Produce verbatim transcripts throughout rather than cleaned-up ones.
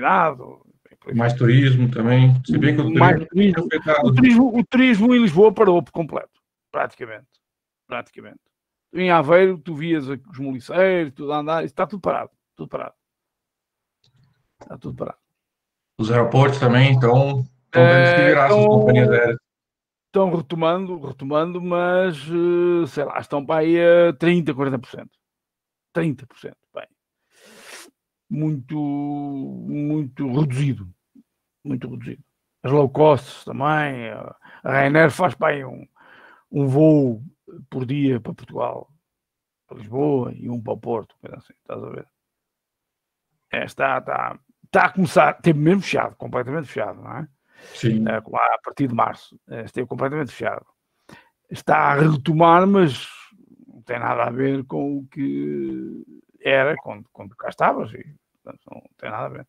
confinado. Mais turismo também. Se bem que o mais turismo, turismo. O, turismo, o turismo em Lisboa parou por completo, praticamente. praticamente. Em Aveiro, tu vias os moliceiros, tudo a andar, está tudo parado, tudo parado. Está tudo parado. Os aeroportos também estão, estão tendo que se virar, essas companhias aéreas. Estão retomando, retomando, mas, sei lá, estão para aí a trinta, quarenta por cento. trinta por cento, bem. Muito, muito reduzido. Muito reduzido. As low costs também. A Ryanair faz para aí um, um voo por dia para Portugal, para Lisboa, e um para o Porto, assim, estás a ver? É, está, está, está a começar, esteve mesmo fechado, completamente fechado, não é? Sim. É, a partir de março, esteve completamente fechado. Está a retomar, mas não tem nada a ver com o que era quando, quando cá estavas, e, portanto, não tem nada a ver.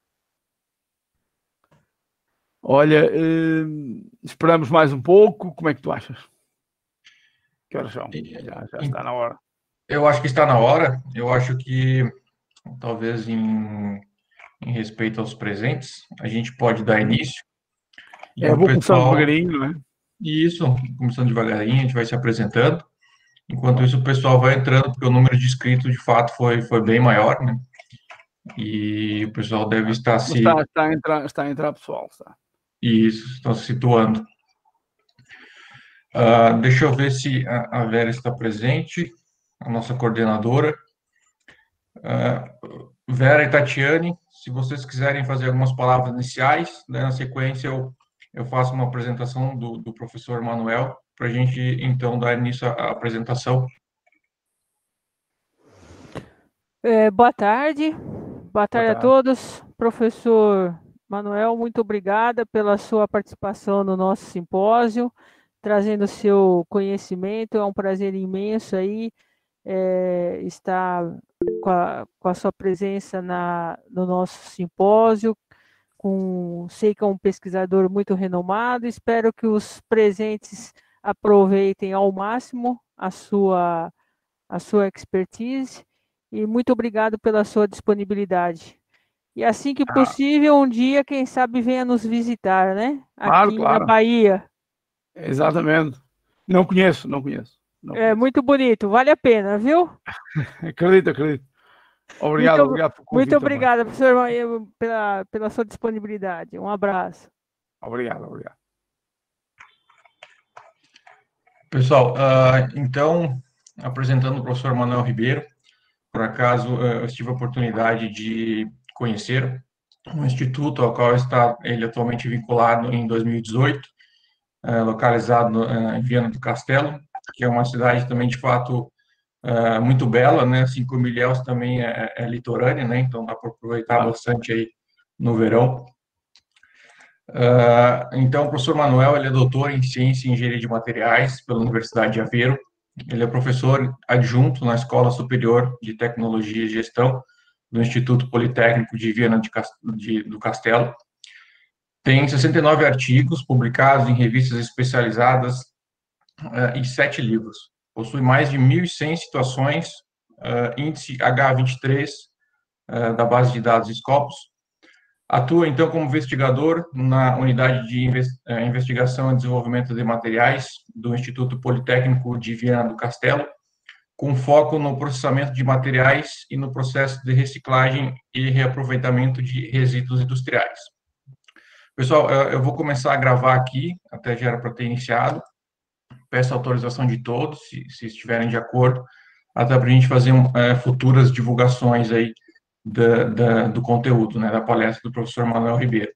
Olha, eh, esperamos mais um pouco. Como é que tu achas? Que horas são? Já, já está na hora. Eu acho que está na hora. Eu acho que, talvez, em, em respeito aos presentes, a gente pode dar início. É, vou começar devagarinho, não é? Isso, começando devagarinho, a gente vai se apresentando. Enquanto isso, o pessoal vai entrando, porque o número de inscritos, de fato, foi, foi bem maior, né? E o pessoal deve estar se... Está, está, a entrar, está a entrar pessoal, está. Isso, estão se situando. Uh, deixa eu ver se a, a Vera está presente, a nossa coordenadora. Uh, Vera e Tatiane, se vocês quiserem fazer algumas palavras iniciais, né, na sequência eu, eu faço uma apresentação do, do professor Manuel, para a gente, então, dar início à apresentação. É, boa tarde, boa tarde, boa tarde a todos. Professor Manuel, muito obrigada pela sua participação no nosso simpósio, trazendo seu conhecimento. É um prazer imenso aí é, estar com a, com a sua presença na, no nosso simpósio. Com, sei que é um pesquisador muito renomado. Espero que os presentes aproveitem ao máximo a sua, a sua expertise. E muito obrigado pela sua disponibilidade. E assim que possível, um dia, quem sabe, venha nos visitar, né? Claro, aqui claro. na Bahia. Exatamente. Não conheço, não conheço. Não é conheço. Muito bonito, vale a pena, viu? acredito, acredito. Obrigado, muito, obrigado por Muito obrigado, também. professor, pela, pela sua disponibilidade. Um abraço. Obrigado, obrigado. Pessoal, uh, então, apresentando o professor Manuel Ribeiro, por acaso eu tive a oportunidade de conhecer um instituto ao qual está ele atualmente vinculado em dois mil e dezoito, uh, localizado uh, em Viana do Castelo, que é uma cidade também, de fato, uh, muito bela, né? Assim como Ilhéus também é, é litorânea, né? Então dá para aproveitar ah. bastante aí no verão. Uh, então, o professor Manuel, ele é doutor em Ciência e Engenharia de Materiais pela Universidade de Aveiro. Ele é professor adjunto na Escola Superior de Tecnologia e Gestão do Instituto Politécnico de Viana de, de, do Castelo. Tem sessenta e nove artigos publicados em revistas especializadas uh, e sete livros. Possui mais de mil e cem situações, uh, índice H vinte e três uh, da base de dados Scopus. Atua, então, como investigador na Unidade de Investigação e Desenvolvimento de Materiais do Instituto Politécnico de Viana do Castelo, com foco no processamento de materiais e no processo de reciclagem e reaproveitamento de resíduos industriais. Pessoal, eu vou começar a gravar aqui, até já era para ter iniciado. Peço a autorização de todos, se, se estiverem de acordo, até para a gente fazer é, futuras divulgações aí Da, da, do conteúdo, né, da palestra do professor Manuel Ribeiro.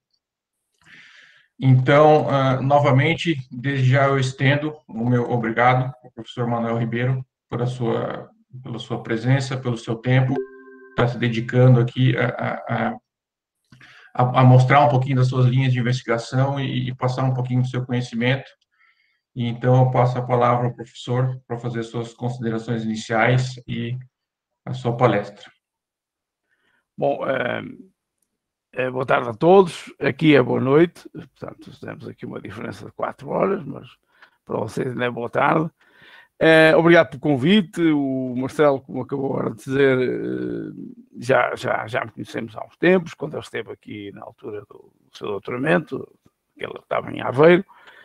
Então, uh, novamente, desde já eu estendo o meu obrigado ao professor Manuel Ribeiro por a sua, pela sua presença, pelo seu tempo, está se dedicando aqui a, a, a, a mostrar um pouquinho das suas linhas de investigação e, e passar um pouquinho do seu conhecimento. E, então, eu passo a palavra ao professor para fazer suas considerações iniciais e a sua palestra. Bom, é, é, boa tarde a todos. Aqui é boa noite. Portanto, temos aqui uma diferença de quatro horas, mas para vocês ainda é boa tarde. É, obrigado pelo convite. O Marcelo, como acabou agora de dizer, já, já, já me conhecemos há uns tempos, quando ele esteve aqui na altura do, do seu doutoramento, que ele estava em Aveiro,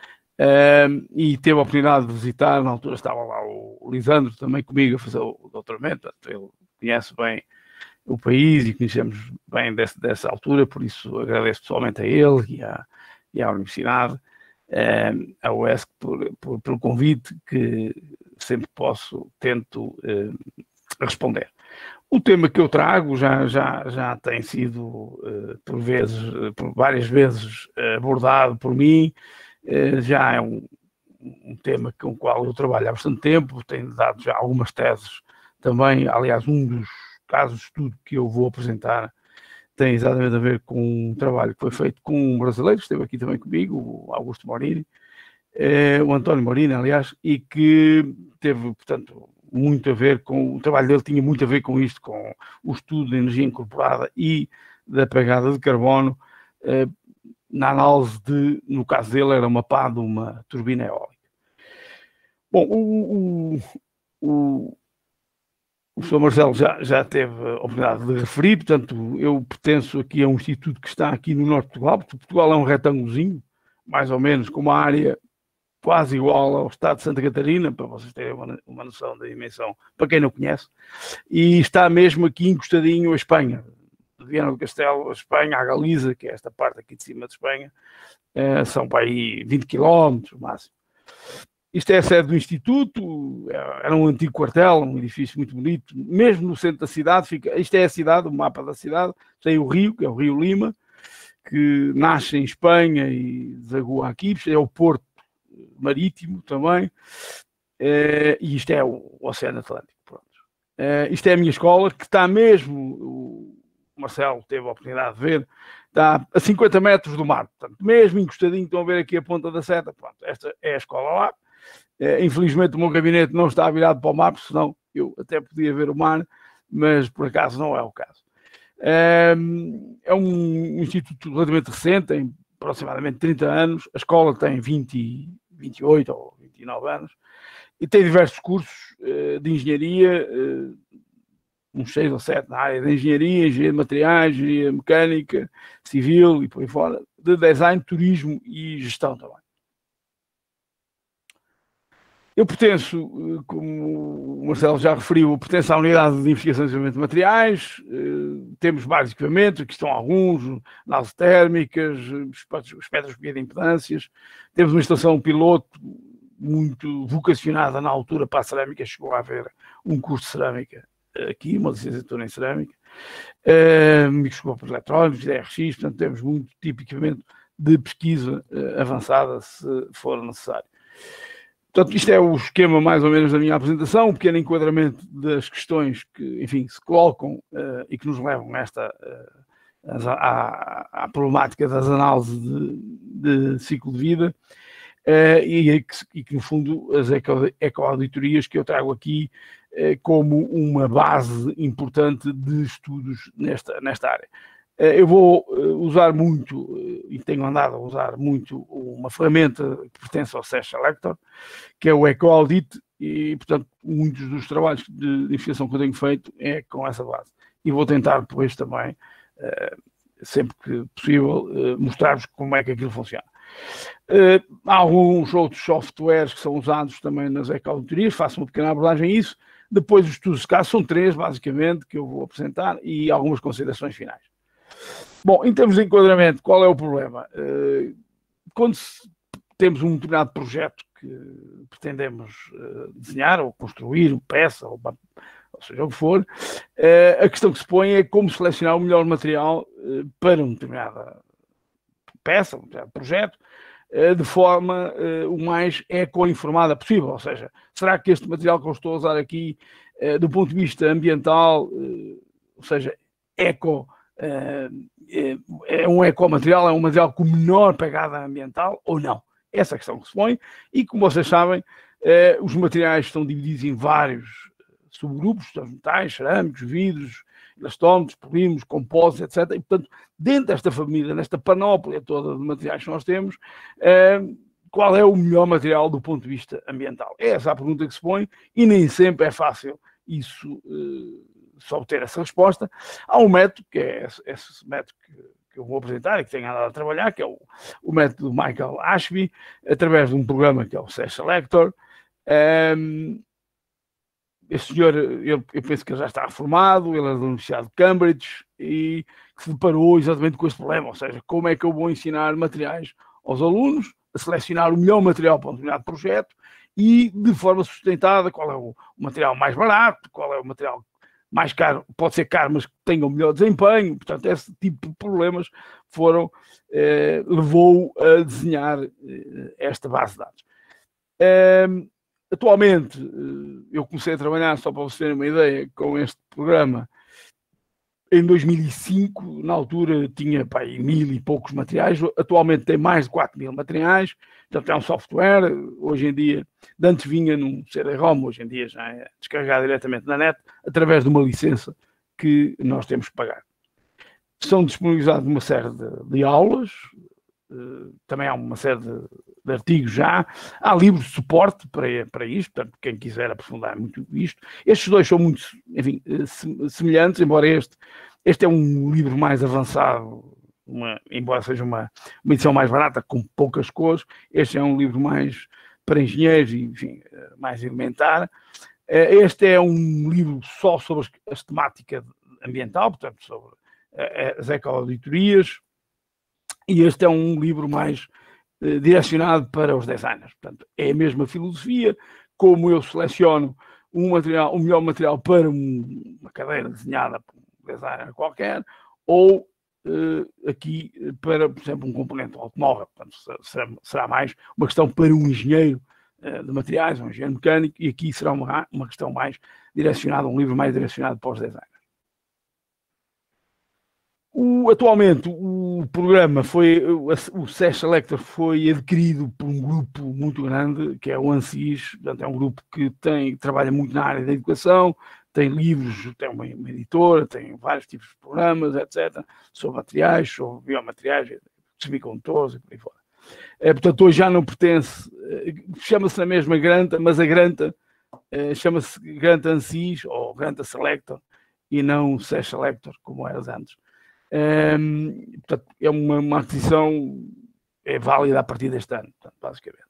uh, e teve a oportunidade de visitar, na altura estava lá o Lisandro também comigo a fazer o doutoramento, ele conhece bem o país e conhecemos bem desse, dessa altura, por isso agradeço pessoalmente a ele e à, e à Universidade, uh, à U E S C, por, por, pelo convite que sempre posso, tento uh, responder. O tema que eu trago já, já, já tem sido, uh, por vezes, por várias vezes abordado por mim, uh, já é um, um tema com o qual eu trabalho há bastante tempo, tenho dado já algumas teses também, aliás, um dos casos de estudo que eu vou apresentar tem exatamente a ver com um trabalho que foi feito com um brasileiro, que esteve aqui também comigo, o Augusto Morini, uh, o António Morini, aliás, e que teve, portanto, muito a ver com, o trabalho dele tinha muito a ver com isto, com o estudo de energia incorporada e da pegada de carbono, eh, na análise de, no caso dele, era uma pá de uma turbina eólica. Bom, o, o, o, o senhor Marcelo já, já teve a oportunidade de referir, portanto, eu pertenço aqui a um instituto que está aqui no norte de Portugal, porque Portugal é um retângulozinho, mais ou menos, com uma área quase igual ao estado de Santa Catarina, para vocês terem uma, uma noção da dimensão, para quem não conhece, e está mesmo aqui encostadinho a Espanha, de Viana do Castelo, a Espanha, a Galiza, que é esta parte aqui de cima de Espanha, eh, são para aí vinte quilómetros, máximo. Isto é a sede do Instituto, era um antigo quartel, um edifício muito bonito, mesmo no centro da cidade, fica, isto é a cidade, o mapa da cidade, tem o rio, que é o Rio Lima, que nasce em Espanha e desagua aqui, é o porto marítimo também, uh, e isto é o Oceano Atlântico. Pronto. Uh, isto é a minha escola, que está mesmo, o Marcelo teve a oportunidade de ver, está a cinquenta metros do mar, portanto, mesmo encostadinho, estão a ver aqui a ponta da seta, pronto, esta é a escola lá. Uh, infelizmente o meu gabinete não está virado para o mar, porque senão eu até podia ver o mar, mas por acaso não é o caso. Uh, é um instituto relativamente recente, tem aproximadamente trinta anos, a escola tem vinte, vinte e oito ou vinte e nove anos, e tem diversos cursos uh, de engenharia, uh, uns seis ou sete na área de engenharia, engenharia de materiais, engenharia mecânica, civil e por aí fora, de design, turismo e gestão também. Eu pertenço, como o Marcelo já referiu, eu pertenço à unidade de investigação e desenvolvimento de materiais, temos vários equipamentos, aqui estão alguns, análises térmicas, espectroscopia de impedâncias, temos uma estação piloto muito vocacionada na altura para a cerâmica, chegou a haver um curso de cerâmica aqui, uma licenciatura em cerâmica, microscópios eletrónicos, D R X, portanto temos muito tipo de equipamento de pesquisa avançada, se for necessário. Portanto, isto é o esquema mais ou menos da minha apresentação, um pequeno enquadramento das questões que, enfim, se colocam uh, e que nos levam nesta, uh, à, à problemática das análises de, de ciclo de vida uh, e, que, e que, no fundo, as ecoauditorias que eu trago aqui uh, como uma base importante de estudos nesta, nesta área. Eu vou usar muito, e tenho andado a usar muito, uma ferramenta que pertence ao SES Selector, que é o EcoAudit, e, portanto, muitos dos trabalhos de investigação que eu tenho feito é com essa base. E vou tentar depois também, sempre que possível, mostrar-vos como é que aquilo funciona. Há alguns outros softwares que são usados também nas ecoauditorias, faço uma pequena abordagem a isso. Depois os estudos de caso são três, basicamente, que eu vou apresentar, e algumas considerações finais. Bom, em termos de enquadramento, qual é o problema? Quando temos um determinado projeto que pretendemos desenhar ou construir, peça, ou, ou seja, o que for, a questão que se põe é como selecionar o melhor material para uma determinada peça, um determinado projeto, de forma o mais eco-informada possível. Ou seja, será que este material que eu estou a usar aqui, do ponto de vista ambiental, ou seja, eco é um ecomaterial, é um material com menor pegada ambiental ou não? Essa é a questão que se põe, e como vocês sabem, os materiais estão divididos em vários subgrupos, os metais, cerâmicos, vidros, elastómetros, polímeros, compósitos, etcétera. E, portanto, dentro desta família, nesta panóplia toda de materiais que nós temos, qual é o melhor material do ponto de vista ambiental? É essa a pergunta que se põe, e nem sempre é fácil isso só obter essa resposta. Há um método, que é esse, esse método que, que eu vou apresentar e que tenho andado a trabalhar, que é o, o método Michael Ashby, através de um programa que é o Sesh Selector. Um, Este senhor, eu, eu penso que ele já está formado, ele é da Universidade de Cambridge e se deparou exatamente com este problema, ou seja, como é que eu vou ensinar materiais aos alunos, a selecionar o melhor material para um determinado projeto e de forma sustentada, qual é o, o material mais barato, qual é o material mais caro, pode ser caro, mas que tenha o melhor desempenho. Portanto, esse tipo de problemas foram, eh, levou a desenhar eh, esta base de dados. Eh, Atualmente, eu comecei a trabalhar, só para vocês terem uma ideia, com este programa em dois mil e cinco. Na altura tinha pá, mil e poucos materiais, atualmente tem mais de quatro mil materiais. Portanto, é um software, hoje em dia, de antes vinha num C D ROM, hoje em dia já é descarregado diretamente na net, através de uma licença que nós temos que pagar. São disponibilizadas uma série de, de aulas, também há uma série de, de artigos já, há livros de suporte para, para isto, portanto, quem quiser aprofundar muito isto. Estes dois são muito, enfim, semelhantes, embora este, este é um livro mais avançado, uma, embora seja uma, uma edição mais barata, com poucas cores. Este é um livro mais para engenheiros e, enfim, mais elementar. Este é um livro só sobre a temática ambiental, portanto, sobre as eco-auditorias. E este é um livro mais eh, direcionado para os designers. Portanto, é a mesma filosofia, como eu seleciono um, material, um melhor material para um, uma cadeira desenhada por um designer qualquer, ou eh, aqui para, por exemplo, um componente automóvel. Portanto, será, será mais uma questão para um engenheiro eh, de materiais, um engenheiro mecânico, e aqui será uma, uma questão mais direcionada, um livro mais direcionado para os designers. O, atualmente o programa foi, o, o Sesh Selector foi adquirido por um grupo muito grande, que é o ANSYS. Portanto, é um grupo que tem, trabalha muito na área da educação, tem livros, tem uma, uma editora, tem vários tipos de programas, etcétera, sobre materiais, sobre biomateriais, semicondutores e por aí fora. É, portanto, hoje já não pertence, chama-se na mesma Granta, mas a Granta é, chama-se Granta ANSYS ou Granta Selector e não Sesh Selector, como era antes. Um, portanto, é uma, uma aquisição é válida a partir deste ano, portanto, basicamente.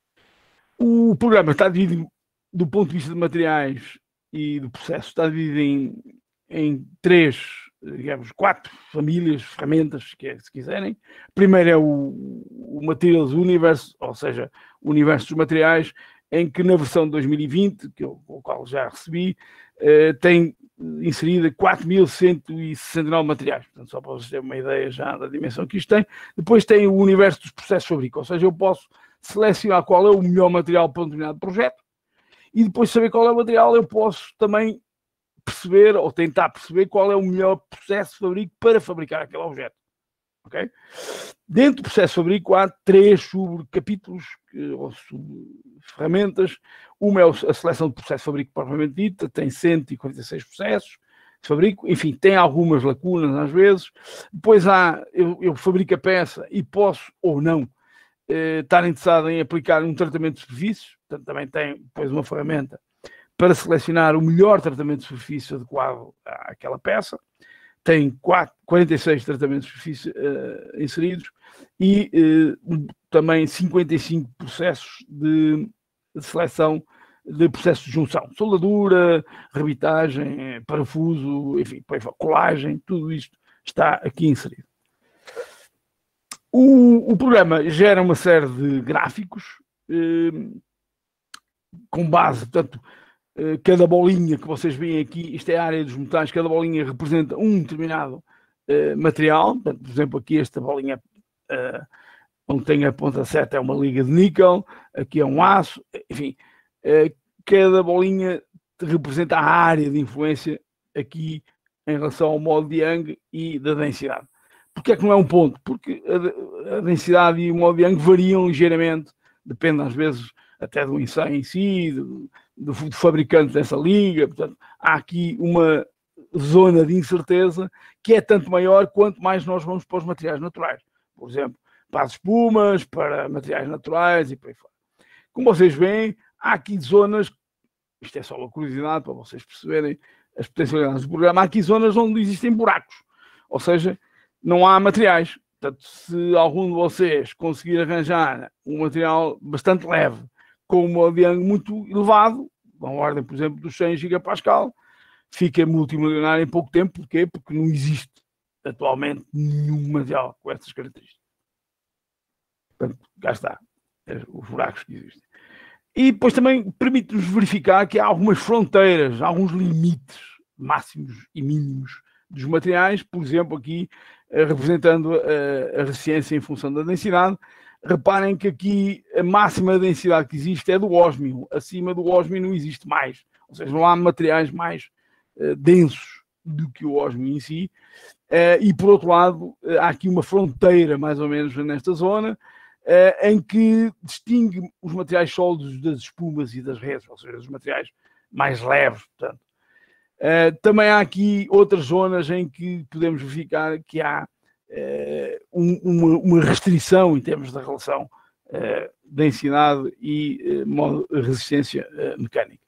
O programa está dividido, do ponto de vista de materiais e do processo, está dividido em, em três, digamos, quatro famílias, ferramentas, que é, se quiserem. Primeiro é o, o Materials Universe, ou seja, o universo dos materiais, em que na versão de dois mil e vinte, que eu, o qual já recebi, eh, tem inserida quatro mil cento e sessenta e nove materiais. Portanto, só para vocês terem uma ideia já da dimensão que isto tem. Depois tem o universo dos processos de fabrico, ou seja, eu posso selecionar qual é o melhor material para um determinado projeto e depois de saber qual é o material, eu posso também perceber ou tentar perceber qual é o melhor processo de fabrico para fabricar aquele objeto. Okay? Dentro do processo de fabrico há três subcapítulos ou sub-ferramentas. Uma é a seleção de processo de fabrico propriamente dita, tem cento e quarenta e seis processos de fabrico, enfim, tem algumas lacunas às vezes. Depois há, eu, eu fabrico a peça e posso ou não eh, estar interessado em aplicar um tratamento de superfície, portanto também tem depois uma ferramenta para selecionar o melhor tratamento de superfície adequado àquela peça. Tem quatro, quarenta e seis tratamentos de superfície uh, inseridos e uh, também cinquenta e cinco processos de, de seleção de processos de junção. Soldadura, rebitagem, parafuso, enfim, colagem, tudo isto está aqui inserido. O, o programa gera uma série de gráficos uh, com base, portanto, cada bolinha que vocês veem aqui, isto é a área dos metais, cada bolinha representa um determinado uh, material. Portanto, por exemplo, aqui esta bolinha uh, onde tem a ponta certa é uma liga de níquel, aqui é um aço, enfim, uh, cada bolinha representa a área de influência aqui em relação ao modo de Young e da densidade. Porquê é que não é um ponto? Porque a, a densidade e o modo de Young variam ligeiramente, depende às vezes até do ensaio em si, do, do fabricante dessa liga. Portanto, há aqui uma zona de incerteza que é tanto maior quanto mais nós vamos para os materiais naturais. Por exemplo, para as espumas, para materiais naturais e por aí fora. Como vocês veem, há aqui zonas, isto é só uma curiosidade para vocês perceberem, as potencialidades do programa, há aqui zonas onde existem buracos, ou seja, não há materiais. Portanto, se algum de vocês conseguir arranjar um material bastante leve, com um modo de ângulo muito elevado, na ordem, por exemplo, dos cem gigapascal, fica multimilionário em pouco tempo. Porquê? Porque não existe atualmente nenhum material com estas características. Portanto, cá está, os buracos que existem. E depois também permite-nos verificar que há algumas fronteiras, alguns limites máximos e mínimos dos materiais, por exemplo, aqui representando a, a resistência em função da densidade. Reparem que aqui a máxima densidade que existe é do ósmio. Acima do ósmio não existe mais. Ou seja, não há materiais mais uh, densos do que o ósmio em si. Uh, e, por outro lado, uh, há aqui uma fronteira, mais ou menos, nesta zona, uh, em que distingue os materiais sólidos das espumas e das redes, ou seja, os materiais mais leves, portanto. Uh, também há aqui outras zonas em que podemos verificar que há uh, um, uma, uma restrição em termos da relação uh, densidade e uh, modo, resistência uh, mecânica.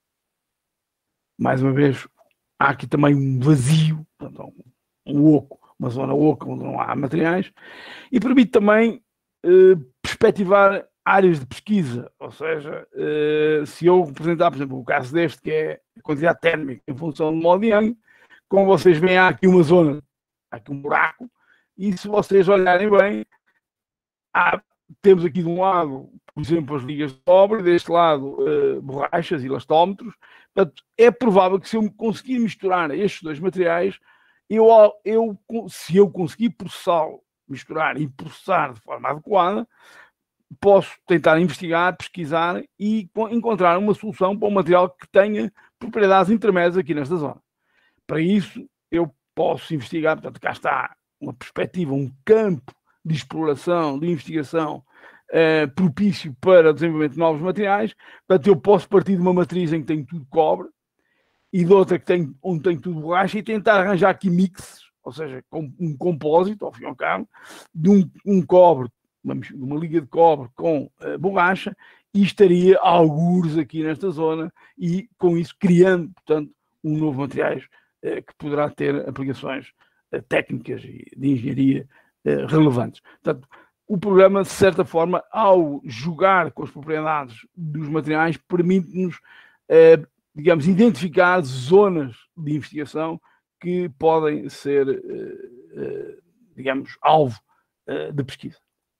Mais uma vez, há aqui também um vazio, portanto, um, um oco, uma zona oca onde não há materiais, e permite também uh, perspectivar áreas de pesquisa, ou seja, uh, se eu representar, por exemplo, o caso deste, que é a quantidade térmica em função do modo de ângulo, como vocês veem, há aqui uma zona, há aqui um buraco, e se vocês olharem bem, há, temos aqui de um lado, por exemplo, as ligas de cobre, deste lado, uh, borrachas e elastómetros. Portanto, é provável que se eu conseguir misturar estes dois materiais, eu, eu, se eu conseguir processá-lo, misturar e processar de forma adequada, posso tentar investigar, pesquisar e encontrar uma solução para um material que tenha propriedades intermédias aqui nesta zona. Para isso, eu posso investigar, portanto, cá está uma perspectiva, um campo de exploração, de investigação eh, propício para o desenvolvimento de novos materiais. Portanto, eu posso partir de uma matriz em que tem tudo cobre e de outra que tem, onde tem tudo borracha e tentar arranjar aqui mixes, ou seja, com um compósito, ao fim e ao cabo, de um, um cobre, uma, uma liga de cobre com uh, borracha, e estaria a algures aqui nesta zona e com isso criando, portanto, um novo material uh, que poderá ter aplicações uh, técnicas e de engenharia uh, relevantes. Portanto, o programa, de certa forma, ao jogar com as propriedades dos materiais, permite-nos, uh, digamos, identificar zonas de investigação que podem ser, uh, uh, digamos, alvo uh, de pesquisa.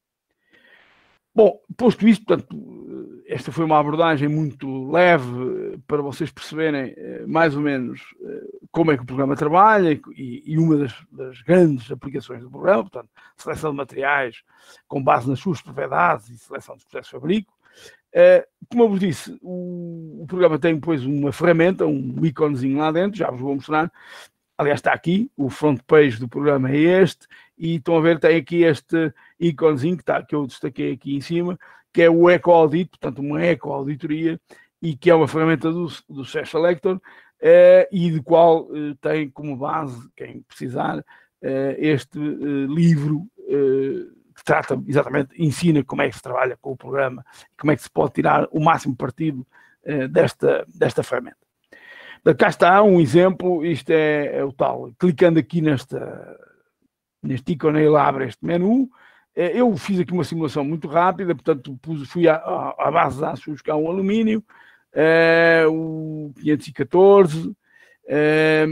Bom, posto isto, portanto, esta foi uma abordagem muito leve para vocês perceberem mais ou menos como é que o programa trabalha e, e uma das, das grandes aplicações do programa, portanto, seleção de materiais com base nas suas propriedades e seleção dos processos de fabrico. Como eu vos disse, o, o programa tem depois uma ferramenta, um íconezinho lá dentro, já vos vou mostrar. Aliás, está aqui, o front page do programa é este, e estão a ver, tem aqui este íconezinho que, está, que eu destaquei aqui em cima, que é o Eco Audit, portanto, uma Eco Auditoria, e que é uma ferramenta do, do Session Selector, eh, e de qual eh, tem como base, quem precisar, eh, este eh, livro eh, que trata exatamente, ensina como é que se trabalha com o programa, como é que se pode tirar o máximo partido eh, desta, desta ferramenta. Cá está um exemplo, isto é, é o tal, clicando aqui nesta, neste ícone, ele abre este menu. Eu fiz aqui uma simulação muito rápida, portanto pus, fui à, à base de dados buscar um alumínio, é, o quinhentos e catorze, é,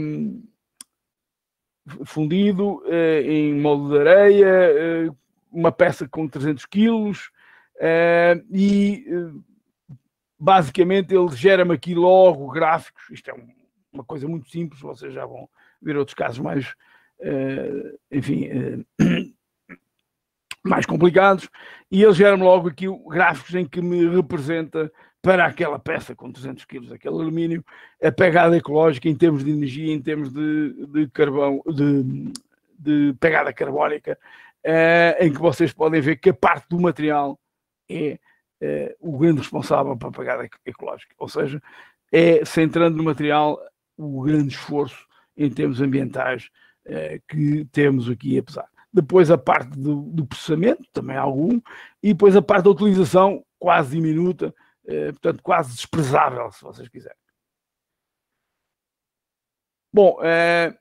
fundido é, em molde de areia, é, uma peça com trezentos quilos, é, e basicamente ele gera-me aqui logo gráficos. Isto é um, uma coisa muito simples, vocês já vão ver outros casos mais, uh, enfim, uh, mais complicados, e ele gera-me logo aqui gráficos em que me representa para aquela peça com trezentos quilos, aquele alumínio, a pegada ecológica em termos de energia, em termos de, de carvão, de, de pegada carbónica, uh, em que vocês podem ver que a parte do material é Uh, o grande responsável para a pegada ecológica, ou seja, é, centrando no material, o grande esforço em termos ambientais uh, que temos aqui a pesar. Depois a parte do, do processamento, também algum, e depois a parte da utilização, quase diminuta, uh, portanto quase desprezável, se vocês quiserem. Bom, é,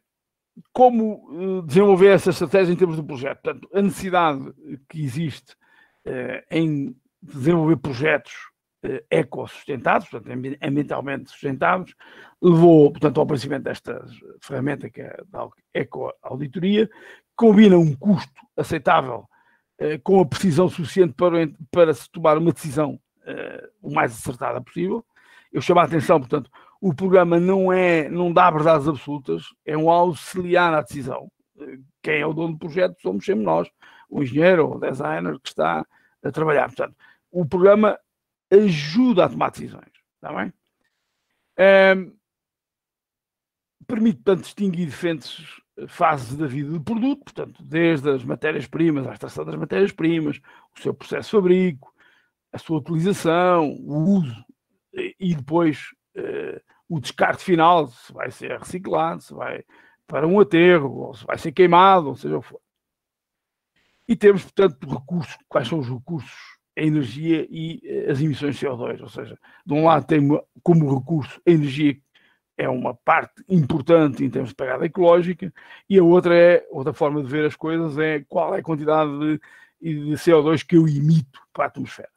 como desenvolver essa estratégia em termos do projeto? Portanto, a necessidade que existe é, em desenvolver projetos é, ecossustentáveis, portanto, ambientalmente sustentáveis, levou, portanto, ao aparecimento desta ferramenta que é a ecoauditoria, que combina um custo aceitável é, com a precisão suficiente para, para se tomar uma decisão é, o mais acertada possível. Eu chamo a atenção, portanto, o programa não, é, não dá verdades absolutas, é um auxiliar à decisão. Quem é o dono do projeto somos sempre nós, o engenheiro ou o designer que está a trabalhar. Portanto, o programa ajuda a tomar decisões, está bem? É, permite, portanto, distinguir diferentes fases da vida do produto, portanto, desde as matérias-primas, a extração das matérias-primas, o seu processo de fabrico, a sua utilização, o uso e depois uh, o descarte final, se vai ser reciclado, se vai para um aterro, ou se vai ser queimado, ou seja o que for. E temos, portanto, recursos, quais são os recursos? A energia e uh, as emissões de C O dois, ou seja, de um lado tem como recurso a energia, é uma parte importante em termos de pegada ecológica, e a outra é, outra forma de ver as coisas é qual é a quantidade de, de C O dois que eu emito para a atmosfera.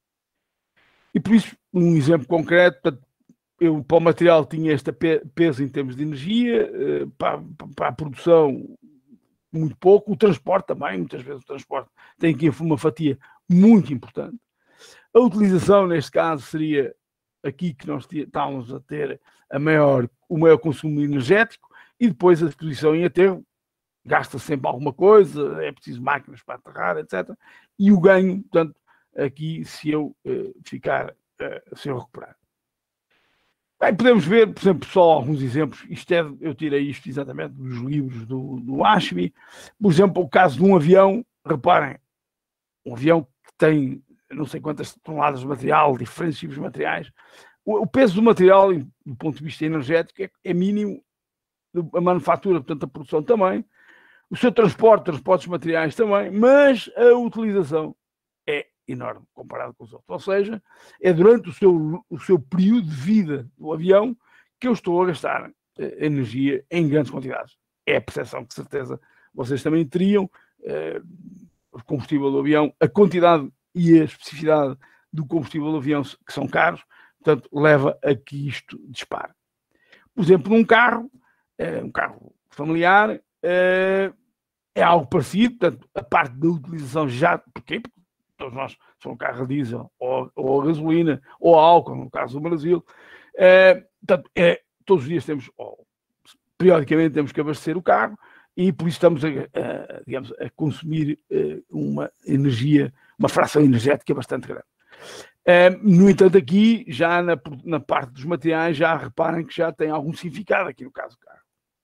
E por isso, um exemplo concreto, eu para o material tinha este peso em termos de energia, para, para a produção muito pouco, o transporte também, muitas vezes o transporte tem aqui uma fatia muito importante. A utilização, neste caso, seria aqui que nós estávamos a ter a maior, o maior consumo energético, e depois a disposição em aterro, gasta sempre alguma coisa, é preciso máquinas para aterrar, etcétera. E o ganho, portanto, aqui se eu uh, ficar, uh, se eu recuperar. Bem, podemos ver, por exemplo, só alguns exemplos. Isto é, eu tirei isto exatamente dos livros do, do Ashby. Por exemplo, o caso de um avião, reparem, um avião que tem não sei quantas toneladas de material, diferentes tipos de materiais. O, o peso do material, do ponto de vista energético, é, é mínimo, a manufatura, portanto, a produção também, o seu transporte, transportes materiais também, mas a utilização é enorme comparado com os outros. Ou seja, é durante o seu, o seu período de vida do avião que eu estou a gastar eh, energia em grandes quantidades. É a percepção que, de certeza, vocês também teriam. Eh, o combustível do avião, a quantidade e a especificidade do combustível do avião, que são caros, portanto, leva a que isto dispare. Por exemplo, num carro, eh, um carro familiar, eh, é algo parecido, portanto, a parte da utilização já, porquê? Porque todos nós, se um carro a diesel, ou, ou a gasolina, ou a álcool, no caso do Brasil, é, portanto, é, todos os dias temos, ou, periodicamente temos que abastecer o carro, e por isso estamos a, a, digamos, a consumir uh, uma energia, uma fração energética bastante grande. Uh, no entanto, aqui, já na, na parte dos materiais, já reparem que já tem algum significado aqui no caso do carro.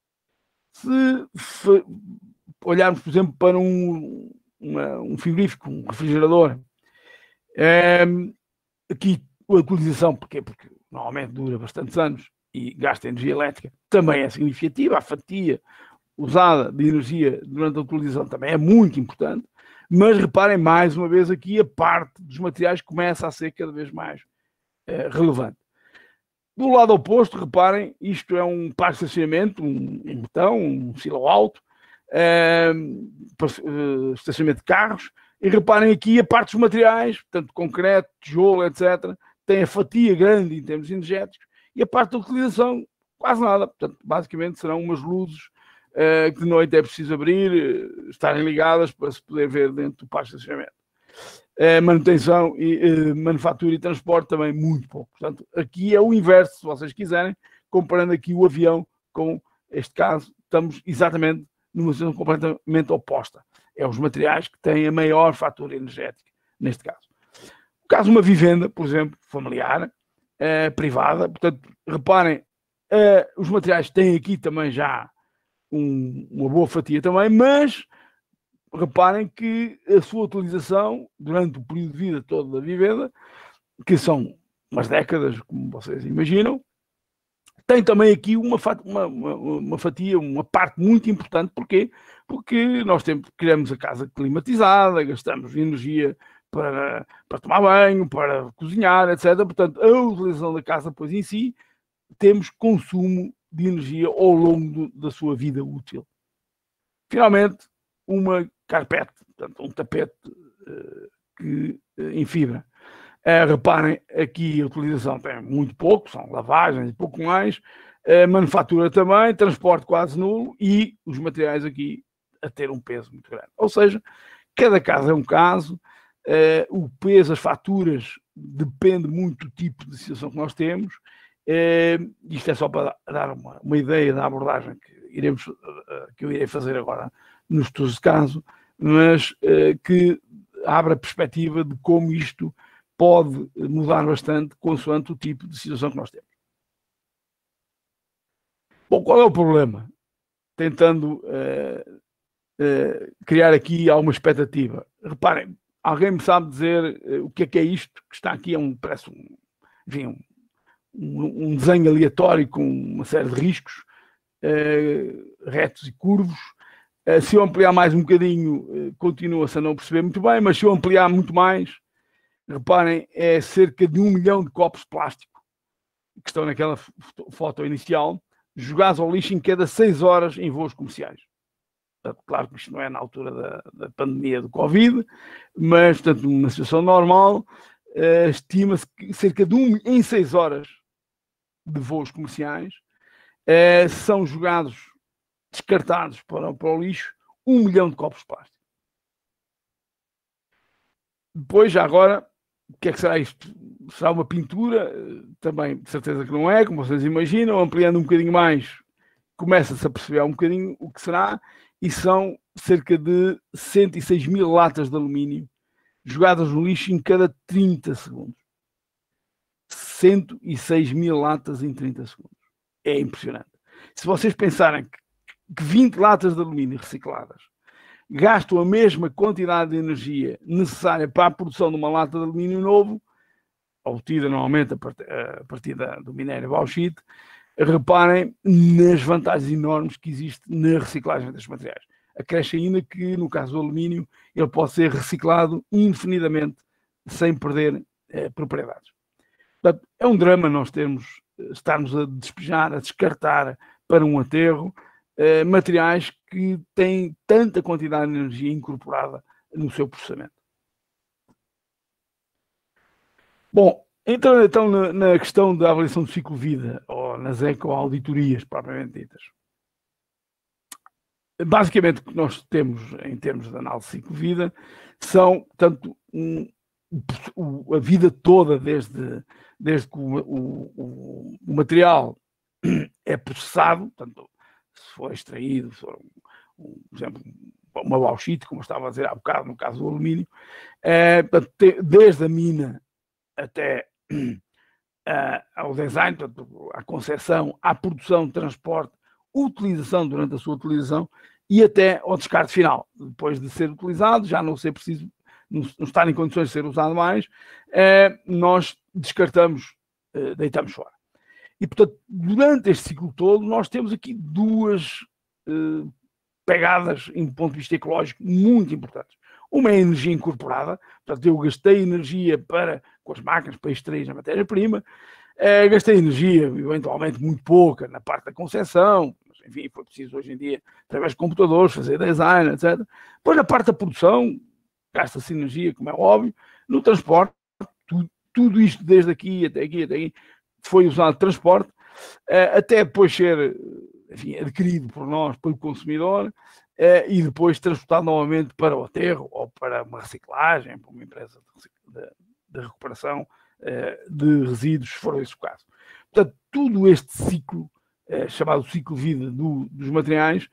Se, se olharmos, por exemplo, para um Uma, um frigorífico, um refrigerador, é, aqui a utilização, porque, porque normalmente dura bastantes anos e gasta energia elétrica, também é significativa. A fatia usada de energia durante a utilização também é muito importante, mas reparem mais uma vez aqui, a parte dos materiais começa a ser cada vez mais é, relevante. Do lado oposto, reparem, isto é um parque de estacionamento, um em betão, um silo alto, Uh, estacionamento de carros, e reparem aqui a parte dos materiais, portanto concreto, tijolo, etcétera, tem a fatia grande em termos energéticos, e a parte da utilização quase nada. Portanto, basicamente serão umas luzes uh, que de noite é preciso abrir, uh, estarem ligadas para se poder ver dentro do parque de estacionamento. Uh, manutenção, e, uh, manufatura e transporte também muito pouco. Portanto, aqui é o inverso, se vocês quiserem, comparando aqui o avião com este caso, estamos exatamente numa situação completamente oposta. É os materiais que têm a maior fatura energética, neste caso. O caso de uma vivenda, por exemplo, familiar, eh, privada, portanto, reparem, eh, os materiais têm aqui também já um, uma boa fatia também, mas reparem que a sua utilização durante o período de vida todo da vivenda, que são umas décadas, como vocês imaginam, tem também aqui uma, uma, uma, uma fatia, uma parte muito importante. Porquê? Porque nós temos, criamos a casa climatizada, gastamos energia para, para tomar banho, para cozinhar, etcétera. Portanto, a utilização da casa, pois em si, temos consumo de energia ao longo do, da sua vida útil. Finalmente, uma carpete, portanto, um tapete uh, que, uh, em fibra. Uh, reparem, aqui a utilização tem muito pouco, são lavagens e pouco mais, uh, manufatura também, transporte quase nulo e os materiais aqui a ter um peso muito grande. Ou seja, cada caso é um caso, uh, o peso, as faturas, depende muito do tipo de situação que nós temos. Uh, isto é só para dar uma, uma ideia da abordagem que, iremos, uh, que eu irei fazer agora nos estudos de caso, mas uh, que abre a perspectiva de como isto pode mudar bastante consoante o tipo de situação que nós temos. Bom, qual é o problema? Tentando uh, uh, criar aqui alguma expectativa. Reparem, alguém me sabe dizer uh, o que é que é isto que está aqui? É um, parece um, enfim, um, um, um desenho aleatório com uma série de riscos, uh, retos e curvos. Uh, se eu ampliar mais um bocadinho, uh, continua-se a não perceber muito bem, mas se eu ampliar muito mais, reparem, é cerca de um milhão de copos de plástico que estão naquela foto inicial, jogados ao lixo em cada seis horas em voos comerciais. Portanto, claro que isto não é na altura da, da pandemia do Covid, mas, portanto, numa situação normal, uh, estima-se que cerca de um, em seis horas de voos comerciais, uh, são jogados, descartados para, para o lixo, um milhão de copos de plástico. Depois, já agora, o que é que será isto? Será uma pintura? Também, de certeza que não é, como vocês imaginam. Ampliando um bocadinho mais, começa-se a perceber um bocadinho o que será, e são cerca de cento e seis mil latas de alumínio jogadas no lixo em cada trinta segundos. cento e seis mil latas em trinta segundos. É impressionante. Se vocês pensarem que, que vinte latas de alumínio recicladas gastam a mesma quantidade de energia necessária para a produção de uma lata de alumínio novo, obtida normalmente a partir, a partir da, do minério bauxite, reparem nas vantagens enormes que existem na reciclagem destes materiais. Acresce ainda que, no caso do alumínio, ele pode ser reciclado indefinidamente, sem perder eh, propriedades. Portanto, é um drama nós termos, estarmos a despejar, a descartar para um aterro, Uh, materiais que têm tanta quantidade de energia incorporada no seu processamento. Bom, entrando então na, na questão da avaliação do ciclo de vida, ou nas ecoauditorias propriamente ditas. Basicamente, o que nós temos em termos de análise de ciclo de vida são, tanto um, o, a vida toda, desde, desde que o, o, o material é processado, portanto, se for extraído, se for, um, um, por exemplo, uma bauxite, como eu estava a dizer há bocado no caso do alumínio, é, desde a mina até uh, ao design, portanto, à concepção, à produção, transporte, utilização durante a sua utilização e até ao descarte final. Depois de ser utilizado, já não ser preciso, não, não estar em condições de ser usado mais, é, nós descartamos, uh, deitamos fora. E, portanto, durante este ciclo todo, nós temos aqui duas uh, pegadas, em ponto de vista ecológico, muito importantes. Uma é a energia incorporada, portanto, eu gastei energia para, com as máquinas para extrair a matéria-prima, uh, gastei energia, eventualmente, muito pouca na parte da concepção, mas, enfim, foi preciso hoje em dia, através de computadores, fazer design, etcétera. Depois, na parte da produção, gasta-se energia, como é óbvio, no transporte, tudo, tudo isto, desde aqui até aqui, até aqui, foi usado de transporte, até depois ser, enfim, adquirido por nós, pelo consumidor, e depois transportado novamente para o aterro ou para uma reciclagem, para uma empresa de, de recuperação de resíduos, se for esse o caso. Portanto, todo este ciclo, chamado ciclo de vida do, dos materiais,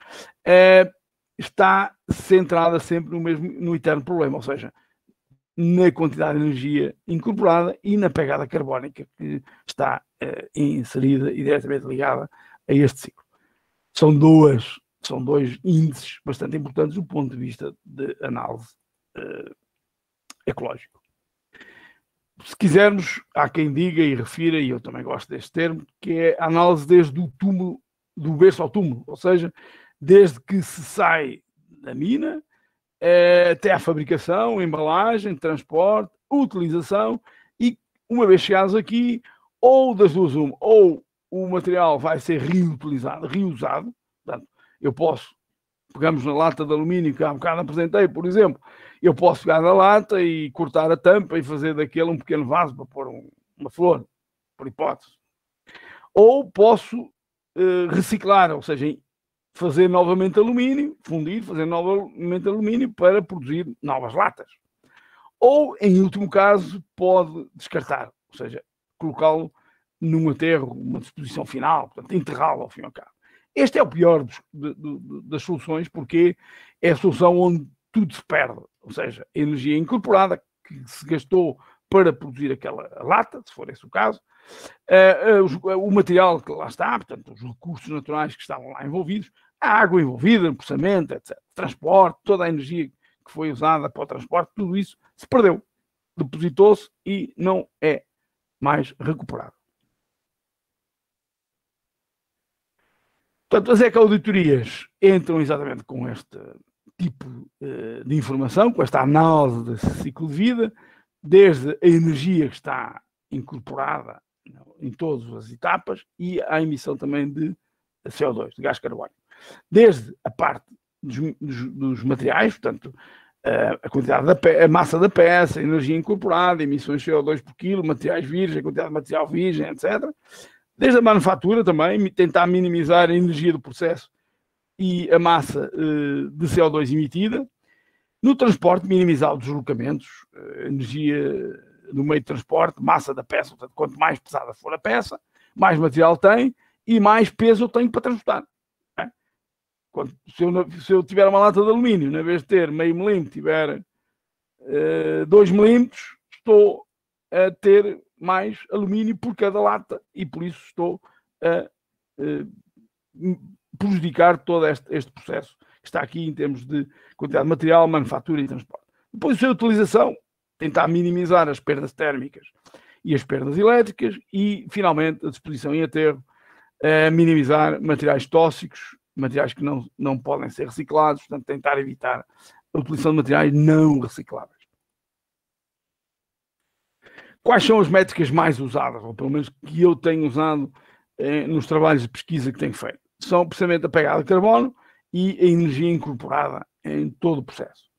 está centrado sempre no mesmo, no eterno problema, ou seja, na quantidade de energia incorporada e na pegada carbónica que está uh, inserida e diretamente ligada a este ciclo. São duas, são dois índices bastante importantes do ponto de vista de análise uh, ecológico. Se quisermos, há quem diga e refira, e eu também gosto deste termo, que é a análise desde o túmulo, do berço ao túmulo, ou seja, desde que se sai da mina até à fabricação, embalagem, transporte, utilização, e uma vez chegados aqui, ou das duas uma, ou o material vai ser reutilizado, reusado. Portanto, eu posso, pegamos na lata de alumínio que há um bocado apresentei, por exemplo, eu posso pegar na lata e cortar a tampa e fazer daquele um pequeno vaso para pôr um, uma flor, por hipótese. Ou posso uh, reciclar, ou seja, fazer novamente alumínio, fundir, fazer novamente alumínio para produzir novas latas. Ou, em último caso, pode descartar, ou seja, colocá-lo num aterro, uma disposição final, portanto, enterrá-lo ao fim e ao cabo. Este é o pior dos, de, de, das soluções, porque é a solução onde tudo se perde, ou seja, a energia incorporada que se gastou para produzir aquela lata, se for esse o caso, uh, uh, o material que lá está, portanto, os recursos naturais que estavam lá envolvidos, a água envolvida, o processamento, etcétera, transporte, toda a energia que foi usada para o transporte, tudo isso se perdeu, depositou-se e não é mais recuperado. Portanto, as ecoauditorias entram exatamente com este tipo uh, de informação, com esta análise desse ciclo de vida, desde a energia que está incorporada em todas as etapas e a emissão também de C O dois, de gás carbónico. Desde a parte dos, dos, dos materiais, portanto, uh, a quantidade da pe a massa da peça, a energia incorporada, emissões de C O dois por quilo, materiais virgens, a quantidade de material virgem, etcétera. Desde a manufatura também, tentar minimizar a energia do processo e a massa uh, de C O dois emitida. No transporte, minimizar os deslocamentos, uh, energia no meio de transporte, massa da peça, portanto, quanto mais pesada for a peça, mais material tem e mais peso eu tenho para transportar. É? Quando, se, eu, se eu tiver uma lata de alumínio, na vez de ter meio milímetro, tiver uh, dois milímetros, estou a ter mais alumínio por cada lata e por isso estou a uh, prejudicar todo este, este processo que está aqui em termos de quantidade de material, manufatura e transporte. Depois a sua utilização, tentar minimizar as perdas térmicas e as perdas elétricas e, finalmente, a disposição em aterro, uh, minimizar materiais tóxicos, materiais que não, não podem ser reciclados, portanto, tentar evitar a utilização de materiais não recicláveis. Quais são as métricas mais usadas, ou pelo menos que eu tenho usado eh, nos trabalhos de pesquisa que tenho feito? São precisamente a pegada de carbono e a energia incorporada em todo o processo.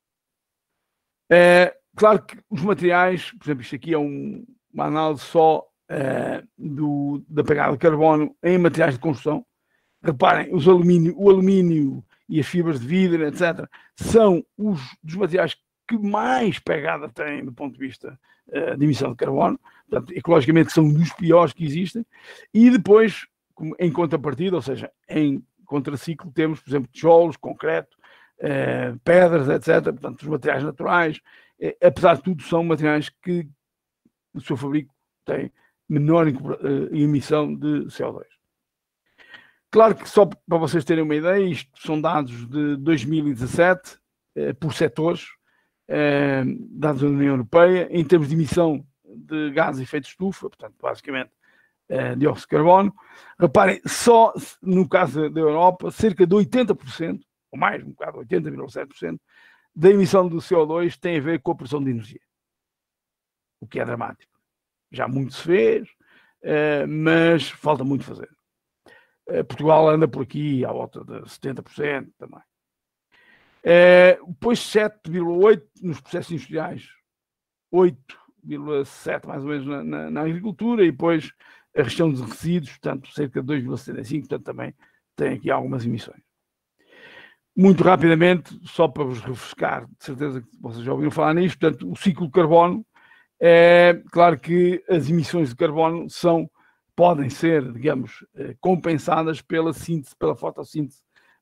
É, claro que os materiais, por exemplo, isto aqui é um, uma análise só eh, do, da pegada de carbono em materiais de construção. Reparem, os alumínio, o alumínio e as fibras de vidro, etcétera, são os dos materiais que mais pegada têm do ponto de vista uh, de emissão de carbono, portanto, ecologicamente são dos piores que existem, e depois, como, em contrapartida, ou seja, em contraciclo, temos, por exemplo, tijolos, concreto, uh, pedras, etcétera, portanto, os materiais naturais, uh, apesar de tudo, são materiais que o seu fabrico tem menor uh, emissão de C O dois. Claro que só para vocês terem uma ideia, isto são dados de dois mil e dezassete, uh, por setores, Uh, dados da União Europeia, em termos de emissão de gases de efeito de estufa, portanto, basicamente, uh, dióxido de carbono. Reparem, só no caso da Europa, cerca de oitenta por cento, ou mais, um bocado, oitenta vírgula sete por cento, da emissão do C O dois tem a ver com a produção de energia. O que é dramático. Já muito se fez, uh, mas falta muito fazer. Uh, Portugal anda por aqui à volta de setenta por cento também. Uh, depois sete vírgula oito por cento nos processos industriais, oito vírgula sete por cento mais ou menos na, na, na agricultura, e depois a gestão dos resíduos, portanto, cerca de dois vírgula setenta e cinco por cento, portanto, também tem aqui algumas emissões. Muito rapidamente, só para vos refrescar, de certeza que vocês já ouviram falar nisto, portanto, o ciclo de carbono, é claro que as emissões de carbono são, podem ser, digamos, compensadas pela síntese, pela fotossíntese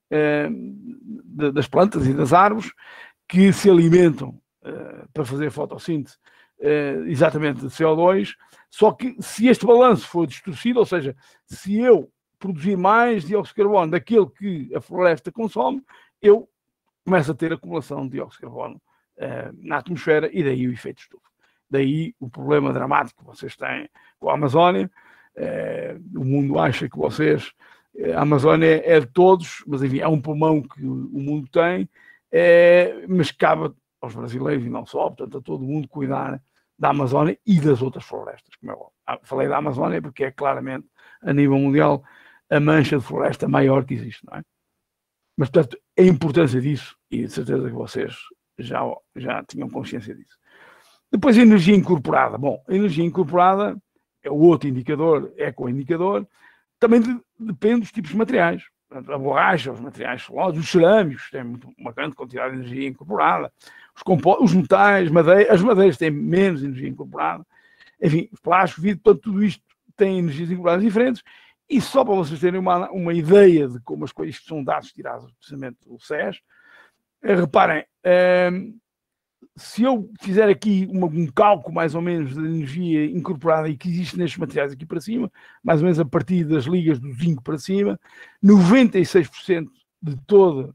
das plantas e das árvores que se alimentam uh, para fazer fotossíntese uh, exatamente de C O dois, só que se este balanço for distorcido, ou seja, se eu produzir mais dióxido de carbono daquele que a floresta consome, eu começo a ter acumulação de dióxido de carbono uh, na atmosfera e daí o efeito de estufa. Daí o problema dramático que vocês têm com a Amazónia. Uh, o mundo acha que vocês a Amazónia é de todos, mas enfim, é um pulmão que o mundo tem, é, mas cabe aos brasileiros e não só, portanto, a todo mundo cuidar da Amazónia e das outras florestas, como é óbvio. Falei da Amazónia porque é claramente a nível mundial, a mancha de floresta maior que existe, não é? Mas, portanto, a importância disso, e de certeza que vocês já, já tinham consciência disso. Depois, a energia incorporada. Bom, a energia incorporada é o outro indicador, ecoindicador, também de, depende dos tipos de materiais. Portanto, a borracha, os materiais solosos, os cerâmicos têm muito, uma grande quantidade de energia incorporada, os, compo- os metais, madeira, as madeiras têm menos energia incorporada, enfim, plástico, vidro, portanto, tudo isto tem energias incorporadas diferentes. E só para vocês terem uma, uma ideia de como as coisas são dados tirados precisamente do S E S, eh, reparem, eh, se eu fizer aqui uma, um cálculo mais ou menos da energia incorporada e que existe nestes materiais aqui para cima, mais ou menos a partir das ligas do zinco para cima, noventa e seis por cento de toda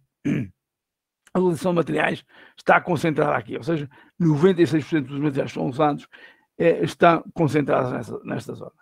a utilização de materiais está concentrada aqui, ou seja, noventa e seis por cento dos materiais que são usados eh, estão concentrados nesta, nesta zona.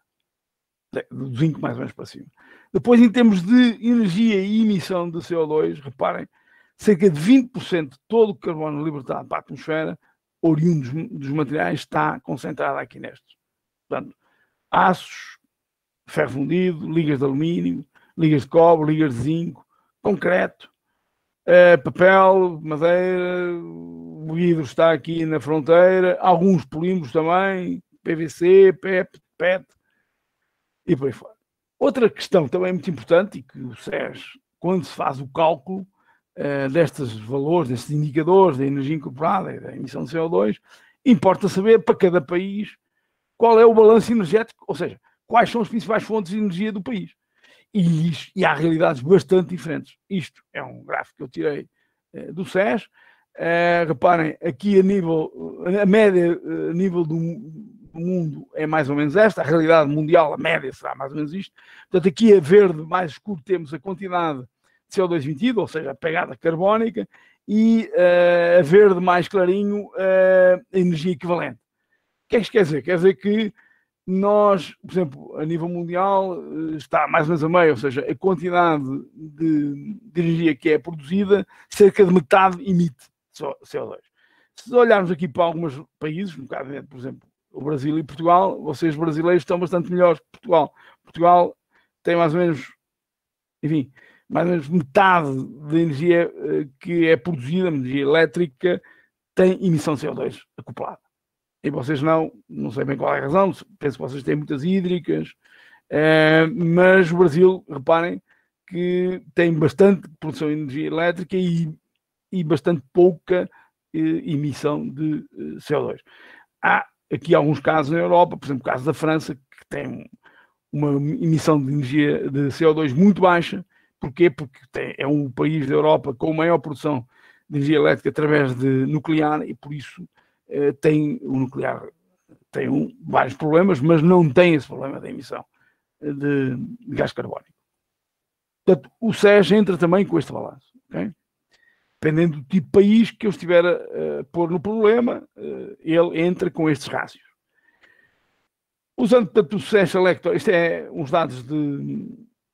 Do zinco mais ou menos para cima. Depois, em termos de energia e emissão de C O dois, reparem, cerca de vinte por cento de todo o carbono libertado para a atmosfera, oriundo dos, dos materiais, está concentrado aqui nestes. Portanto, aços, ferro fundido, ligas de alumínio, ligas de cobre, ligas de zinco, concreto, eh, papel, madeira, o vidro está aqui na fronteira, alguns polímeros também, P V C, P E T, P E T, e por aí fora. Outra questão também muito importante, e que o S E S, quando se faz o cálculo uh, destes valores, destes indicadores da energia incorporada e da emissão de C O dois, importa saber para cada país qual é o balanço energético, ou seja, quais são as principais fontes de energia do país. E, isto, e há realidades bastante diferentes. Isto é um gráfico que eu tirei uh, do S E S. Uh, reparem, aqui a nível, a média a nível do o mundo é mais ou menos esta, a realidade mundial, a média será mais ou menos isto. Portanto, aqui a verde mais escuro temos a quantidade de C O dois emitido, ou seja, a pegada carbónica, e uh, a verde mais clarinho, uh, a energia equivalente. O que é que isto quer dizer? Quer dizer que nós, por exemplo, a nível mundial, está mais ou menos a meio, ou seja, a quantidade de, de energia que é produzida, cerca de metade emite C O dois. Se olharmos aqui para alguns países, um bocado, por exemplo, o Brasil e Portugal, vocês brasileiros estão bastante melhores que Portugal. Portugal tem mais ou menos, enfim, mais ou menos metade da energia que é produzida, energia elétrica, tem emissão de C O dois acoplada. E vocês não, não sei bem qual é a razão, penso que vocês têm muitas hídricas, eh, mas o Brasil, reparem, que tem bastante produção de energia elétrica e, e bastante pouca eh, emissão de eh, C O dois. Há aqui alguns casos na Europa, por exemplo, o caso da França, que tem uma emissão de energia de C O dois muito baixa. Porquê? Porque tem, é um país da Europa com maior produção de energia elétrica através de nuclear e, por isso, eh, tem o nuclear tem um, vários problemas, mas não tem esse problema da emissão de, de gás carbónico. Portanto, o S E S entra também com este balanço. Okay? Dependendo do tipo de país que eu estiver a, a pôr no problema, uh, ele entra com estes rácios. Usando, portanto, o S E S Elector, isto é uns dados de,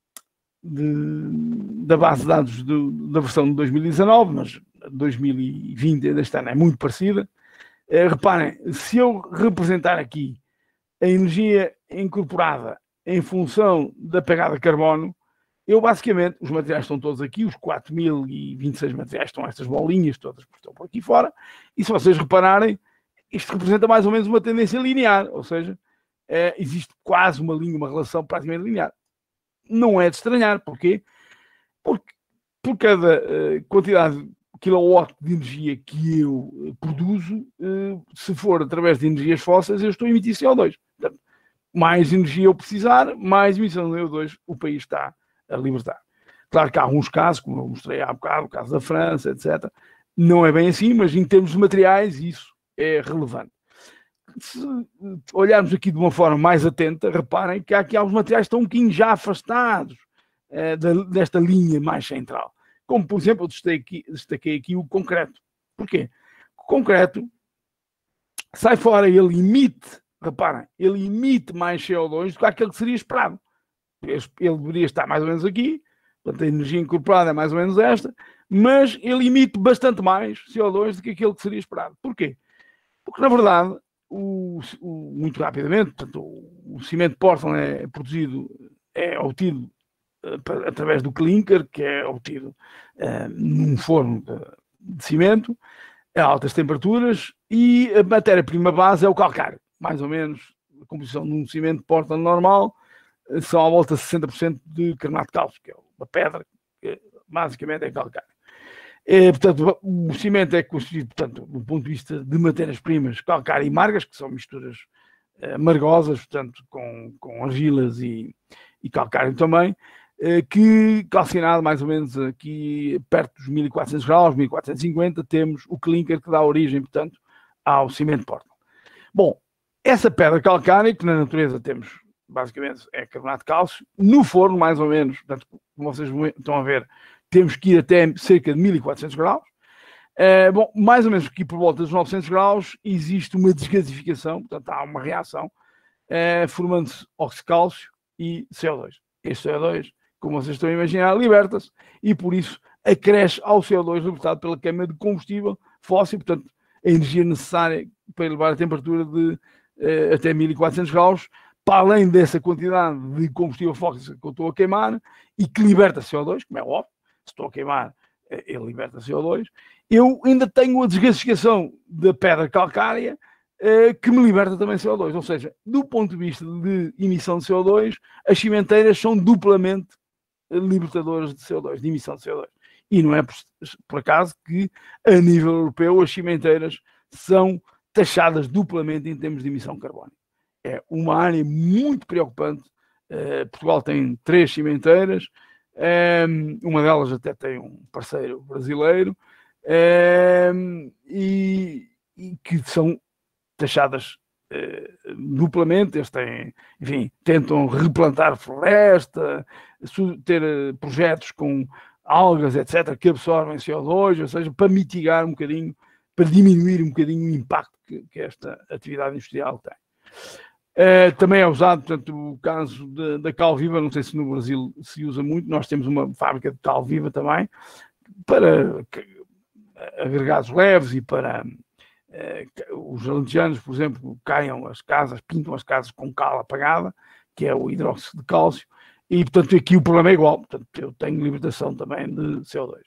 de, da base de dados do, da versão de dois mil e dezanove, mas dois mil e vinte deste ano é muito parecida. Uh, reparem, se eu representar aqui a energia incorporada em função da pegada de carbono, eu, basicamente, os materiais estão todos aqui, os quatro mil e vinte e seis materiais estão estas bolinhas todas que estão por aqui fora, e se vocês repararem, isto representa mais ou menos uma tendência linear, ou seja, é, existe quase uma linha, uma relação praticamente linear. Não é de estranhar, porquê? Porque por cada uh, quantidade de kilowatt de energia que eu uh, produzo, uh, se for através de energias fósseis, eu estou a emitir C O dois. Portanto, mais energia eu precisar, mais emissão de C O dois o país está a libertar. Claro que há alguns casos, como eu mostrei há bocado, o caso da França, etcétera. Não é bem assim, mas em termos de materiais isso é relevante. Se olharmos aqui de uma forma mais atenta, reparem que há aqui alguns materiais que estão um bocadinho já afastados eh, da, desta linha mais central. Como, por exemplo, eu destaquei aqui, destaquei aqui o concreto. Porquê? O concreto sai fora e ele emite, reparem, ele emite mais C O dois do que aquele que seria esperado. Ele deveria estar mais ou menos aqui, portanto a energia incorporada é mais ou menos esta, mas ele emite bastante mais C O dois do que aquele que seria esperado. Porquê? Porque, na verdade, o, o, muito rapidamente, portanto, o, o cimento Portland é produzido é obtido uh, através do clinker, que é obtido uh, num forno de, de cimento, a altas temperaturas, e a matéria-prima base é o calcário. Mais ou menos, a composição de um cimento Portland normal uh, são à volta de sessenta por cento de carbonato de cálcio, que é uma pedra, que basicamente é calcário. É, portanto, o cimento é constituído, portanto, do ponto de vista de matérias-primas, calcário e margas, que são misturas uh, margosas, portanto, com, com argilas e, e calcário também, uh, que calcinado mais ou menos aqui perto dos mil e quatrocentos graus, mil quatrocentos e cinquenta, temos o clinker que dá origem, portanto, ao cimento Portland. Bom, essa pedra calcária, que na natureza temos, basicamente, é carbonato de cálcio, no forno, mais ou menos, portanto, como vocês estão a ver, temos que ir até cerca de mil e quatrocentos graus. Uh, bom, mais ou menos aqui por volta dos novecentos graus existe uma desgasificação, portanto há uma reação, uh, formando-se óxido de cálcio e C O dois. Este C O dois, como vocês estão a imaginar, liberta-se e por isso acresce ao C O dois libertado pela queima de combustível fóssil, portanto a energia necessária para elevar a temperatura de uh, até mil e quatrocentos graus, para além dessa quantidade de combustível fóssil que eu estou a queimar e que liberta C O dois, como é óbvio. Se estou a queimar, ele liberta C O dois. Eu ainda tenho a desgasificação da pedra calcária que me liberta também C O dois. Ou seja, do ponto de vista de emissão de C O dois, as cimenteiras são duplamente libertadoras de C O dois, de emissão de C O dois. E não é por, por acaso que, a nível europeu, as cimenteiras são taxadas duplamente em termos de emissão de carbono. É uma área muito preocupante. Portugal tem três cimenteiras. Um, uma delas até tem um parceiro brasileiro um, e, e que são taxadas uh, duplamente. Eles têm, enfim, tentam replantar floresta, ter uh, projetos com algas, etcétera, que absorvem C O dois, ou seja, para mitigar um bocadinho, para diminuir um bocadinho o impacto que, que esta atividade industrial tem. Uh, também é usado, portanto, o caso de, da cal viva, não sei se no Brasil se usa muito, nós temos uma fábrica de cal viva também, para agregados leves e para uh, os alentejanos, por exemplo, caiam as casas, pintam as casas com cal apagada, que é o hidróxido de cálcio, e, portanto, aqui o problema é igual, portanto, eu tenho libertação também de C O dois.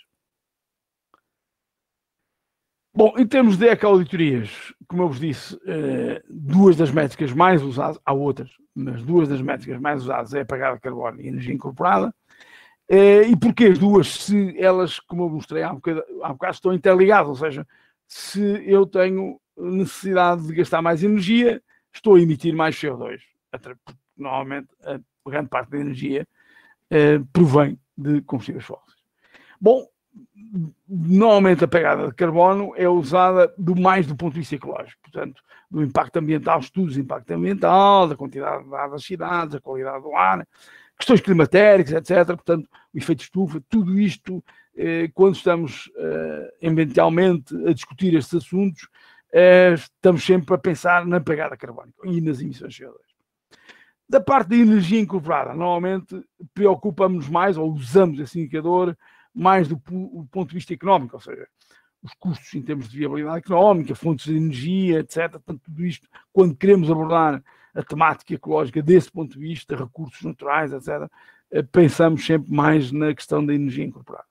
Bom, em termos de eco-auditorias, como eu vos disse, duas das métricas mais usadas, há outras, mas duas das métricas mais usadas é a pegada de carbono e energia incorporada. E porquê as duas? Se elas, como eu mostrei há bocado, há bocado, estão interligadas, ou seja, se eu tenho necessidade de gastar mais energia, estou a emitir mais C O dois. Normalmente, a grande parte da energia provém de combustíveis fósseis. Bom, normalmente a pegada de carbono é usada do mais do ponto de vista ecológico, portanto, do impacto ambiental, estudos de impacto ambiental, da quantidade de ar das cidades, da qualidade do ar, questões climatéricas, etcétera. Portanto, o efeito estufa, tudo isto, eh, quando estamos eh, ambientalmente a discutir estes assuntos, eh, estamos sempre a pensar na pegada carbónica e nas emissões de C O dois. Da parte da energia incorporada, normalmente preocupamos mais, ou usamos esse indicador, mais do, do ponto de vista económico, ou seja, os custos em termos de viabilidade económica, fontes de energia, etcétera. Portanto, tudo isto, quando queremos abordar a temática ecológica desse ponto de vista, recursos naturais, etcétera, pensamos sempre mais na questão da energia incorporada.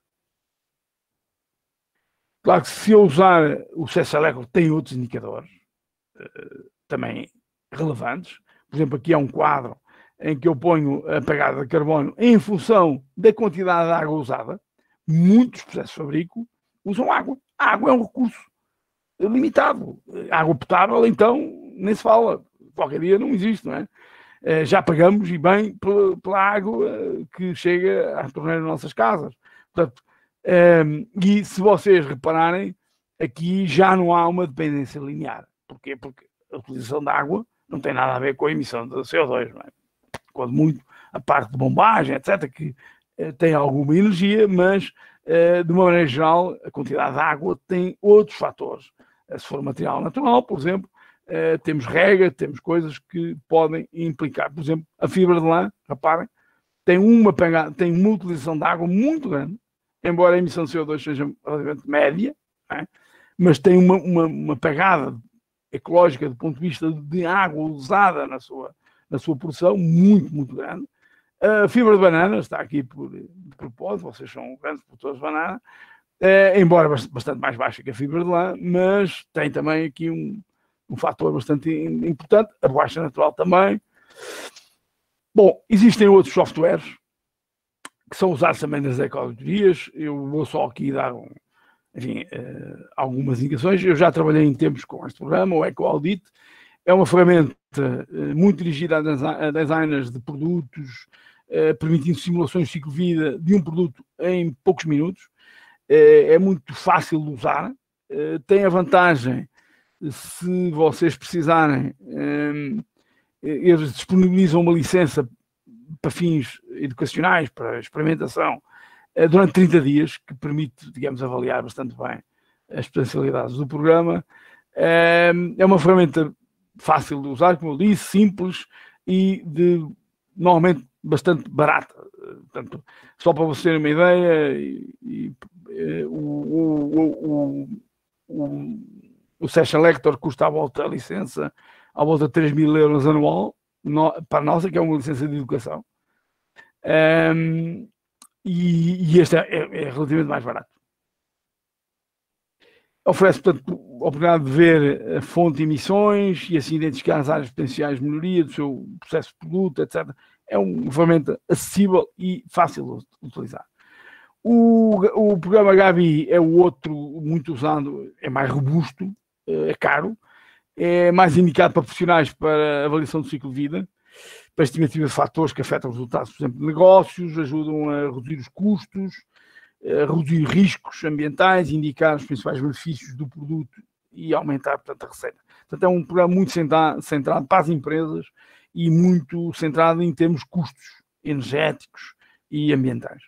Claro que se eu usar o C S L Eco, tem outros indicadores uh, também relevantes. Por exemplo, aqui há um quadro em que eu ponho a pegada de carbono em função da quantidade de água usada. Muitos processos de fabrico usam água. A água é um recurso limitado. Água potável, então, nem se fala. Qualquer dia não existe, não é? Já pagamos, e bem, pela, pela água que chega à torneira das nossas casas. Portanto, e se vocês repararem, aqui já não há uma dependência linear. Porquê? Porque a utilização da água não tem nada a ver com a emissão de C O dois, não é? Quando muito, a parte de bombagem, etcétera, que tem alguma energia, mas de uma maneira geral a quantidade de água tem outros fatores. Se for material natural, por exemplo, temos rega, temos coisas que podem implicar. Por exemplo, a fibra de lã, reparem, tem uma, pegada, tem uma utilização de água muito grande, embora a emissão de C O dois seja relativamente média, é? Mas tem uma, uma, uma pegada ecológica do ponto de vista de água usada na sua, na sua produção muito, muito grande. A fibra de banana está aqui por, de propósito, vocês são grandes produtores de banana, eh, embora bastante mais baixa que a fibra de lã, mas tem também aqui um, um fator bastante importante, a borracha natural também. Bom, existem outros softwares que são usados também nas ecoauditorias. Eu vou só aqui dar um, enfim, uh, algumas indicações. Eu já trabalhei em tempos com este programa, o EcoAudit. É uma ferramenta uh, muito dirigida a, desi a designers de produtos, uh, permitindo simulações de ciclo de vida de um produto em poucos minutos. Uh, é muito fácil de usar. Uh, tem a vantagem, se vocês precisarem, um, eles disponibilizam uma licença para fins educacionais, para experimentação, durante trinta dias, que permite, digamos, avaliar bastante bem as potencialidades do programa. É uma ferramenta fácil de usar, como eu disse, simples e de, normalmente bastante barata. Portanto, só para vocês terem uma ideia, e, e, o, o, o, o, o Session Lector custa à volta a licença à volta de três mil euros anual, no, para a nossa, que é uma licença de educação. Um, e, e este é, é, é relativamente mais barato. Oferece, portanto, a oportunidade de ver a fonte de emissões e assim identificar as áreas potenciais de melhoria do seu processo de produto, etcétera. É uma ferramenta acessível e fácil de utilizar. O, o programa Gabi é o outro muito usado, é mais robusto, é caro, é mais indicado para profissionais para avaliação do ciclo de vida, para estimativa de fatores que afetam os resultados, por exemplo, de negócios, ajudam a reduzir os custos, a reduzir riscos ambientais, indicar os principais benefícios do produto e aumentar, portanto, a receita. Portanto, é um programa muito centrado para as empresas e muito centrado em termos de custos energéticos e ambientais.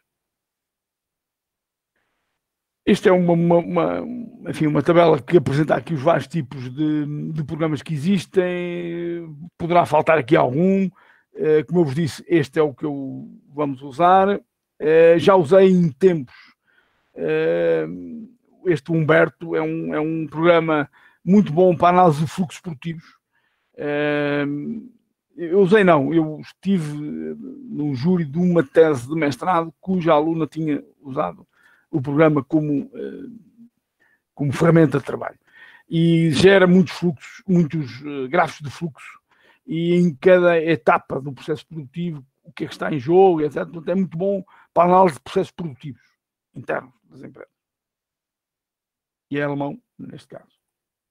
Esta é uma, uma, uma, enfim, uma tabela que apresenta aqui os vários tipos de, de programas que existem. Poderá faltar aqui algum. Uh, como eu vos disse, este é o que eu vamos usar. Uh, já usei em tempos. Uh, este Humberto é um, é um programa muito bom para análise de fluxos produtivos. Uh, eu usei não, eu estive no júri de uma tese de mestrado cuja aluna tinha usado o programa como, como ferramenta de trabalho. E gera muitos fluxos, muitos gráficos de fluxo, e em cada etapa do processo produtivo, o que é que está em jogo, etcétera. Portanto, é muito bom para a análise de processos produtivos internos das empresas. E é alemão, neste caso.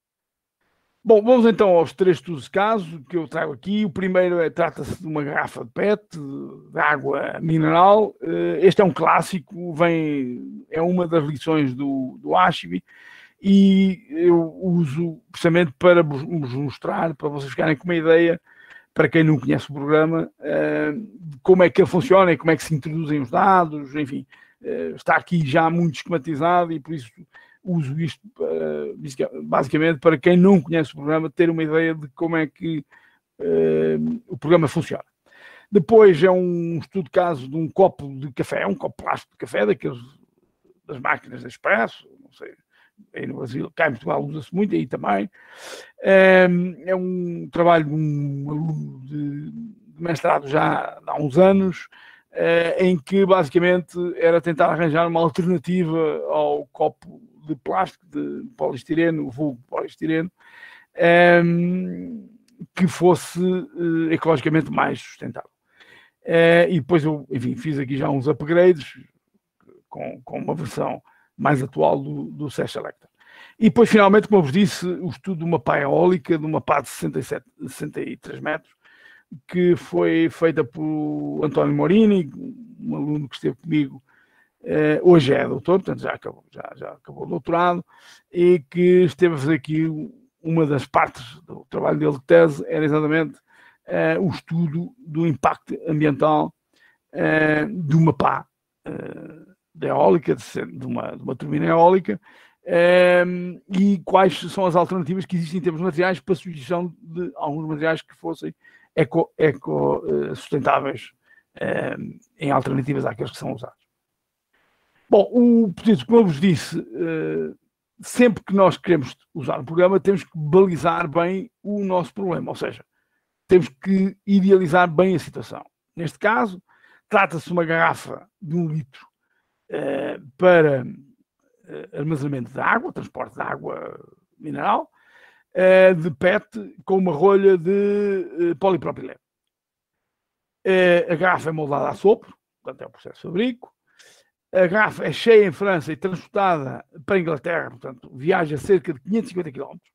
Bom, vamos então aos três estudos de caso que eu trago aqui. O primeiro é, trata-se de uma garrafa de P E T, de água mineral. Este é um clássico, vem, é uma das lições do, do Ashby, e eu uso precisamente para vos mostrar, para vocês ficarem com uma ideia, para quem não conhece o programa, como é que ele funciona e como é que se introduzem os dados, enfim. Está aqui já muito esquematizado e por isso uso isto uh, basicamente para quem não conhece o programa ter uma ideia de como é que uh, o programa funciona. Depois é um estudo de caso de um copo de café, um copo plástico de café, daqueles das máquinas de expresso, não sei, aí no Brasil, cá em Portugal usa-se muito, aí também. Um, é um trabalho de um aluno de, de mestrado já há uns anos, uh, em que basicamente era tentar arranjar uma alternativa ao copo de plástico, de poliestireno, o vulgo poliestireno, um, que fosse uh, ecologicamente mais sustentável. Uh, e depois eu, enfim, fiz aqui já uns upgrades com, com uma versão mais atual do, do Session Lector. E depois, finalmente, como eu vos disse, o estudo de uma pá eólica, de uma pá de sessenta e sete, sessenta e três metros, que foi feita por António Morini, um aluno que esteve comigo. Uh, hoje é doutor, portanto já acabou, já, já acabou o doutorado, e que esteve a fazer aqui uma das partes do trabalho dele de tese, era exatamente uh, o estudo do impacto ambiental uh, de uma pá uh, de eólica, de, de, uma, de uma turbina eólica, uh, e quais são as alternativas que existem em termos de materiais para a substituição de alguns materiais que fossem eco, eco uh, sustentáveis uh, em alternativas àqueles que são usados. Bom, o, como eu vos disse, sempre que nós queremos usar o programa, temos que balizar bem o nosso problema, ou seja, temos que idealizar bem a situação. Neste caso, trata-se de uma garrafa de um litro uh, para uh, armazenamento de água, transporte de água mineral, uh, de P E T com uma rolha de uh, polipropileno. Uh, a garrafa é moldada a sopro, portanto é o processo de fabrico. A garrafa é cheia em França e transportada para a Inglaterra, portanto viaja cerca de quinhentos e cinquenta quilómetros.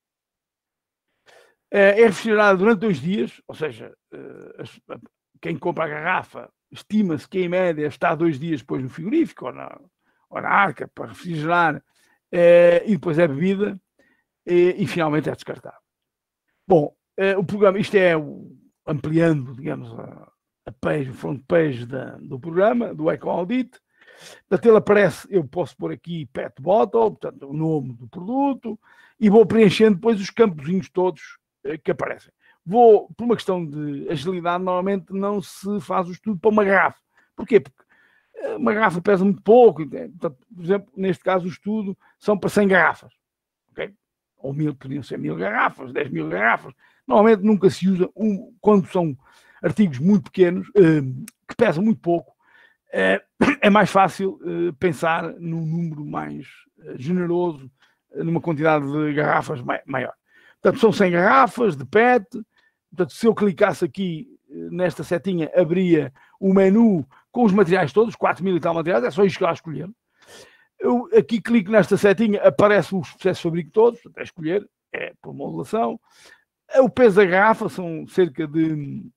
Uh, é refrigerada durante dois dias, ou seja, uh, as, quem compra a garrafa estima-se que em média está dois dias depois no frigorífico ou na, ou na arca para refrigerar, uh, e depois é bebida e, e finalmente é descartada. Bom, uh, o programa, isto é o, ampliando, digamos, a, a page, o front page da, do programa, do EcoAudit. Portanto, ele aparece, eu posso pôr aqui P E T Bottle, portanto, o nome do produto, e vou preenchendo depois os campozinhos todos uh, que aparecem. Vou, por uma questão de agilidade, normalmente não se faz o estudo para uma garrafa. Porquê? Porque uma garrafa pesa muito pouco. Portanto, por exemplo, neste caso, o estudo são para cem garrafas. Okay? Ou mil, podiam ser mil garrafas, dez mil garrafas. Normalmente nunca se usa, um, quando são artigos muito pequenos, eh, que pesam muito pouco, eh, é mais fácil eh, pensar num número mais eh, generoso, eh, numa quantidade de garrafas mai, maior. Portanto, são cem garrafas de P E T. Portanto, se eu clicasse aqui nesta setinha, abria o menu com os materiais todos, quatro mil e tal materiais, é só isto que lá escolher. Eu aqui clico nesta setinha, aparecem os processos de fabrico todos, é escolher, é por modulação. O peso da garrafa são cerca de,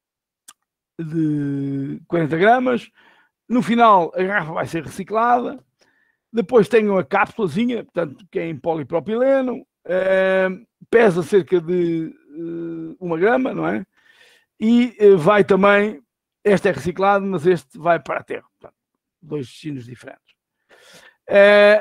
de quarenta gramas. No final, a garrafa vai ser reciclada. Depois tenho a cápsulazinha, portanto, que é em polipropileno. Uh, pesa cerca de uh, uma grama, não é? E uh, vai também, este é reciclado, mas este vai para a terra. Portanto, dois destinos diferentes. Uh,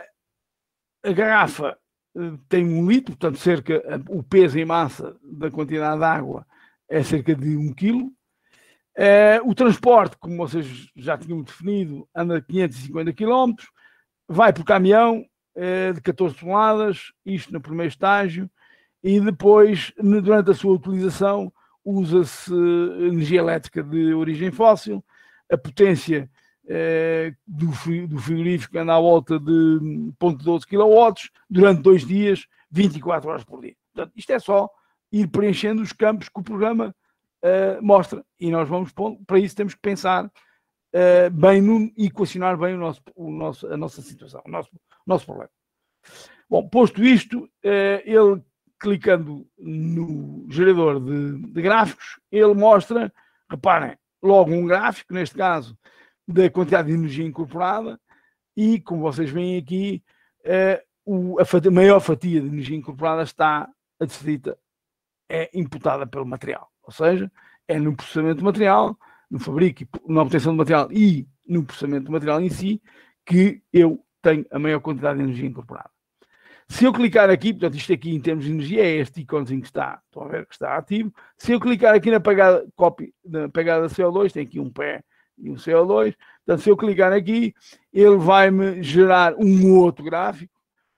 a garrafa uh, tem um litro, portanto, cerca, uh, o peso em massa da quantidade de água é cerca de um quilo. Uh, o transporte, como vocês já tinham definido, anda a quinhentos e cinquenta quilómetros, vai por caminhão de catorze toneladas, isto no primeiro estágio, e depois, durante a sua utilização, usa-se energia elétrica de origem fóssil, a potência eh, do, do frigorífico anda à volta de zero vírgula doze quilowatts, durante dois dias, vinte e quatro horas por dia. Portanto, isto é só ir preenchendo os campos que o programa eh, mostra, e nós vamos, para isso temos que pensar Uh, bem no, e equacionar bem o nosso, o nosso, a nossa situação, o nosso, o nosso problema. Bom, posto isto, uh, ele, clicando no gerador de, de gráficos, ele mostra, reparem, logo um gráfico, neste caso, da quantidade de energia incorporada, e, como vocês veem aqui, uh, o, a, fatia, a maior fatia de energia incorporada está adstrita, é imputada pelo material, ou seja, é no processamento do material, no fabrico, na obtenção do material e no processamento do material em si, que eu tenho a maior quantidade de energia incorporada. Se eu clicar aqui, portanto, isto aqui em termos de energia é este íconezinho que está, estão a ver que está ativo. Se eu clicar aqui na pegada, copy, na pegada C O dois, tem aqui um pé e um C O dois, portanto, se eu clicar aqui, ele vai-me gerar um outro gráfico,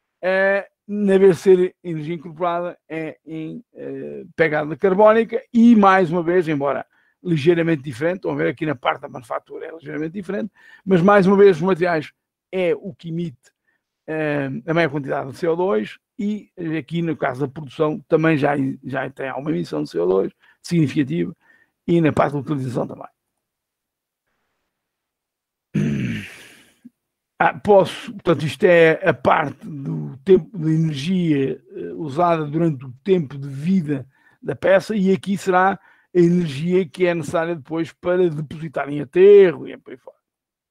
é, na vez de ser energia incorporada, é em é, pegada carbónica e, mais uma vez, embora ligeiramente diferente, estão a ver aqui na parte da manufatura é ligeiramente diferente, mas mais uma vez os materiais é o que emite uh, a maior quantidade de C O dois e aqui no caso da produção também já, já tem uma emissão de C O dois significativa e na parte da utilização também. Ah, posso, portanto isto é a parte do tempo de energia uh, usada durante o tempo de vida da peça e aqui será a energia que é necessária depois para depositar em aterro e por aí fora.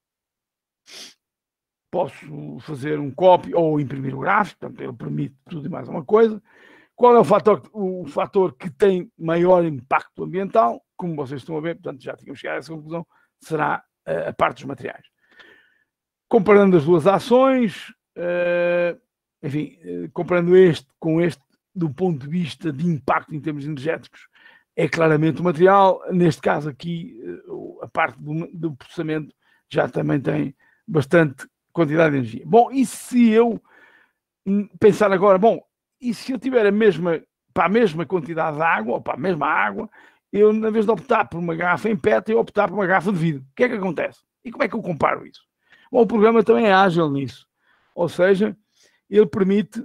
Posso fazer um copy ou imprimir o gráfico, portanto ele permite tudo e mais uma coisa. Qual é o fator, o fator que tem maior impacto ambiental? Como vocês estão a ver, portanto já tínhamos chegado a essa conclusão, será a parte dos materiais. Comparando as duas ações, enfim, comparando este com este do ponto de vista de impacto em termos energéticos, é claramente o material. Neste caso aqui, a parte do, do processamento já também tem bastante quantidade de energia. Bom, e se eu pensar agora, bom, e se eu tiver a mesma, para a mesma quantidade de água, ou para a mesma água, eu, na vez de optar por uma garrafa em P E T, eu optar por uma garrafa de vidro. O que é que acontece? E como é que eu comparo isso? Bom, o programa também é ágil nisso. Ou seja, ele permite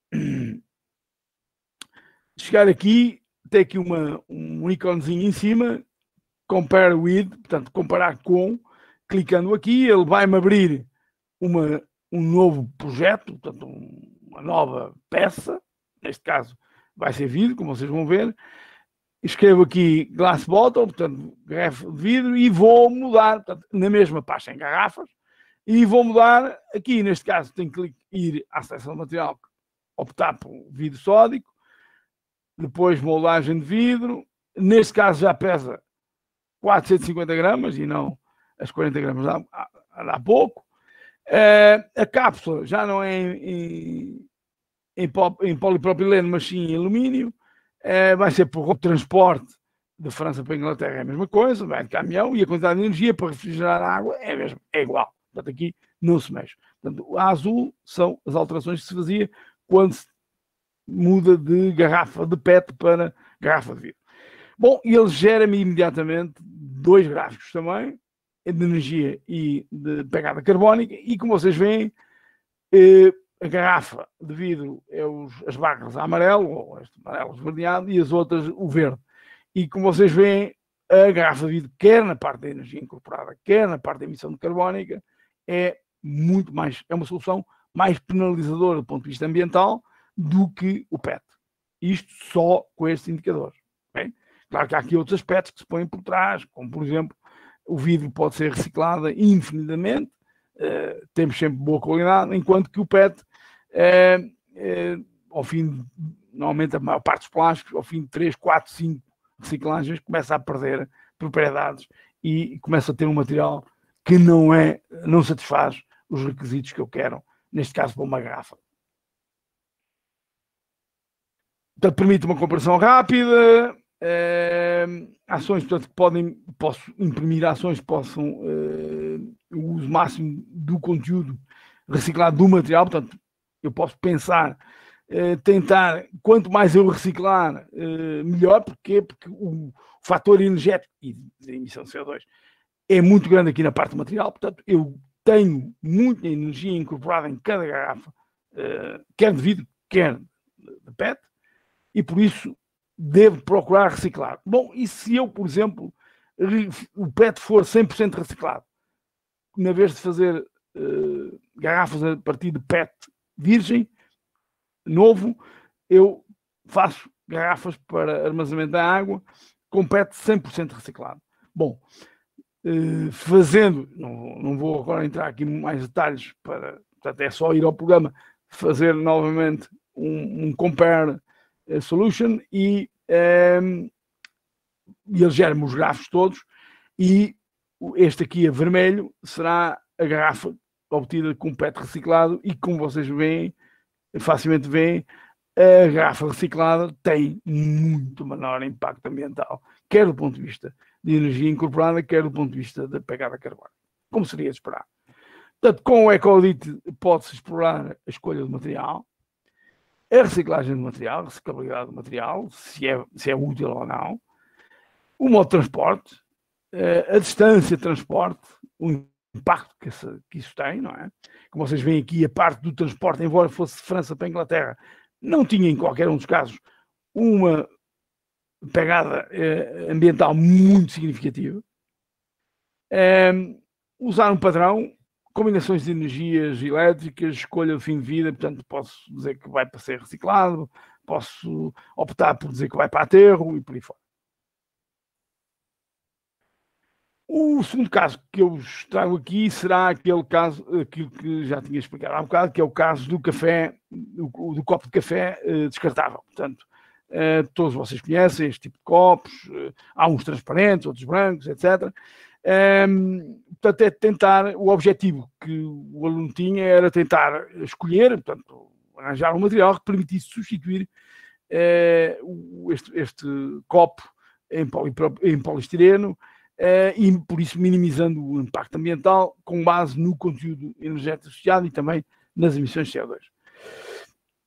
chegar aqui, ter aqui uma, um íconezinho em cima, compare with, portanto, comparar com, clicando aqui, ele vai-me abrir uma, um novo projeto, portanto, um, uma nova peça, neste caso vai ser vidro, como vocês vão ver. Escrevo aqui glass bottle, portanto, garrafa de vidro, e vou mudar, portanto, na mesma pasta em garrafas, e vou mudar aqui, neste caso, tenho que ir à seleção de material, optar por vidro sódico, depois moldagem de vidro, neste caso já pesa quatrocentos e cinquenta gramas e não as quarenta gramas há, há, há pouco. Uh, a cápsula já não é em, em, em, pop, em polipropileno, mas sim em alumínio. Uh, vai ser por transporte de França para a Inglaterra, é a mesma coisa, vai de caminhão, e a quantidade de energia para refrigerar a água é, mesmo, é igual. Portanto, aqui não se mexe. Portanto, a azul são as alterações que se fazia quando se muda de garrafa de P E T para garrafa de vidro. Bom, ele gera-me imediatamente dois gráficos também, de energia e de pegada carbónica, e como vocês veem, eh, a garrafa de vidro é os, as barras a amarelo, ou este amarelo esverdeado, e as outras o verde. E como vocês veem, a garrafa de vidro, quer na parte da energia incorporada, quer na parte da emissão de carbónica, é muito mais, é uma solução mais penalizadora do ponto de vista ambiental do que o P E T. Isto só com estes indicadores. Okay? Claro que há aqui outros aspectos que se põem por trás, como por exemplo, o vidro pode ser reciclado infinitamente, uh, temos sempre boa qualidade, enquanto que o P E T, uh, uh, ao fim, normalmente a maior parte dos plásticos, ao fim de três, quatro, cinco reciclagens, começa a perder propriedades e começa a ter um material que não é, não satisfaz os requisitos que eu quero, neste caso para uma garrafa. Portanto, permite uma comparação rápida, eh, ações, portanto, que podem, posso imprimir ações que possam eh, o uso máximo do conteúdo reciclado do material, portanto, eu posso pensar, eh, tentar, quanto mais eu reciclar, eh, melhor, porque, porque o fator energético e de emissão de C O dois é muito grande aqui na parte do material, portanto, eu tenho muita energia incorporada em cada garrafa, eh, quer de vidro, quer de P E T, e por isso devo procurar reciclar. Bom, e se eu, por exemplo, o P E T for cem por cento reciclado, na vez de fazer uh, garrafas a partir de P E T virgem, novo, eu faço garrafas para armazenamento da água com P E T cem por cento reciclado. Bom, uh, fazendo, não, não vou agora entrar aqui em mais detalhes, para, portanto é só ir ao programa, fazer novamente um, um compare solution e, um, e ele gera-me os gráficos todos, e este aqui a vermelho será a garrafa obtida com P E T reciclado, e como vocês veem, facilmente veem, a garrafa reciclada tem muito menor impacto ambiental, quer do ponto de vista de energia incorporada, quer do ponto de vista da pegada carbónica, como seria de esperar. Portanto, com o EcoAudit pode-se explorar a escolha do material, a reciclagem do material, a reciclabilidade do material, se é, se é útil ou não, o modo de transporte, a distância de transporte, o impacto que, esse, que isso tem, não é? Como vocês veem aqui, a parte do transporte, embora fosse de França para a Inglaterra, não tinha em qualquer um dos casos uma pegada eh, ambiental muito significativa. É, usar um padrão, combinações de energias elétricas, escolha de fim de vida, portanto posso dizer que vai para ser reciclado, posso optar por dizer que vai para aterro e por aí fora. O segundo caso que eu trago aqui será aquele caso, aquilo que já tinha explicado há um bocado, que é o caso do café, do, do copo de café uh, descartável. Portanto, uh, todos vocês conhecem este tipo de copos, uh, há uns transparentes, outros brancos, etcétera. Um, portanto, é tentar, o objetivo que o aluno tinha era tentar escolher, portanto, arranjar um material que permitisse substituir uh, este, este copo em, poli, em poliestireno uh, e, por isso, minimizando o impacto ambiental com base no conteúdo energético associado e também nas emissões de C O dois.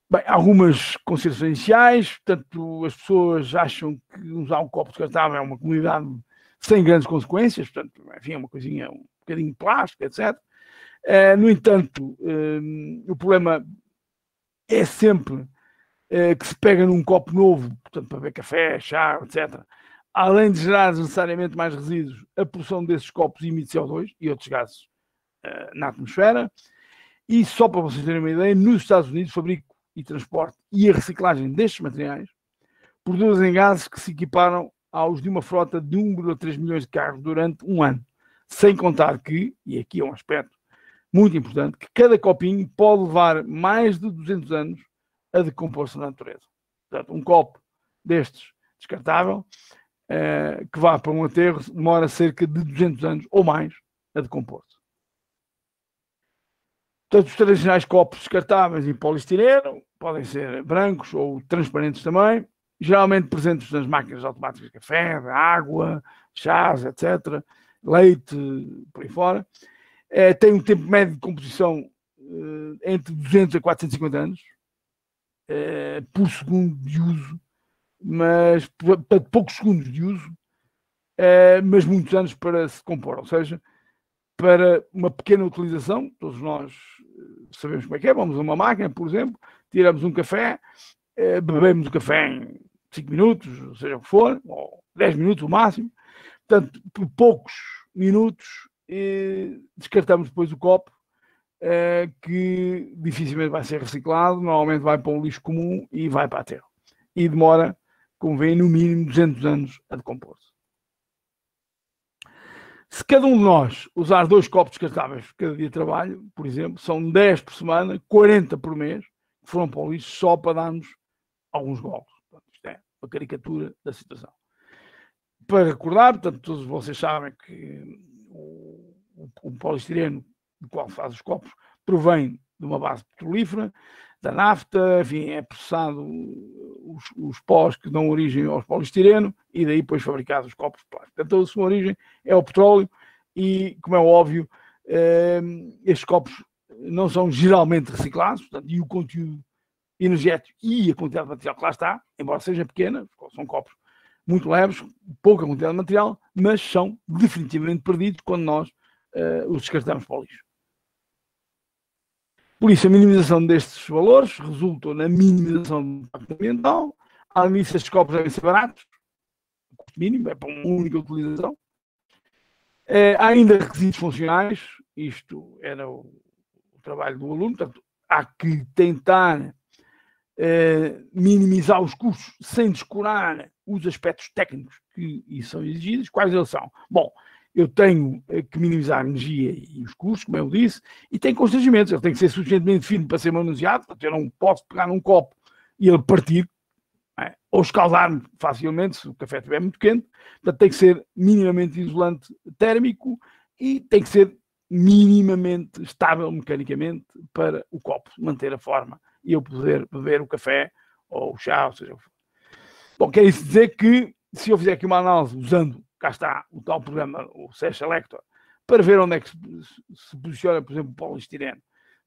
Bem, algumas considerações iniciais. Portanto, as pessoas acham que usar um copo descartável é uma comunidade sem grandes consequências. Portanto, enfim, é uma coisinha, um bocadinho de plástico, etcétera. Uh, no entanto, uh, o problema é sempre uh, que se pega num copo novo, portanto, para beber café, chá, etcétera, além de gerar necessariamente mais resíduos, a produção desses copos emite C O dois e outros gases uh, na atmosfera. E só para vocês terem uma ideia, nos Estados Unidos, o fabrico e transporte e a reciclagem destes materiais produzem gases que se equiparam aos de uma frota de um vírgula três milhões de carros durante um ano. Sem contar que, e aqui é um aspecto muito importante, que cada copinho pode levar mais de duzentos anos a decompor-se na natureza. Portanto, um copo destes descartável, Uh, que vá para um aterro, demora cerca de duzentos anos ou mais a decompor-se. Portanto, os tradicionais copos descartáveis em poliestireno podem ser brancos ou transparentes também, geralmente presentes nas máquinas automáticas de café, de água, chás, etcétera, leite, por aí fora. Uh, tem um tempo médio de composição uh, entre duzentos a quatrocentos e cinquenta anos uh, por segundo de uso, mas para poucos segundos de uso, eh, mas muitos anos para se compor. Ou seja, para uma pequena utilização, todos nós sabemos como é que é, vamos a uma máquina, por exemplo, tiramos um café, eh, bebemos o café em cinco minutos, seja o que for, ou dez minutos o máximo. Portanto, por poucos minutos, eh, descartamos depois o copo, eh, que dificilmente vai ser reciclado, normalmente vai para um lixo comum e vai para a terra. E demora, como vêem, no mínimo duzentos anos a decompor-se. Se cada um de nós usar dois copos descartáveis cada dia de trabalho, por exemplo, são dez por semana, quarenta por mês, que foram para o lixo só para darmos alguns golos. Portanto, isto é uma caricatura da situação. Para recordar, portanto, todos vocês sabem que o, o, o poliestireno do qual se faz os copos provém de uma base petrolífera, da nafta, enfim, é processado os, os pós que dão origem ao poliestireno e daí depois fabricados os copos de plástico. Portanto, a sua origem é o petróleo e, como é óbvio, eh, estes copos não são geralmente reciclados, portanto, e o conteúdo energético e a quantidade de material que lá está, embora seja pequena, são copos muito leves, pouca quantidade de material, mas são definitivamente perdidos quando nós eh, os descartamos para o lixo. Por isso, a minimização destes valores resulta na minimização do impacto ambiental. Além disso, estes copos devem ser baratos, o custo mínimo, é para uma única utilização. É, há ainda requisitos funcionais, isto era o, o trabalho do aluno, portanto, há que tentar é, minimizar os custos sem descurar os aspectos técnicos que são exigidos. Quais eles são? Bom, eu tenho que minimizar a energia e os custos, como eu disse, e tem constrangimentos. Ele tem que ser suficientemente fino para ser manuseado, portanto, eu não posso pegar num copo e ele partir, é? Ou escaldar-me facilmente se o café estiver muito quente. Portanto, tem que ser minimamente isolante térmico e tem que ser minimamente estável mecanicamente para o copo manter a forma e eu poder beber o café ou o chá, ou seja o que for. Bom, quer isso dizer que se eu fizer aqui uma análise usando, cá está, o tal programa, o SES Selector, para ver onde é que se, se posiciona, por exemplo, o poliestireno.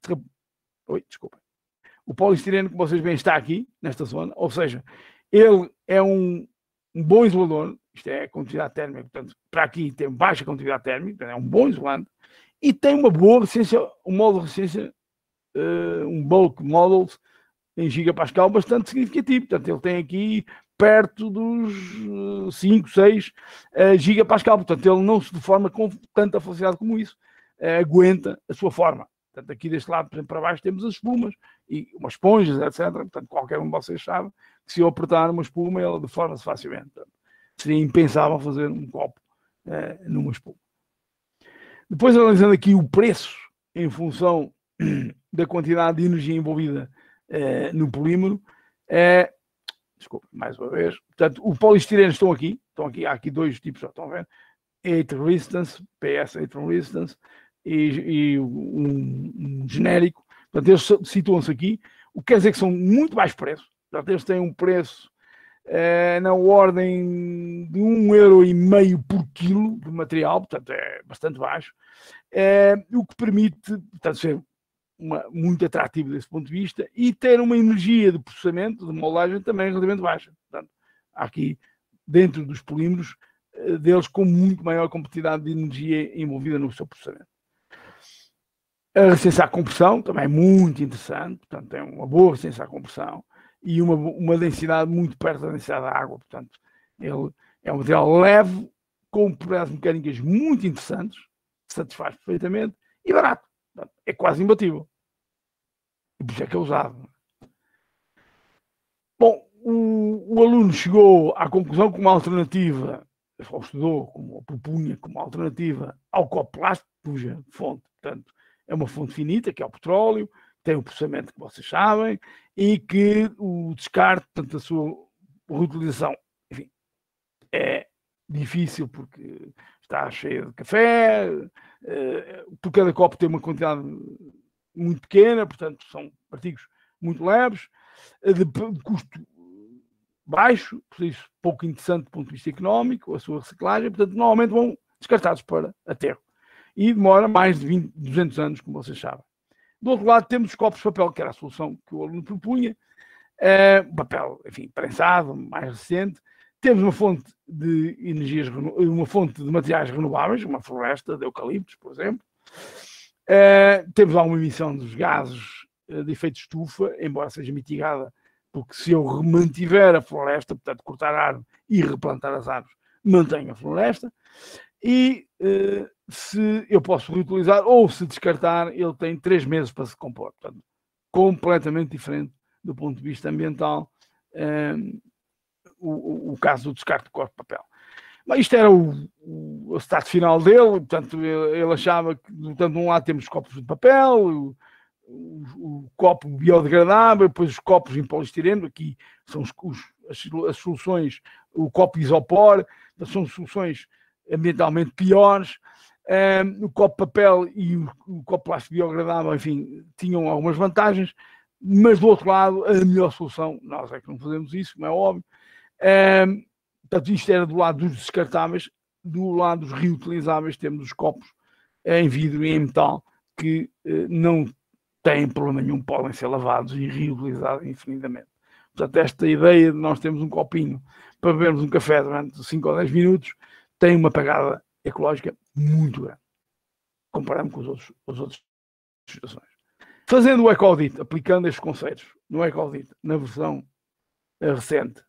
Oi, desculpa. O poliestireno, como vocês veem, está aqui, nesta zona, ou seja, ele é um, um bom isolador, isto é a condutividade térmica, portanto, para aqui tem baixa condutividade térmica, é um bom isolante, e tem uma boa resistência, um módulo de resistência, uh, um bulk models em gigapascal bastante significativo, portanto, ele tem aqui perto dos uh, cinco, seis uh, gigapascal, portanto, ele não se deforma com tanta facilidade como isso, uh, aguenta a sua forma. Portanto, aqui deste lado, por exemplo, para baixo temos as espumas e umas esponjas, etcétera. Portanto, qualquer um de vocês sabe que se eu apertar uma espuma, ela deforma-se facilmente. Portanto, seria impensável fazer um copo uh, numa espuma. Depois, analisando aqui o preço em função da quantidade de energia envolvida uh, no polímero, é... Uh, desculpa, mais uma vez. Portanto, o poliestireno estão aqui. Estão aqui, há aqui dois tipos, já estão a ver. Heat Resistance, P S Heat Resistance, e, e um, um genérico. Portanto, eles situam-se aqui. O que quer dizer que são muito baixos preços. Portanto, eles têm um preço eh, na ordem de um euro e meio por quilo de material. Portanto, é bastante baixo. Eh, o que permite, portanto, ser uma, muito atrativo desse ponto de vista, e ter uma energia de processamento, de moldagem também relativamente baixa. Portanto, há aqui, dentro dos polímeros, deles com muito maior competitividade de energia envolvida no seu processamento. A resistência à compressão também é muito interessante, portanto, tem uma boa resistência à compressão e uma, uma densidade muito perto da densidade da água. Portanto, ele é um material leve, com propriedades mecânicas muito interessantes, satisfaz perfeitamente e barato. Portanto, é quase imbatível. E por isso é que é usado. Bom, o, o aluno chegou à conclusão que uma alternativa, ou estudou, como, ou propunha como alternativa ao copo plástico, cuja fonte, portanto, é uma fonte finita, que é o petróleo, tem o processamento que vocês sabem, e que o descarte, portanto, a sua reutilização, enfim, é difícil porque está cheio de café, por cada copo tem uma quantidade muito pequena, portanto, são artigos muito leves, de custo baixo, por isso pouco interessante do ponto de vista económico, a sua reciclagem, portanto, normalmente vão descartados para aterro. E demora mais de vinte, duzentos anos, como vocês sabem. Do outro lado, temos os copos de papel, que era a solução que o aluno propunha. Uh, papel, enfim, prensado, mais recente. Temos uma fonte de energias, uma fonte de materiais renováveis, uma floresta de eucaliptos, por exemplo. Uh, temos lá uma emissão dos gases de efeito de estufa, embora seja mitigada, porque se eu mantiver a floresta, portanto, cortar a árvore e replantar as árvores, mantenho a floresta. E uh, se eu posso reutilizar ou se descartar, ele tem três meses para se compor. Portanto, completamente diferente do ponto de vista ambiental, um, o, o caso do descarte de corpo de papel. Mas isto era o, o, o start final dele, portanto, ele, ele achava que, portanto, de um lado temos copos de papel, o, o, o copo biodegradável, depois os copos em poliestireno, aqui são os, os, as, as soluções, o copo isopor, são soluções ambientalmente piores. Um, o copo de papel e o, o copo plástico biodegradável, enfim, tinham algumas vantagens, mas do outro lado, a melhor solução, nós é que não fazemos isso, como é óbvio. Um, portanto, isto era do lado dos descartáveis. Do lado dos reutilizáveis temos os copos em vidro e em metal que uh, não têm problema nenhum, podem ser lavados e reutilizados infinitamente. Portanto, esta ideia de nós termos um copinho para bebermos um café durante cinco ou dez minutos tem uma pegada ecológica muito grande, comparando com os outros, as outras situações. Fazendo o eco-audit, aplicando estes conceitos no eco-audit, na versão recente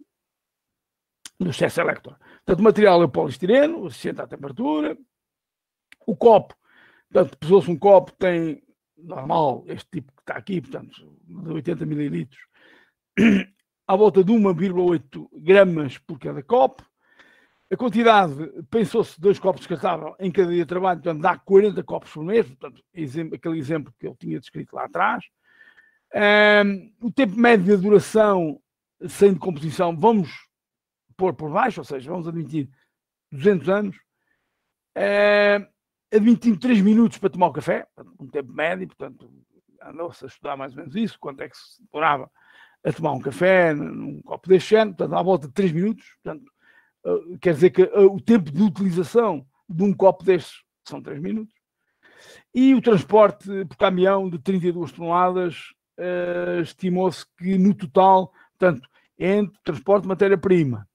do C S Elector. Portanto, o material é o poliestireno, resistente à temperatura. O copo, portanto, pesou-se um copo, tem normal, este tipo que está aqui, portanto, de oitenta mililitros, à volta de um vírgula oito gramas por cada copo. A quantidade, pensou-se dois copos descartáveis em cada dia de trabalho, portanto, dá quarenta copos por mês, portanto, exemplo, aquele exemplo que eu tinha descrito lá atrás. Um, o tempo médio de duração sem decomposição, vamos pôr por baixo, ou seja, vamos admitir duzentos anos, um, admitindo três minutos para tomar o café, um tempo médio, portanto, andou-se a estudar mais ou menos isso, quanto é que se demorava a tomar um café num copo deste género, portanto, à volta de três minutos, portanto, Uh, quer dizer que uh, o tempo de utilização de um copo destes são três minutos. E o transporte por caminhão de trinta e duas toneladas, uh, estimou-se que no total, portanto, entre transporte de matéria-prima,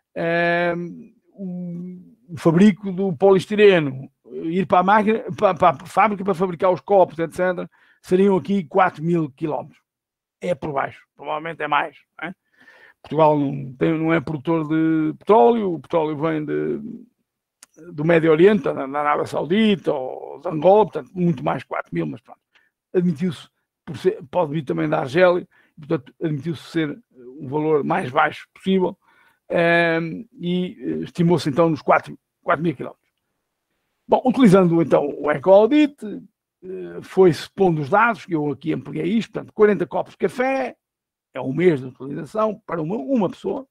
uh, o, o fabrico do poliestireno, ir para a máquina, para, para a fábrica para fabricar os copos, etcétera, seriam aqui quatro mil quilómetros. É por baixo, provavelmente é mais, não é? Portugal não, tem, não é produtor de petróleo, o petróleo vem de, do Médio Oriente, da Arábia Saudita ou de Angola, portanto, muito mais que quatro mil, mas pronto. Admitiu-se, pode vir também da Argélia, portanto, admitiu-se ser um valor mais baixo possível, um, e estimou-se então nos quatro mil quilómetros. Bom, utilizando então o eco-audit, foi-se pondo os dados, que eu aqui ampliei isto, portanto, quarenta copos de café, é um mês de utilização para uma, uma pessoa.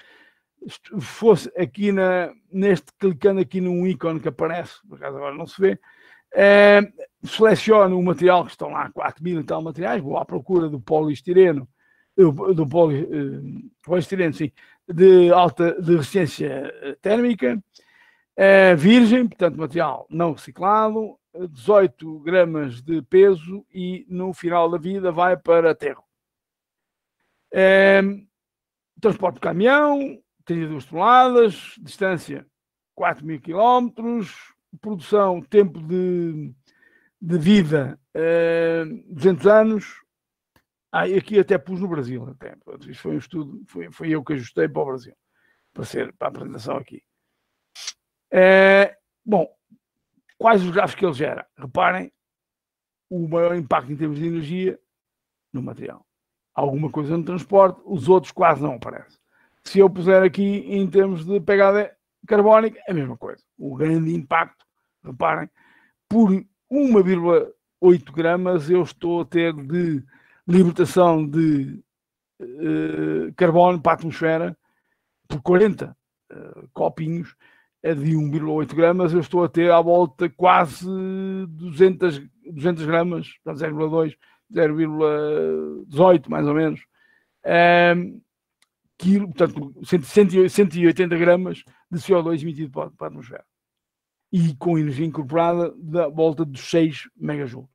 Se fosse aqui na, neste, clicando aqui num ícone que aparece, por acaso agora não se vê, é, seleciono o material, que estão lá quatro mil e tal materiais, vou à procura do poliestireno, do, do poli, uh, poliestireno, sim, de alta de resistência térmica, É virgem, portanto, material não reciclado, dezoito gramas de peso e no final da vida vai para aterro. É, transporte de caminhão, trinta e duas toneladas, distância quatro mil quilómetros, produção, tempo de, de vida é, duzentos anos. Ah, e aqui até pus no Brasil. Até. Isto foi um estudo, foi, foi eu que ajustei para o Brasil, para, ser, para a apresentação aqui. É, bom, quais os gráficos que ele gera? Reparem o maior impacto em termos de energia no material. Alguma coisa no transporte, os outros quase não aparecem. Se eu puser aqui em termos de pegada carbónica, é a mesma coisa. O grande impacto, reparem, por uma vírgula oito gramas eu estou a ter de libertação de uh, carbono para a atmosfera por quarenta uh, copinhos de um vírgula oito gramas, eu estou a ter à volta quase duzentas, duzentas gramas, zero vírgula dois, zero vírgula dezoito mais ou menos, um, quilo, portanto cento e oitenta gramas de C O dois emitido para, para a atmosfera. E com energia incorporada da volta dos seis megajoules.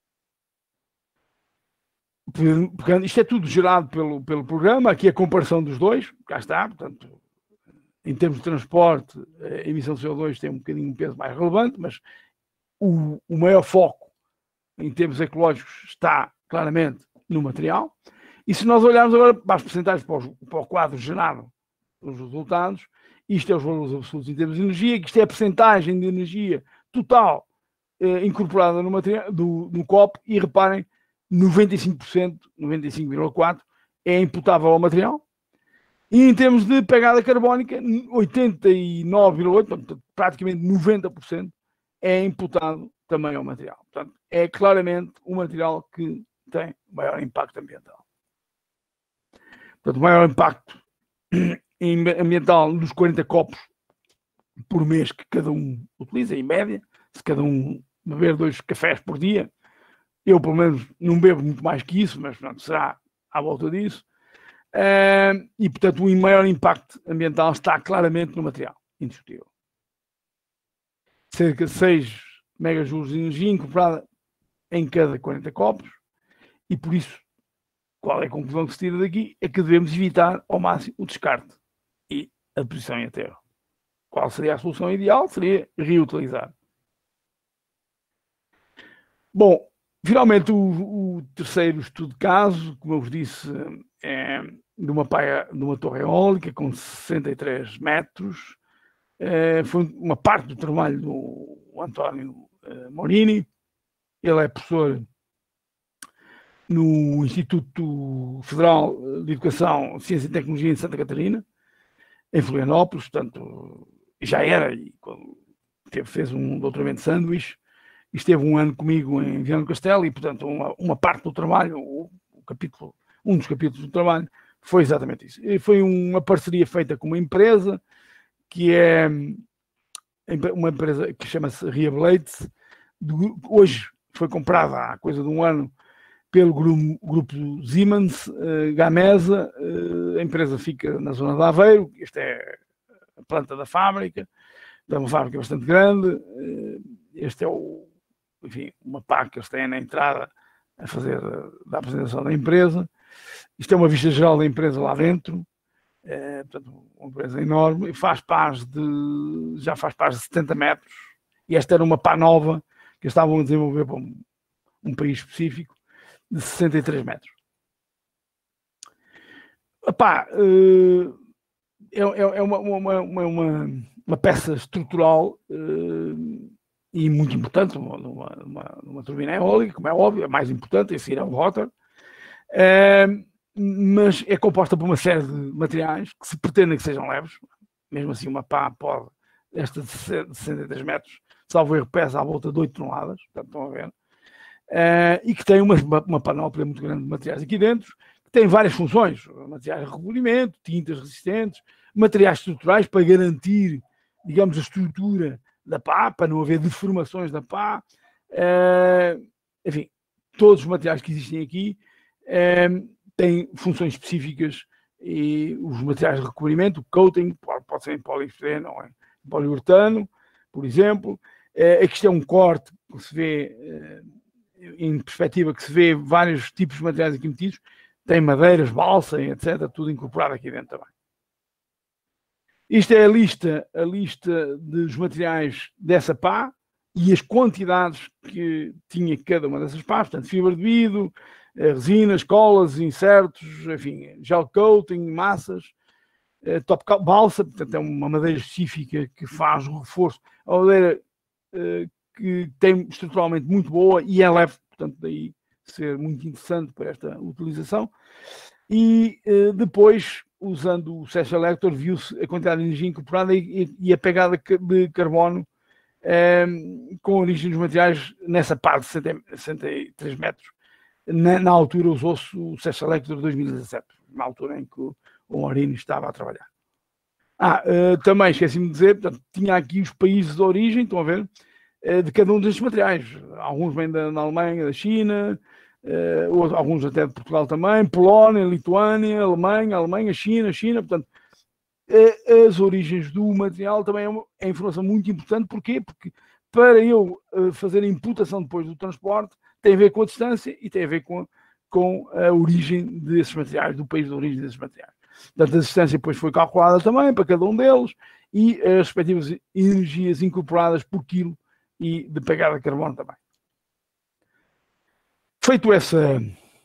Portanto, isto é tudo gerado pelo, pelo programa, aqui a comparação dos dois, cá está, portanto, em termos de transporte, a emissão de C O dois tem um bocadinho um peso mais relevante, mas o, o maior foco em termos ecológicos está claramente no material. E se nós olharmos agora para as percentagens, para, para o quadro gerado pelos resultados, isto é os valores absolutos em termos de energia, que isto é a percentagem de energia total eh, incorporada no, material, do, no copo, e reparem, noventa e cinco por cento, noventa e cinco vírgula quatro por cento é imputável ao material. E em termos de pegada carbónica, oitenta e nove vírgula oito por cento, portanto, praticamente noventa por cento, é imputado também ao material. Portanto, é claramente o material que tem maior impacto ambiental. Portanto, o maior impacto ambiental nos quarenta copos por mês que cada um utiliza, em média, se cada um beber dois cafés por dia, eu pelo menos não bebo muito mais que isso, mas portanto, será à volta disso. Uh, e, portanto, o maior impacto ambiental está claramente no material, indiscutível. Cerca de seis megajoules de energia incorporada em cada quarenta copos, e por isso, qual é a conclusão que se tira daqui? É que devemos evitar ao máximo o descarte e a deposição em aterro. Qual seria a solução ideal? Seria reutilizar. Bom, finalmente o, o terceiro estudo de caso, como eu vos disse, é de uma, paia, de uma torre eólica com sessenta e três metros. É, foi uma parte do trabalho do António é, Morini. Ele é professor no Instituto Federal de Educação, Ciência e Tecnologia de Santa Catarina, em Florianópolis, portanto, já era, e quando teve, fez um doutoramento de sanduíche, esteve um ano comigo em Viana do Castelo, e, portanto, uma, uma parte do trabalho, o, o capítulo, um dos capítulos do trabalho, foi exatamente isso. E foi uma parceria feita com uma empresa, que é uma empresa que chama-se Reablate, hoje foi comprada há coisa de um ano pelo grupo, grupo Siemens, uh, Gamesa, uh, a empresa fica na zona de Aveiro, esta é a planta da fábrica, é uma fábrica bastante grande, uh, este é o, enfim, uma pá que eles têm na entrada a fazer da apresentação da empresa. Isto é uma vista geral da empresa lá dentro, é, portanto, uma empresa enorme, e faz pás de, já faz pás de setenta metros, e esta era uma pá nova que eles estavam a desenvolver para um, um país específico, de sessenta e três metros. Epá, é, é uma, uma, uma, uma peça estrutural e muito importante numa, numa, numa turbina eólica, como é óbvio, é mais importante, esse é o rotor, mas é composta por uma série de materiais que se pretendem que sejam leves. Mesmo assim, uma pá pode, esta de sessenta e três metros, salvo erro, pesa à volta de oito toneladas, portanto, estão a ver. Uh, e que tem uma, uma panóplia muito grande de materiais aqui dentro, que tem várias funções, materiais de recolhimento, tintas resistentes, materiais estruturais para garantir, digamos, a estrutura da pá, para não haver deformações da pá, uh, enfim, todos os materiais que existem aqui uh, têm funções específicas, e os materiais de recobrimento, o coating, pode, pode ser em poliestireno ou em poliuretano, por exemplo. Aqui isto é um corte que se vê, em perspectiva, que se vê vários tipos de materiais aqui metidos. Tem madeiras, balsa, etcétera, tudo incorporado aqui dentro também. Isto é a lista, a lista dos materiais dessa pá e as quantidades que tinha cada uma dessas pás, portanto, fibra de vidro, resinas, colas, insertos, enfim, gel coating, massas, top balsa, portanto, é uma madeira específica que faz o reforço. A madeira que tem estruturalmente muito boa e é leve, portanto, daí ser muito interessante para esta utilização. E depois, usando o Sesh Elector, viu-se a quantidade de energia incorporada e, e a pegada de carbono eh, com origem dos materiais nessa parte de sessenta e três metros. Na, na altura usou-se o Sesh Elector de dois mil e dezassete, na altura em que o, o Maurini estava a trabalhar. Ah, uh, também esqueci-me de dizer, portanto, tinha aqui os países de origem, estão a ver, uh, de cada um destes materiais. Alguns vêm da, da Alemanha, da China, uh, alguns até de Portugal também, Polónia, Lituânia, Alemanha, Alemanha, China, China, portanto, uh, as origens do material também é, uma, é informação muito importante. Porquê? Porque para eu uh, fazer a imputação depois do transporte, tem a ver com a distância e tem a ver com, com a origem desses materiais, do país de origem desses materiais. Portanto, a distância depois foi calculada também para cada um deles e as respectivas energias incorporadas por quilo e de pegada de carbono também. Feito essa,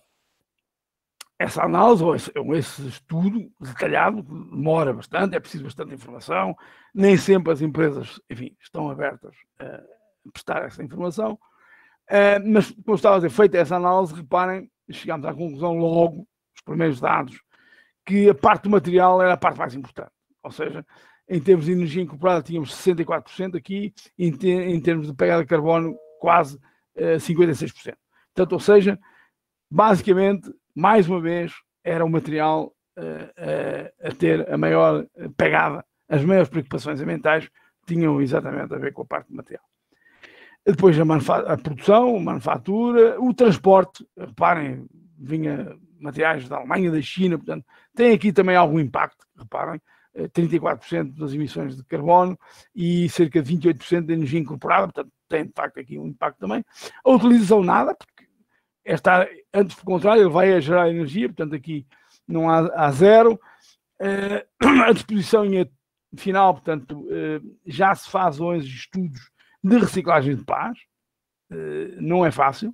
essa análise, ou esse, ou esse estudo detalhado, demora bastante, é preciso bastante informação, nem sempre as empresas, enfim, estão abertas a prestar essa informação, uh, mas, como estava a dizer, feita essa análise, reparem, chegámos à conclusão logo, os primeiros dados, que a parte do material era a parte mais importante. Ou seja, em termos de energia incorporada tínhamos sessenta e quatro por cento aqui, em, te, em termos de pegada de carbono quase uh, cinquenta e seis por cento. Portanto, ou seja, basicamente, mais uma vez, era o material uh, uh, a ter a maior pegada, as maiores preocupações ambientais tinham exatamente a ver com a parte do material. Depois a, a produção, a manufatura, o transporte, reparem, vinha materiais da Alemanha, da China, portanto, tem aqui também algum impacto, reparem, trinta e quatro por cento das emissões de carbono e cerca de vinte e oito por cento de energia incorporada, portanto, tem de facto aqui um impacto também. A utilização nada, porque esta, antes do contrário, ele vai a gerar energia, portanto, aqui não há, há zero. Uh, a disposição em final, portanto, uh, já se faz hoje estudos de reciclagem de pás, uh, não é fácil.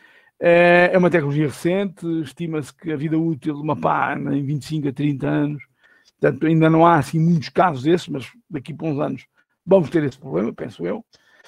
É uma tecnologia recente, estima-se que a vida útil de uma pá anda em vinte e cinco a trinta anos, portanto ainda não há assim muitos casos desses, mas daqui para uns anos vamos ter esse problema, penso eu,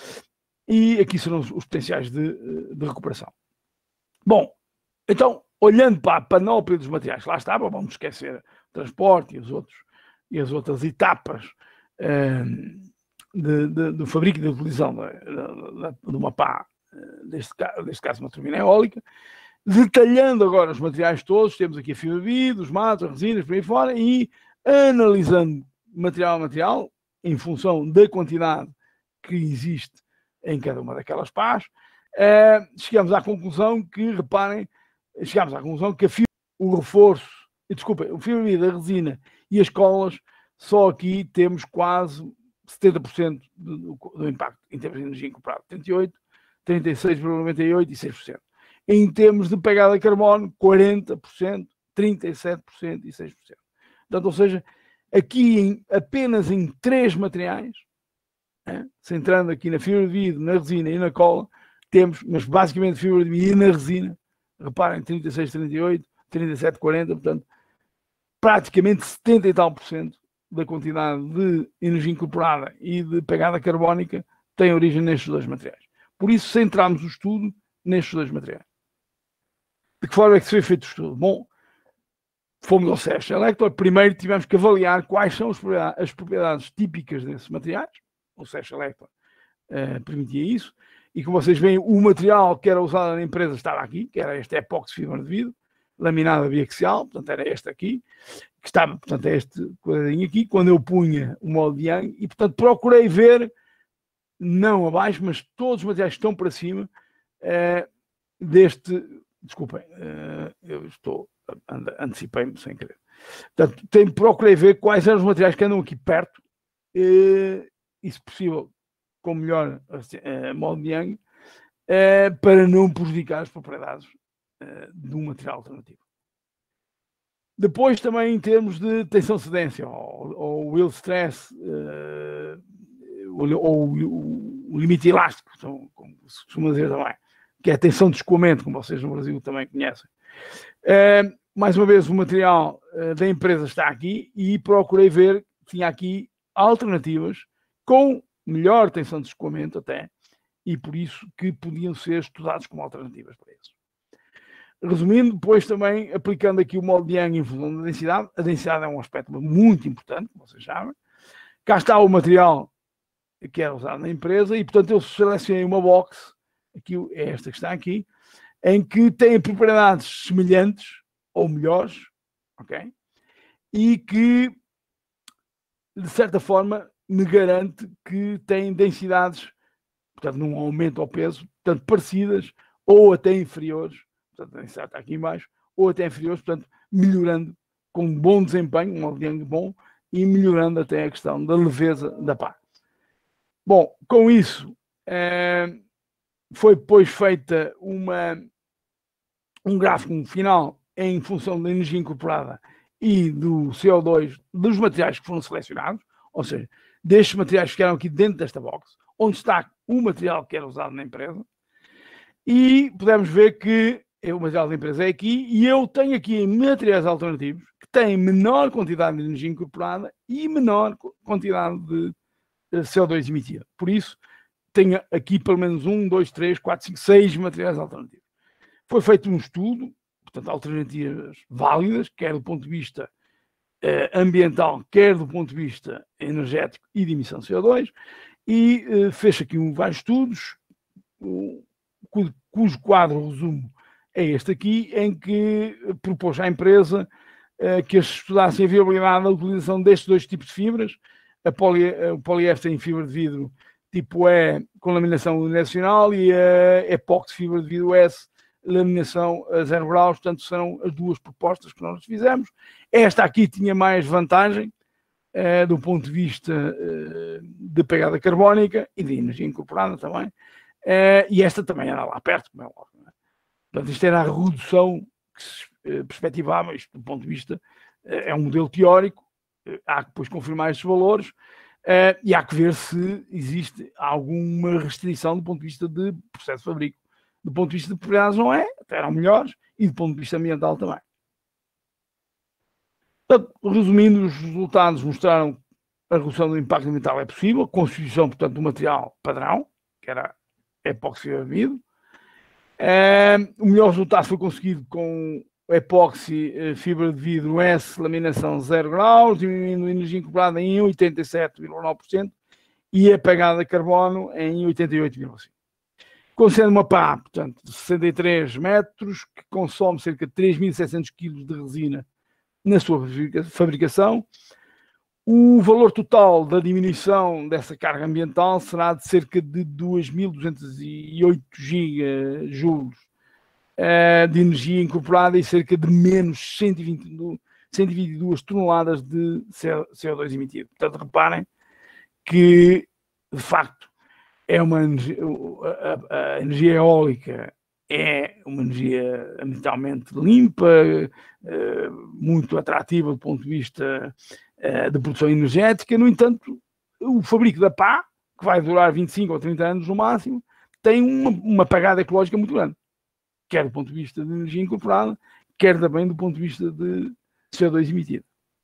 e aqui serão os potenciais de, de recuperação. Bom, então, olhando para a panóplia dos materiais, lá está, vamos esquecer o transporte e, os outros, e as outras etapas um, de, de, do fabrico e da utilização de, de, de uma pá, Deste, deste caso uma turbina eólica, detalhando agora os materiais todos, temos aqui a fibra de vidro, os matos, as resinas, por aí fora, e analisando material a material, em função da quantidade que existe em cada uma daquelas pás, eh, chegamos à conclusão que, reparem, chegamos à conclusão que a fibra, o reforço, desculpem, o fibra de vidro, a resina e as colas, só aqui temos quase setenta por cento do, do impacto em termos de energia incorporada, trinta e oito por cento, trinta e seis vírgula noventa e oito por cento e seis por cento. Em termos de pegada de carbono, quarenta por cento, trinta e sete por cento e seis por cento. Portanto, ou seja, aqui em, apenas em três materiais, é, centrando aqui na fibra de vidro, na resina e na cola, temos, mas basicamente fibra de vidro e na resina, reparem, trinta e seis, trinta e oito, trinta e sete, quarenta, portanto, praticamente setenta e tal por cento da quantidade de energia incorporada e de pegada carbónica tem origem nestes dois materiais. Por isso, centramos o estudo nestes dois materiais. De que forma é que se foi feito o estudo? Bom, fomos ao Sesh Elector. Primeiro tivemos que avaliar quais são as propriedades típicas desses materiais. O Sesh Elector uh, permitia isso. E como vocês veem, o material que era usado na empresa estava aqui, que era este epóxi fibra de vidro, laminada biaxial, portanto era este aqui, que estava, portanto, é este quadradinho aqui, quando eu punha o molde de Young, e portanto procurei ver, não abaixo, mas todos os materiais que estão para cima uh, deste, desculpem, uh, eu estou, antecipei-me sem querer, portanto tem, procurei ver quais eram os materiais que andam aqui perto uh, e se possível com melhor uh, molde de Young, uh, para não prejudicar as propriedades uh, do material alternativo. Depois também em termos de tensão-cedência, ou, ou will stress, uh, ou, ou o limite elástico, então, como se costuma dizer também, que é a tensão de escoamento, como vocês no Brasil também conhecem. Uh, mais uma vez, o material uh, da empresa está aqui e procurei ver que tinha aqui alternativas com melhor tensão de escoamento até, e por isso que podiam ser estudados como alternativas para isso. Resumindo, depois também aplicando aqui o molde de Young em função da densidade. A densidade é um aspecto muito importante, como vocês sabem. Cá está o material que era usado na empresa e, portanto, eu selecionei uma box, aqui é esta que está aqui, em que tem propriedades semelhantes ou melhores, ok? E que, de certa forma, me garante que tem densidades, portanto, num aumento ao peso, portanto, parecidas ou até inferiores, portanto, a densidade está aqui em baixo, ou até inferiores, portanto, melhorando com um bom desempenho, um molde de Young bom, e melhorando até a questão da leveza da pá. Bom, com isso, eh, foi depois feita uma, um gráfico final em função da energia incorporada e do C O dois dos materiais que foram selecionados, ou seja, destes materiais que ficaram aqui dentro desta box, onde está o material que era usado na empresa, e podemos ver que o material da empresa é aqui, e eu tenho aqui materiais alternativos que têm menor quantidade de energia incorporada e menor quantidade de C O dois emitido. Por isso, tenho aqui pelo menos um, dois, três, quatro, cinco, seis materiais alternativos. Foi feito um estudo, portanto, alternativas válidas, quer do ponto de vista eh, ambiental, quer do ponto de vista energético e de emissão de C O dois, e eh, fez aqui um, vários estudos, um, cujo, cujo quadro resumo é este aqui, em que propôs à empresa eh, que estudassem a viabilidade da utilização destes dois tipos de fibras, a poli, o poliéster em fibra de vidro tipo E com laminação unidirecional e a epóxi fibra de vidro S, laminação a zero graus, portanto serão as duas propostas que nós fizemos. Esta aqui tinha mais vantagem eh, do ponto de vista eh, de pegada carbónica e de energia incorporada também, eh, e esta também era lá perto, como é óbvio. Portanto, isto era a redução que se eh, perspectivava, isto do ponto de vista, eh, é um modelo teórico, eh, há que depois confirmar estes valores, eh, e há que ver se existe alguma restrição do ponto de vista de processo de fabrico. Do ponto de vista de propriedades não é, até eram melhores, e do ponto de vista ambiental também. Portanto, resumindo, os resultados mostraram que a redução do impacto ambiental é possível, com a substituição, portanto, do material padrão, que era epóxi fibra de vidro. Uh, o melhor resultado foi conseguido com epóxi uh, fibra de vidro S, laminação zero graus, diminuindo a energia incorporada em oitenta e sete vírgula nove por cento e a pegada de carbono em oitenta e oito vírgula cinco por cento. Concede uma pá, portanto, de sessenta e três metros, que consome cerca de três mil e setecentos quilos de resina na sua fabricação. O valor total da diminuição dessa carga ambiental será de cerca de dois mil duzentos e oito gigajoules uh, de energia incorporada e cerca de menos cento e vinte e duas toneladas de C O dois emitido. Portanto, reparem que, de facto, é uma energia, a, a, a energia eólica é uma energia ambientalmente limpa, uh, muito atrativa do ponto de vista de produção energética. No entanto, o fabrico da pá, que vai durar vinte e cinco ou trinta anos no máximo, tem uma, uma pegada ecológica muito grande, quer do ponto de vista de energia incorporada, quer também do ponto de vista de C O dois emitido.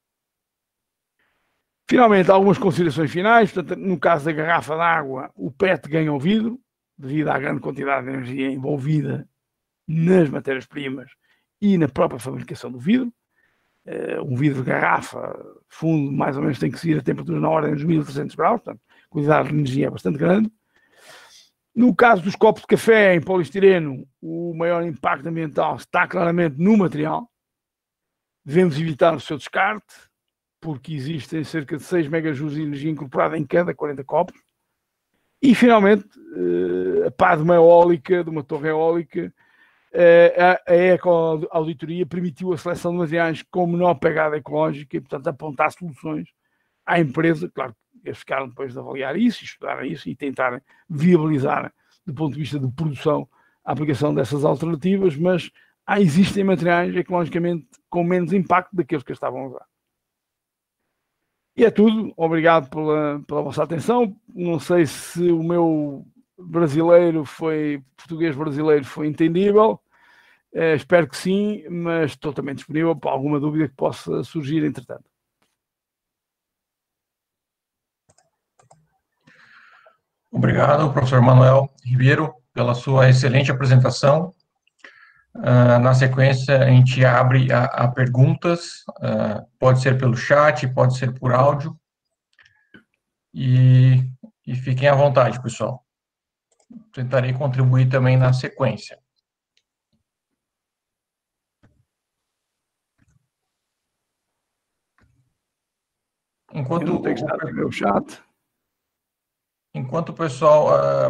Finalmente, algumas considerações finais. Portanto, no caso da garrafa d'água, o P E T ganha o vidro, devido à grande quantidade de energia envolvida nas matérias-primas e na própria fabricação do vidro. Uh, um vidro de garrafa, fundo, mais ou menos tem que seguir a temperatura na ordem dos mil e trezentos graus, portanto, a quantidade de energia é bastante grande. No caso dos copos de café em poliestireno, o maior impacto ambiental está claramente no material. Devemos evitar o seu descarte, porque existem cerca de seis megajoules de energia incorporada em cada quarenta copos. E, finalmente, uh, a pá de uma eólica, de uma torre eólica, a Eco-Auditoria permitiu a seleção de materiais com menor pegada ecológica e, portanto, apontar soluções à empresa, claro, eles ficaram depois de avaliar isso, estudar isso e tentar viabilizar, do ponto de vista de produção, a aplicação dessas alternativas, mas ah, existem materiais ecologicamente com menos impacto daqueles que estavam a usar. E é tudo. Obrigado pela, pela vossa atenção. Não sei se o meu brasileiro foi, português brasileiro foi entendível. Uh, espero que sim, mas estou também disponível para alguma dúvida que possa surgir entretanto. Obrigado, professor Manuel Ribeiro, pela sua excelente apresentação. Uh, na sequência, a gente abre a, a perguntas, uh, pode ser pelo chat, pode ser por áudio, e, e fiquem à vontade, pessoal. Tentarei contribuir também na sequência. Enquanto não tenho que estar no meu chat. Enquanto o pessoal uh,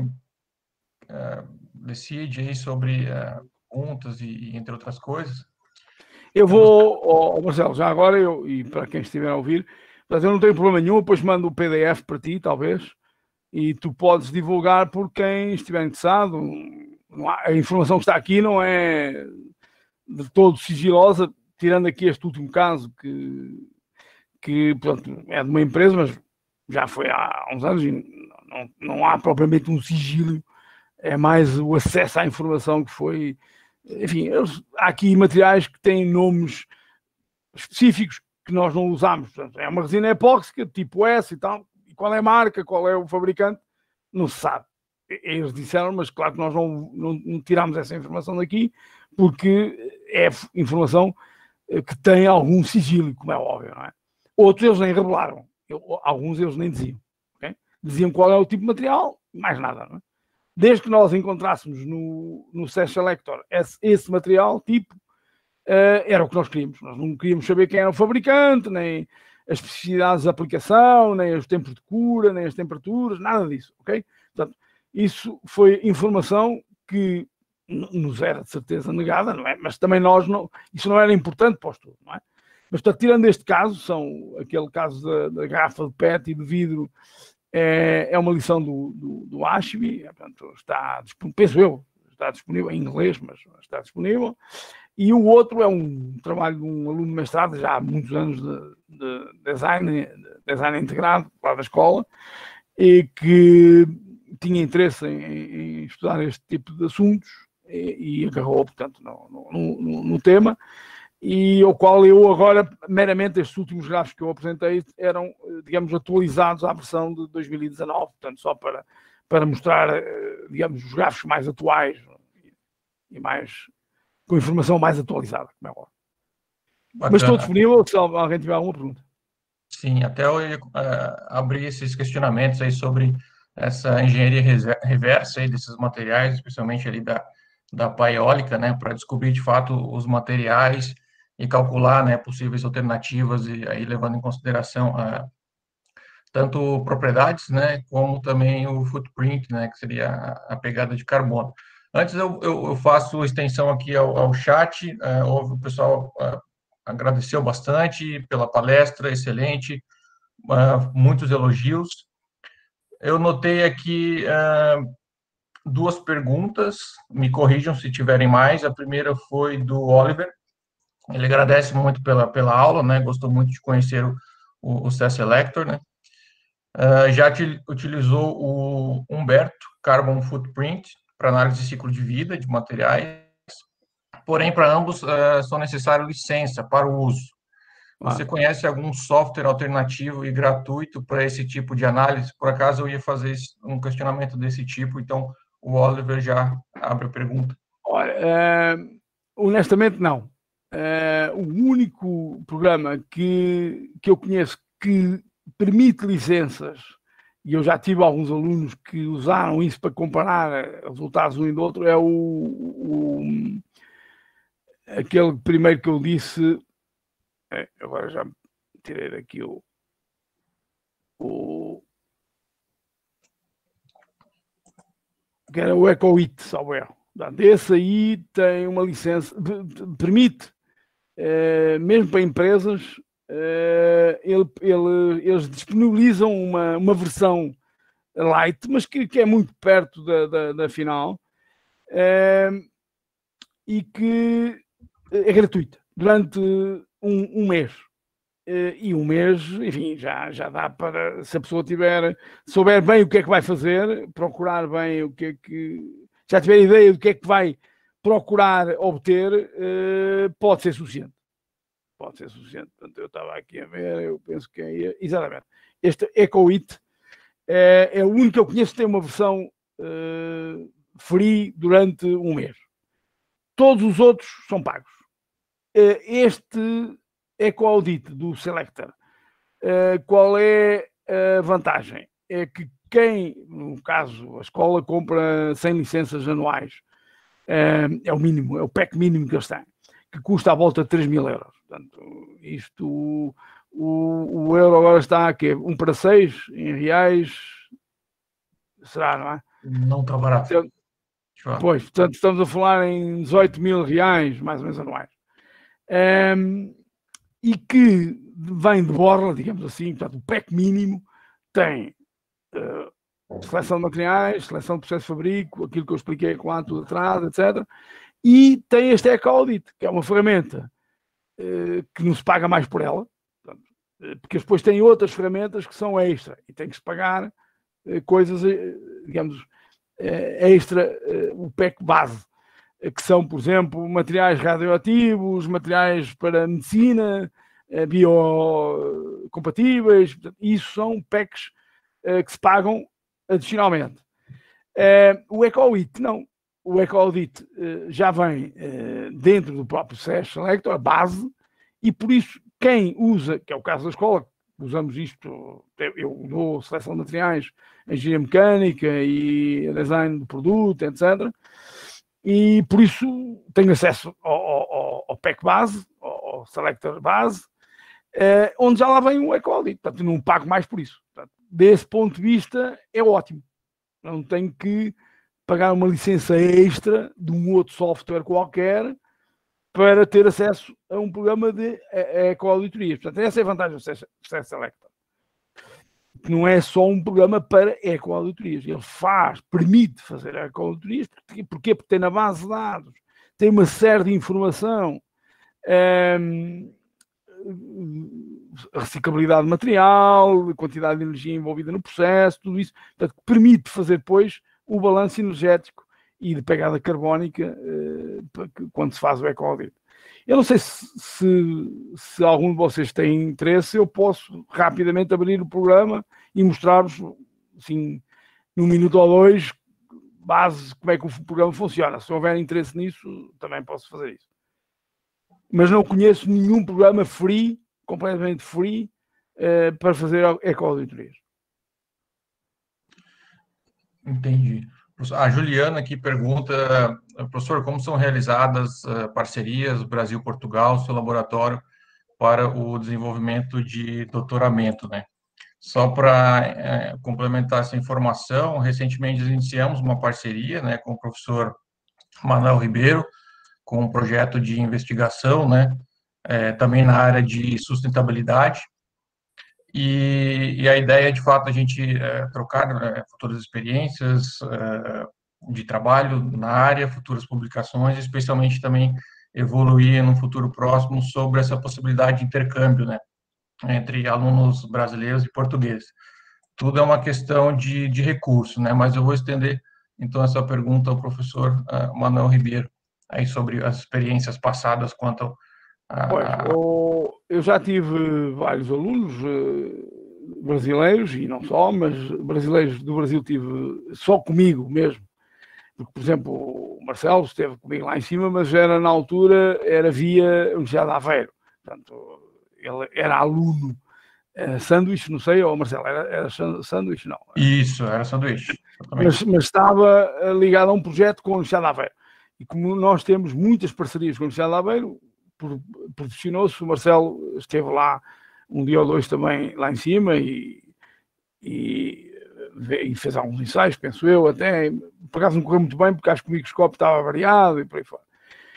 uh, decide aí sobre uh, perguntas e, e entre outras coisas. Eu vou, oh, Marcelo, já agora, eu, e para quem estiver a ouvir, mas eu não tenho problema nenhum, depois mando o P D F para ti, talvez, e tu podes divulgar por quem estiver interessado. Não há, a informação que está aqui não é de todo sigilosa, tirando aqui este último caso, que, que pronto, é de uma empresa, mas já foi há uns anos e não, não há propriamente um sigilo, é mais o acesso à informação que foi... Enfim, há aqui materiais que têm nomes específicos que nós não usamos. Portanto, é uma resina epóxica, tipo S e tal. E qual é a marca, qual é o fabricante, não se sabe. Eles disseram, mas claro que nós não, não, não tiramos essa informação daqui, porque é informação que tem algum sigilo, como é óbvio, não é? Outros eles nem revelaram. Alguns eles nem diziam. Okay? Diziam qual é o tipo de material, mais nada, não é? Desde que nós encontrássemos no, no C Selector esse, esse material, tipo, uh, era o que nós queríamos. Nós não queríamos saber quem era o fabricante, nem as especificidades de aplicação, nem os tempos de cura, nem as temperaturas, nada disso, ok? Portanto, isso foi informação que nos era de certeza negada, não é? Mas também nós não, isso não era importante para o estudo, não é? Mas, portanto, tirando este caso, são aquele caso da, da garrafa de P E T e de vidro, é, é uma lição do, do, do Ashby, portanto, está disponível, penso eu, está disponível em inglês, mas está disponível. E o outro é um trabalho de um aluno de mestrado, já há muitos anos de, de design, de design integrado, lá da escola, e que tinha interesse em, em estudar este tipo de assuntos e, e agarrou, portanto, no, no, no, no tema, e ao qual eu agora, meramente, estes últimos gráficos que eu apresentei eram, digamos, atualizados à versão de dois mil e dezanove, portanto, só para, para mostrar, digamos, os gráficos mais atuais e mais, com informação mais atualizada, como é óbvio. Mas estou disponível se alguém tiver alguma pergunta. Sim, até eu ia uh, abrir esses questionamentos aí sobre essa engenharia reversa aí desses materiais, especialmente ali da, da pá eólica, né, para descobrir de fato os materiais e calcular, né, possíveis alternativas, e aí levando em consideração uh, tanto propriedades, né, como também o footprint, né, que seria a, a pegada de carbono. Antes eu, eu, eu faço extensão aqui ao, ao chat, uh, houve o pessoal uh, agradeceu bastante pela palestra, excelente, uh, muitos elogios. Eu notei aqui uh, duas perguntas, me corrijam se tiverem mais. A primeira foi do Oliver. Ele agradece muito pela, pela aula, né? Gostou muito de conhecer o, o, o C Selector, né? Uh, já te, utilizou o Humberto Carbon Footprint para análise de ciclo de vida de materiais, porém, para ambos uh, são necessárias licença para o uso. Você ah. conhece algum software alternativo e gratuito para esse tipo de análise? Por acaso eu ia fazer um questionamento desse tipo, então o Oliver já abre a pergunta. Olha, é, honestamente não. É, o único programa que, que eu conheço que permite licenças, e eu já tive alguns alunos que usaram isso para comparar resultados um e do outro, é o, o aquele primeiro que eu disse, é, agora já tirei daqui o, o que era o EcoIT, salvo erro. Esse aí tem uma licença, permite, é, mesmo para empresas, uh, ele, ele, eles disponibilizam uma, uma versão light, mas que, que é muito perto da, da, da final, uh, e que é gratuita durante um, um mês. Uh, e um mês, enfim, já, já dá para, se a pessoa tiver, souber bem o que é que vai fazer, procurar bem o que é que, já tiver ideia do que é que vai procurar obter, uh, pode ser suficiente. Pode ser suficiente. Portanto, eu estava aqui a ver, eu penso que é, exatamente. Este EcoIT é, é o único que eu conheço que tem uma versão uh, free durante um mês. Todos os outros são pagos. Uh, este EcoAudit do Selector, uh, qual é a vantagem? É que quem, no caso, a escola compra cem licenças anuais, uh, é o mínimo, é o pack mínimo que eles têm, que custa à volta de três mil euros. Portanto, isto, o, o, o euro agora está aqui, um para seis em reais, será, não é? Não está barato. Então, pois, portanto, estamos a falar em dezoito mil reais, mais ou menos anuais. Um, e que vem de borla, digamos assim, portanto, o pack mínimo tem uh, seleção de materiais, seleção de processo de fabrico, aquilo que eu expliquei lá tudo atrás, etcétera. E tem este EcoAudit, que é uma ferramenta uh, que não se paga mais por ela, portanto, uh, porque depois tem outras ferramentas que são extra e tem que se pagar uh, coisas, uh, digamos, uh, extra, uh, o pack base, que são, por exemplo, materiais radioativos, materiais para medicina, biocompatíveis. Isso são packs uh, que se pagam adicionalmente. Uh, o EcoAudit, não. O EcoAudit uh, já vem uh, dentro do próprio S E S Selector, a base, e por isso quem usa, que é o caso da escola, usamos isto, eu dou seleção de materiais, engenharia mecânica e design do produto, etcétera, e por isso tenho acesso ao, ao, ao pack base, ao selector base, eh, onde já lá vem o EcoAudit. Portanto, não pago mais por isso. Portanto, desse ponto de vista, é ótimo. Não tenho que pagar uma licença extra de um outro software qualquer para ter acesso a um programa de ecoauditorias. Portanto, essa é a vantagem do S E S Selector. Que não é só um programa para ecoauditorias. Ele faz, permite fazer ecoauditorias. Porquê? Porque tem na base de dados, tem uma série de informação, hum, reciclabilidade de material, quantidade de energia envolvida no processo, tudo isso. Portanto, permite fazer depois o balanço energético e de pegada carbónica uh, quando se faz o EcoAudit. Eu não sei se, se, se algum de vocês tem interesse, eu posso rapidamente abrir o programa e mostrar-vos, assim, num minuto ou dois, base, como é que o programa funciona. Se houver interesse nisso, também posso fazer isso. Mas não conheço nenhum programa free, completamente free, eh, para fazer ecoauditorias. Entendi. A Juliana aqui pergunta, professor, como são realizadas uh, parcerias Brasil-Portugal, seu laboratório, para o desenvolvimento de doutoramento, né? Só para é, complementar essa informação, recentemente iniciamos uma parceria, né, com o professor Manuel Ribeiro, com um projeto de investigação, né, é, também na área de sustentabilidade. E, e a ideia é, de fato, a gente é, trocar é, futuras experiências é, de trabalho na área, futuras publicações, especialmente também evoluir no futuro próximo sobre essa possibilidade de intercâmbio, né, entre alunos brasileiros e portugueses. Tudo é uma questão de, de recurso, né, mas eu vou estender, então, essa pergunta ao professor uh, Manuel Ribeiro, aí sobre as experiências passadas quanto a... Pois, eu, eu já tive vários alunos uh, brasileiros, e não só, mas brasileiros do Brasil tive só comigo mesmo. Porque, por exemplo, o Marcelo esteve comigo lá em cima, mas era na altura, era via Universidade de Aveiro. Portanto, ele era aluno uh, sanduíche, não sei, ou Marcelo, era, era sanduíche, não. Isso, era sanduíche. Mas, mas estava ligado a um projeto com a Universidade de Aveiro. E como nós temos muitas parcerias com a Universidade de Aveiro, profissionou-se, o Marcelo esteve lá um dia ou dois também lá em cima e, e, e fez alguns ensaios, penso eu, até, por acaso não correu muito bem, porque acho que o microscópio estava variado e por aí fora.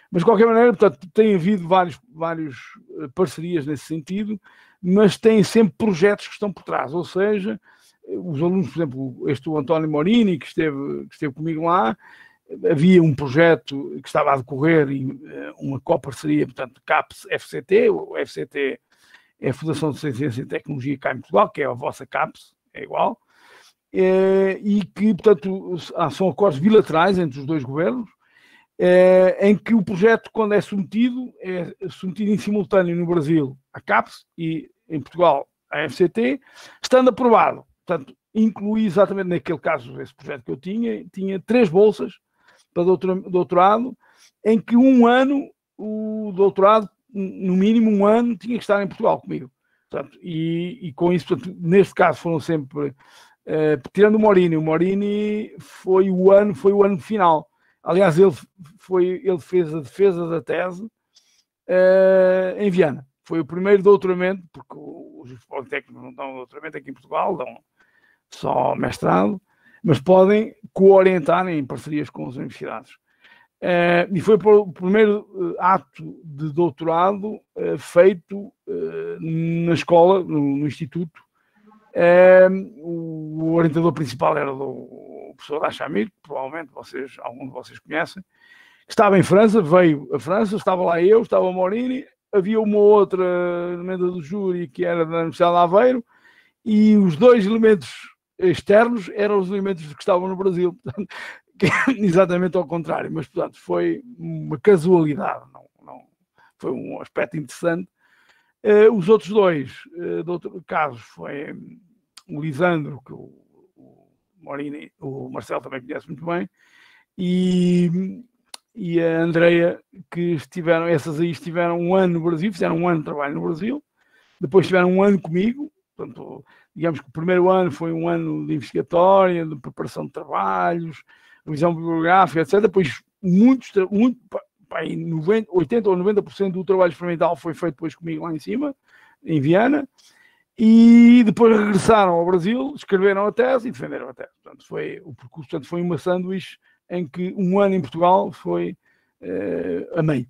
Mas, de qualquer maneira, portanto, tem havido vários, vários parcerias nesse sentido, mas tem sempre projetos que estão por trás, ou seja, os alunos, por exemplo, este o António Morini, que esteve, que esteve comigo lá, havia um projeto que estava a decorrer, uma coparceria, portanto, CAPES-F C T, o F C T é a Fundação de Ciência e Tecnologia cá em Portugal, que é a vossa CAPES, é igual, e que, portanto, são acordos bilaterais entre os dois governos, em que o projeto, quando é submetido, é submetido em simultâneo no Brasil a CAPES e em Portugal a F C T, estando aprovado. Portanto, incluí exatamente naquele caso, esse projeto que eu tinha, tinha três bolsas para doutorado, em que um ano, o doutorado, no mínimo um ano, tinha que estar em Portugal comigo. Portanto, e, e com isso, portanto, neste caso foram sempre, uh, tirando o Morini, o Morini foi o ano, foi o ano final. Aliás, ele, foi, ele fez a defesa da tese uh, em Viana. Foi o primeiro doutoramento, porque os politécnicos não dão doutoramento aqui em Portugal, dão só mestrado, mas podem co-orientar em parcerias com as universidades. Uh, e foi o primeiro uh, ato de doutorado uh, feito uh, na escola, no, no instituto. Uh, o orientador principal era o professor Achamir, que provavelmente vocês, alguns de vocês conhecem. Estava em França, veio a França, estava lá eu, estava o Morini, havia uma outra emenda do júri que era da Universidade de Aveiro, e os dois elementos externos eram os elementos que estavam no Brasil. Portanto, exatamente ao contrário, mas portanto foi uma casualidade, não, não, foi um aspecto interessante. Uh, os outros dois uh, de outro casos foi um, o Lisandro, que o, o Morini, o Marcelo também conhece muito bem, e, e a Andreia, que estiveram, essas aí estiveram um ano no Brasil, fizeram um ano de trabalho no Brasil, depois tiveram um ano comigo. Portanto, digamos que o primeiro ano foi um ano de investigatória, de preparação de trabalhos, revisão bibliográfica, etcétera. Depois, muitos, muito, pá, noventa, oitenta ou noventa por cento do trabalho experimental foi feito depois comigo lá em cima, em Viana, e depois regressaram ao Brasil, escreveram a tese e defenderam a tese. Portanto, foi, o percurso portanto, foi uma sanduíche em que um ano em Portugal foi uh, a meio.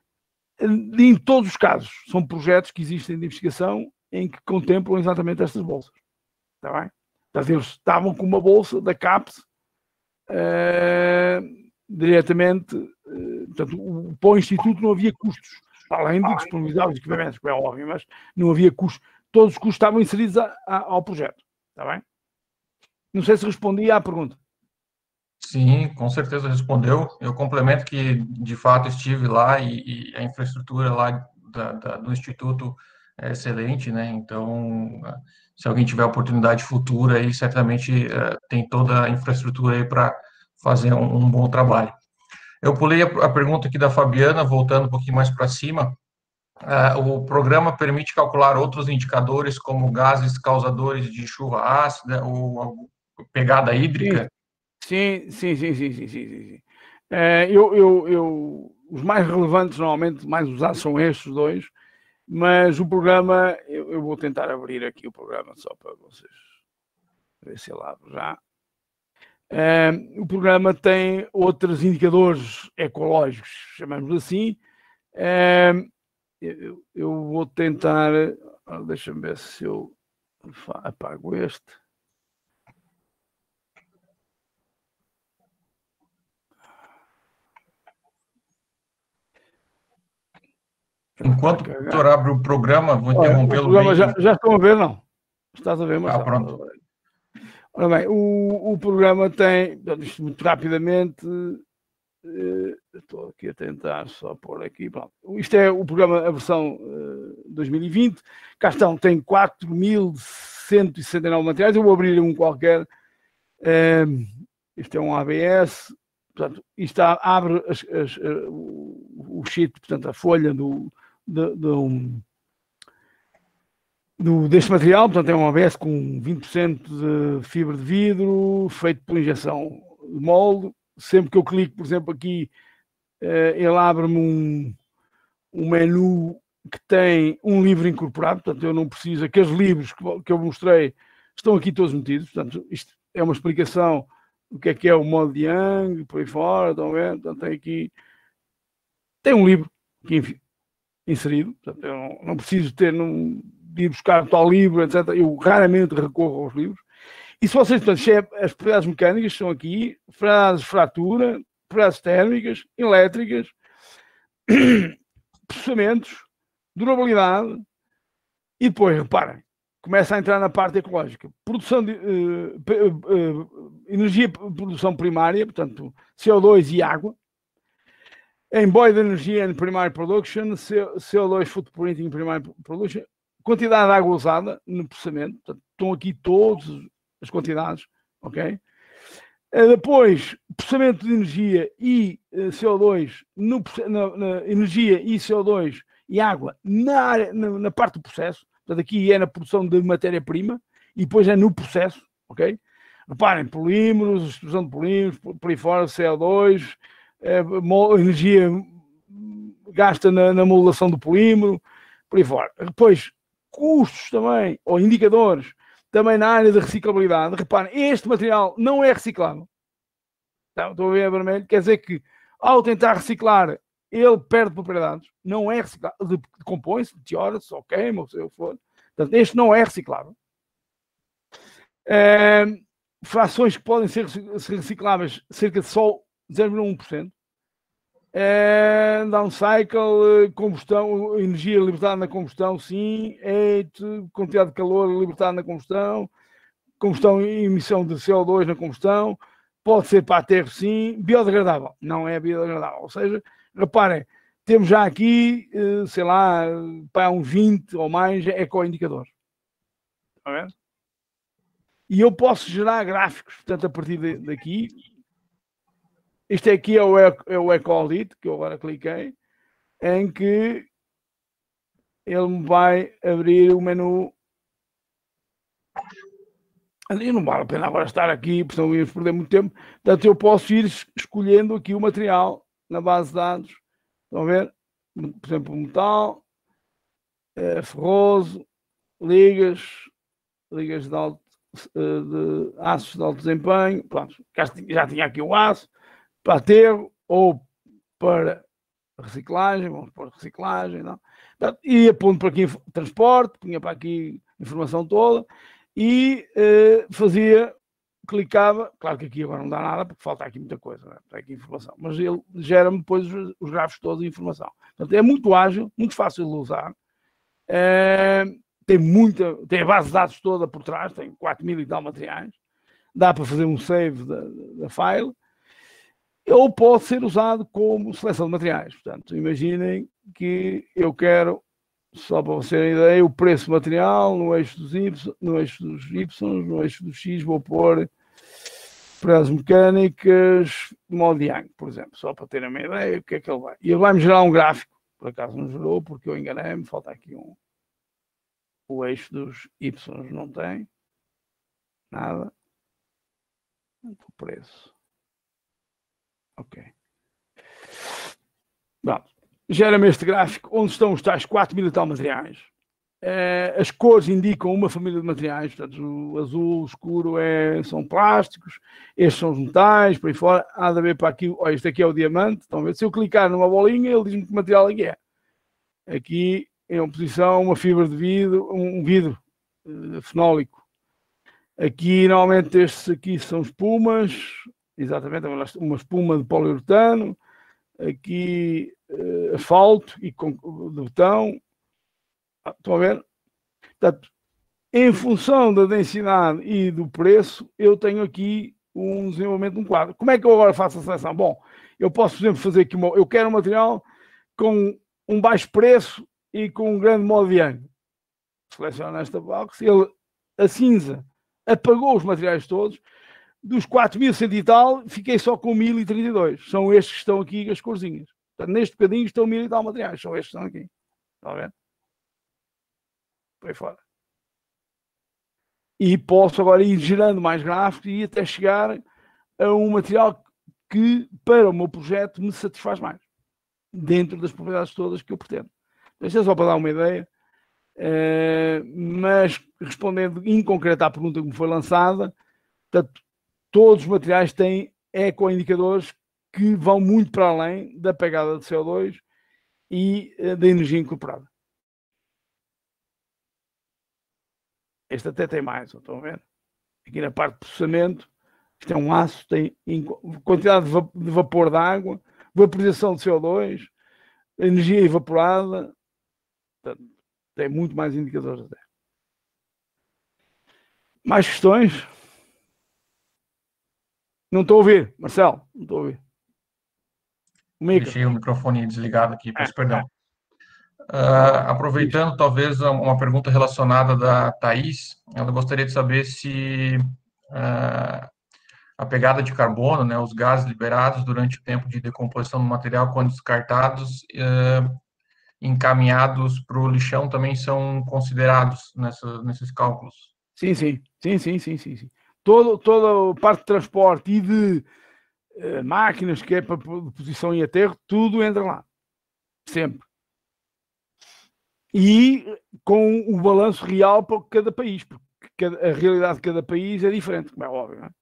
Em todos os casos, são projetos que existem de investigação em que contemplam exatamente estas bolsas. Está bem? Portanto, eles estavam com uma bolsa da CAPES uh, diretamente, uh, portanto, o, para o Instituto não havia custos, além de disponibilizar os equipamentos, que é óbvio, mas não havia custos. Todos os custos estavam inseridos a, a, ao projeto. Está bem? Não sei se respondi à pergunta. Sim, com certeza respondeu. Eu complemento que, de fato, estive lá e, e a infraestrutura lá da, da, do Instituto é excelente, né? Então, se alguém tiver oportunidade futura, aí certamente uh, tem toda a infraestrutura aí para fazer um, um bom trabalho. Eu pulei a, a pergunta aqui da Fabiana, voltando um pouquinho mais para cima. Uh, o programa permite calcular outros indicadores, como gases causadores de chuva ácida ou pegada hídrica? Sim, sim, sim, sim, sim, sim, sim. Uh, eu, eu, eu, os mais relevantes, normalmente, mais usados são estes dois, mas o programa, eu, eu vou tentar abrir aqui o programa só para vocês ver se ele abre já. Uh, o programa tem outros indicadores ecológicos, chamamos assim. Uh, eu, eu vou tentar, deixa-me ver se eu apago este. Enquanto o doutor abre o programa, vou interrompê-lo. Já, já estão a ver, não? Estás a ver, Marcelo? Ah, pronto. Ora bem, o, o programa tem, isto muito rapidamente, uh, estou aqui a tentar só pôr aqui, pronto. Isto é o programa, a versão uh, dois mil e vinte, cá estão, tem quatro mil cento e sessenta e nove materiais, eu vou abrir um qualquer, uh, isto é um A B S, portanto, isto abre as, as, uh, o, o sheet, portanto, a folha do Do, do, do, deste material, portanto é um A B S com vinte por cento de fibra de vidro, feito por injeção de molde. Sempre que eu clico, por exemplo, aqui, ele abre-me um, um menu que tem um livro incorporado, portanto eu não preciso, aqueles livros que, que eu mostrei estão aqui todos metidos, portanto isto é uma explicação do que é que é o molde de Young, por aí fora, estão a ver? Portanto tem aqui Tem um livro aqui inserido, portanto, eu não, não preciso ter, não, de ir buscar tal livro, etcétera. Eu raramente recorro aos livros. E se vocês, portanto, as propriedades mecânicas são aqui, propriedades de fratura, propriedades térmicas, elétricas, processamentos, durabilidade, e depois, reparem, começa a entrar na parte ecológica. Produção de uh, uh, uh, energia, produção primária, portanto, C O dois e água. Embodied Energy and Primary Production, C O dois Footprint in Primary Production, quantidade de água usada no processamento, portanto, estão aqui todas as quantidades, ok? Depois, processamento de energia e uh, C O dois, no, na, na energia e C O dois e água na, área, na, na parte do processo, portanto, aqui é na produção de matéria-prima e depois é no processo, ok? Reparem, polímeros, extrusão de polímeros, por aí fora, C O dois, eh, energia gasta na, na modulação do polímero, por aí fora. Depois, custos também, ou indicadores, também na área da reciclabilidade. Reparem, este material não é reciclável. Então, estou a ver a vermelho, quer dizer que ao tentar reciclar, ele perde propriedades, não é reciclável, decompõe-se, deteriora-se, ou queima, ou seja o que for. Portanto, este não é reciclável. É, frações que podem ser recicláveis, cerca de só zero vírgula um por cento. É, down cycle, combustão, energia libertada na combustão, sim. Heat, quantidade de calor libertada na combustão. Combustão e emissão de C O dois na combustão. Pode ser para aterro, sim. Biodegradável, não é biodegradável. Ou seja, reparem, temos já aqui, sei lá, para uns vinte ou mais eco-indicadores. Está a ver? E eu posso gerar gráficos, portanto, a partir de, daqui. Este aqui é o, é o Eco-Audit, que eu agora cliquei, em que ele me vai abrir o menu. E não vale a pena agora estar aqui, porque senão íamos perder muito tempo. Portanto, eu posso ir escolhendo aqui o material na base de dados. Estão a ver? Por exemplo, metal, é, ferroso, ligas, ligas de, alto, de aços de alto desempenho. Pronto, já tinha aqui o aço para aterro ou para reciclagem, vamos pôr reciclagem, não? Portanto, ia pondo para aqui transporte, punha para aqui informação toda e uh, fazia, clicava, claro que aqui agora não dá nada porque falta aqui muita coisa, né? Está aqui informação, mas ele gera-me depois os, os gráficos todos de informação. Portanto, é muito ágil, muito fácil de usar, uh, tem muita, tem a base de dados toda por trás, tem quatro mil e tal materiais, dá para fazer um save da, da file, ou pode ser usado como seleção de materiais. Portanto, imaginem que eu quero, só para vocês terem ideia, o preço do material no eixo dos Y, no eixo dos Y, no eixo do X, vou pôr propriedades mecânicas, modo Young, por exemplo, só para terem uma ideia, o que é que ele vai. E ele vai-me gerar um gráfico, por acaso não gerou, porque eu enganei-me, falta aqui um. O eixo dos Y não tem nada. O preço. Ok. Pronto. Gera-me este gráfico onde estão os tais quatro mil e tal materiais. Uh, as cores indicam uma família de materiais. Portanto, o azul o escuro é, são plásticos, estes são os metais, por aí fora. Há de haver para aqui. Olha, este aqui é o diamante. Estão a ver? Se eu clicar numa bolinha, ele diz-me que material é que é. Aqui é uma posição, uma fibra de vidro, um vidro uh, fenólico. Aqui, normalmente, estes aqui são espumas. Exatamente, uma espuma de poliuretano, aqui uh, asfalto e com, de betão. Ah, estão a ver? Portanto, em função da densidade e do preço, eu tenho aqui um desenvolvimento de um quadro. Como é que eu agora faço a seleção? Bom, eu posso, por exemplo, fazer aqui uma... Eu quero um material com um baixo preço e com um grande modo de Young. Seleciono esta box, ele, a cinza, apagou os materiais todos. Dos quatro mil e cem e tal, fiquei só com mil e trinta e dois. São estes que estão aqui, as corzinhas. Portanto, neste bocadinho estão mil e tal materiais. São estes que estão aqui. Estão a ver? Por aí fora. E posso agora ir gerando mais gráficos e até chegar a um material que, para o meu projeto, me satisfaz mais. Dentro das propriedades todas que eu pretendo. Isto é só para dar uma ideia. Uh, mas, respondendo em concreto à pergunta que me foi lançada, portanto, todos os materiais têm eco-indicadores que vão muito para além da pegada de C O dois e uh, da energia incorporada. Este até tem mais, estão a ver? Aqui na parte de processamento, isto é um aço, tem quantidade de vapor de água, vaporização de C O dois, energia evaporada, portanto, tem muito mais indicadores até. Mais questões? Não estou a ouvir, Marcelo, não estou a ouvir. O Deixei o microfone desligado aqui, peço é, perdão. É. Uh, aproveitando, Isso. talvez, uma pergunta relacionada da Thaís, ela gostaria de saber se uh, a pegada de carbono, né, os gases liberados durante o tempo de decomposição do material, quando descartados, uh, encaminhados para o lixão, também são considerados nessa, nesses cálculos. Sim, sim, sim, sim, sim, sim. sim. Todo, toda a parte de transporte e de uh, máquinas que é para posição em aterro, tudo entra lá. Sempre. E com o balanço real para cada país, porque cada, a realidade de cada país é diferente, como é óbvio, não é?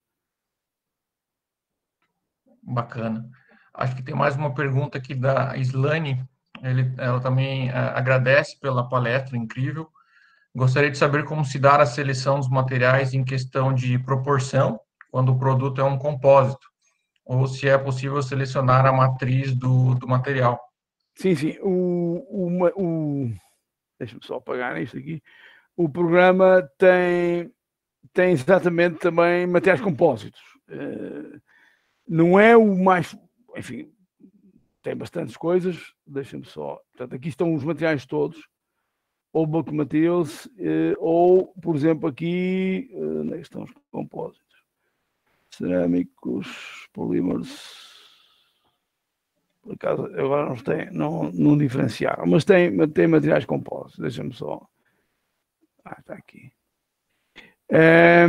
Bacana. Acho que tem mais uma pergunta aqui da Islane. Ele, ela também uh, agradece pela palestra incrível. Gostaria de saber como se dá a seleção dos materiais em questão de proporção, quando o produto é um compósito, ou se é possível selecionar a matriz do, do material. Sim, sim. O, o, o, deixa-me só apagar isto aqui. O programa tem, tem exatamente também materiais compósitos. Uh, não é o mais... Enfim, tem bastantes coisas. Deixa-me só... Portanto, aqui estão os materiais todos. Ou bulk materials, uh, ou, por exemplo, aqui... Uh, onde é que estão os compósitos? Cerâmicos, polímeros... Por acaso, agora não, tem, não, não diferenciaram, mas tem, tem materiais compostos. Deixa-me só... Ah, está aqui. É...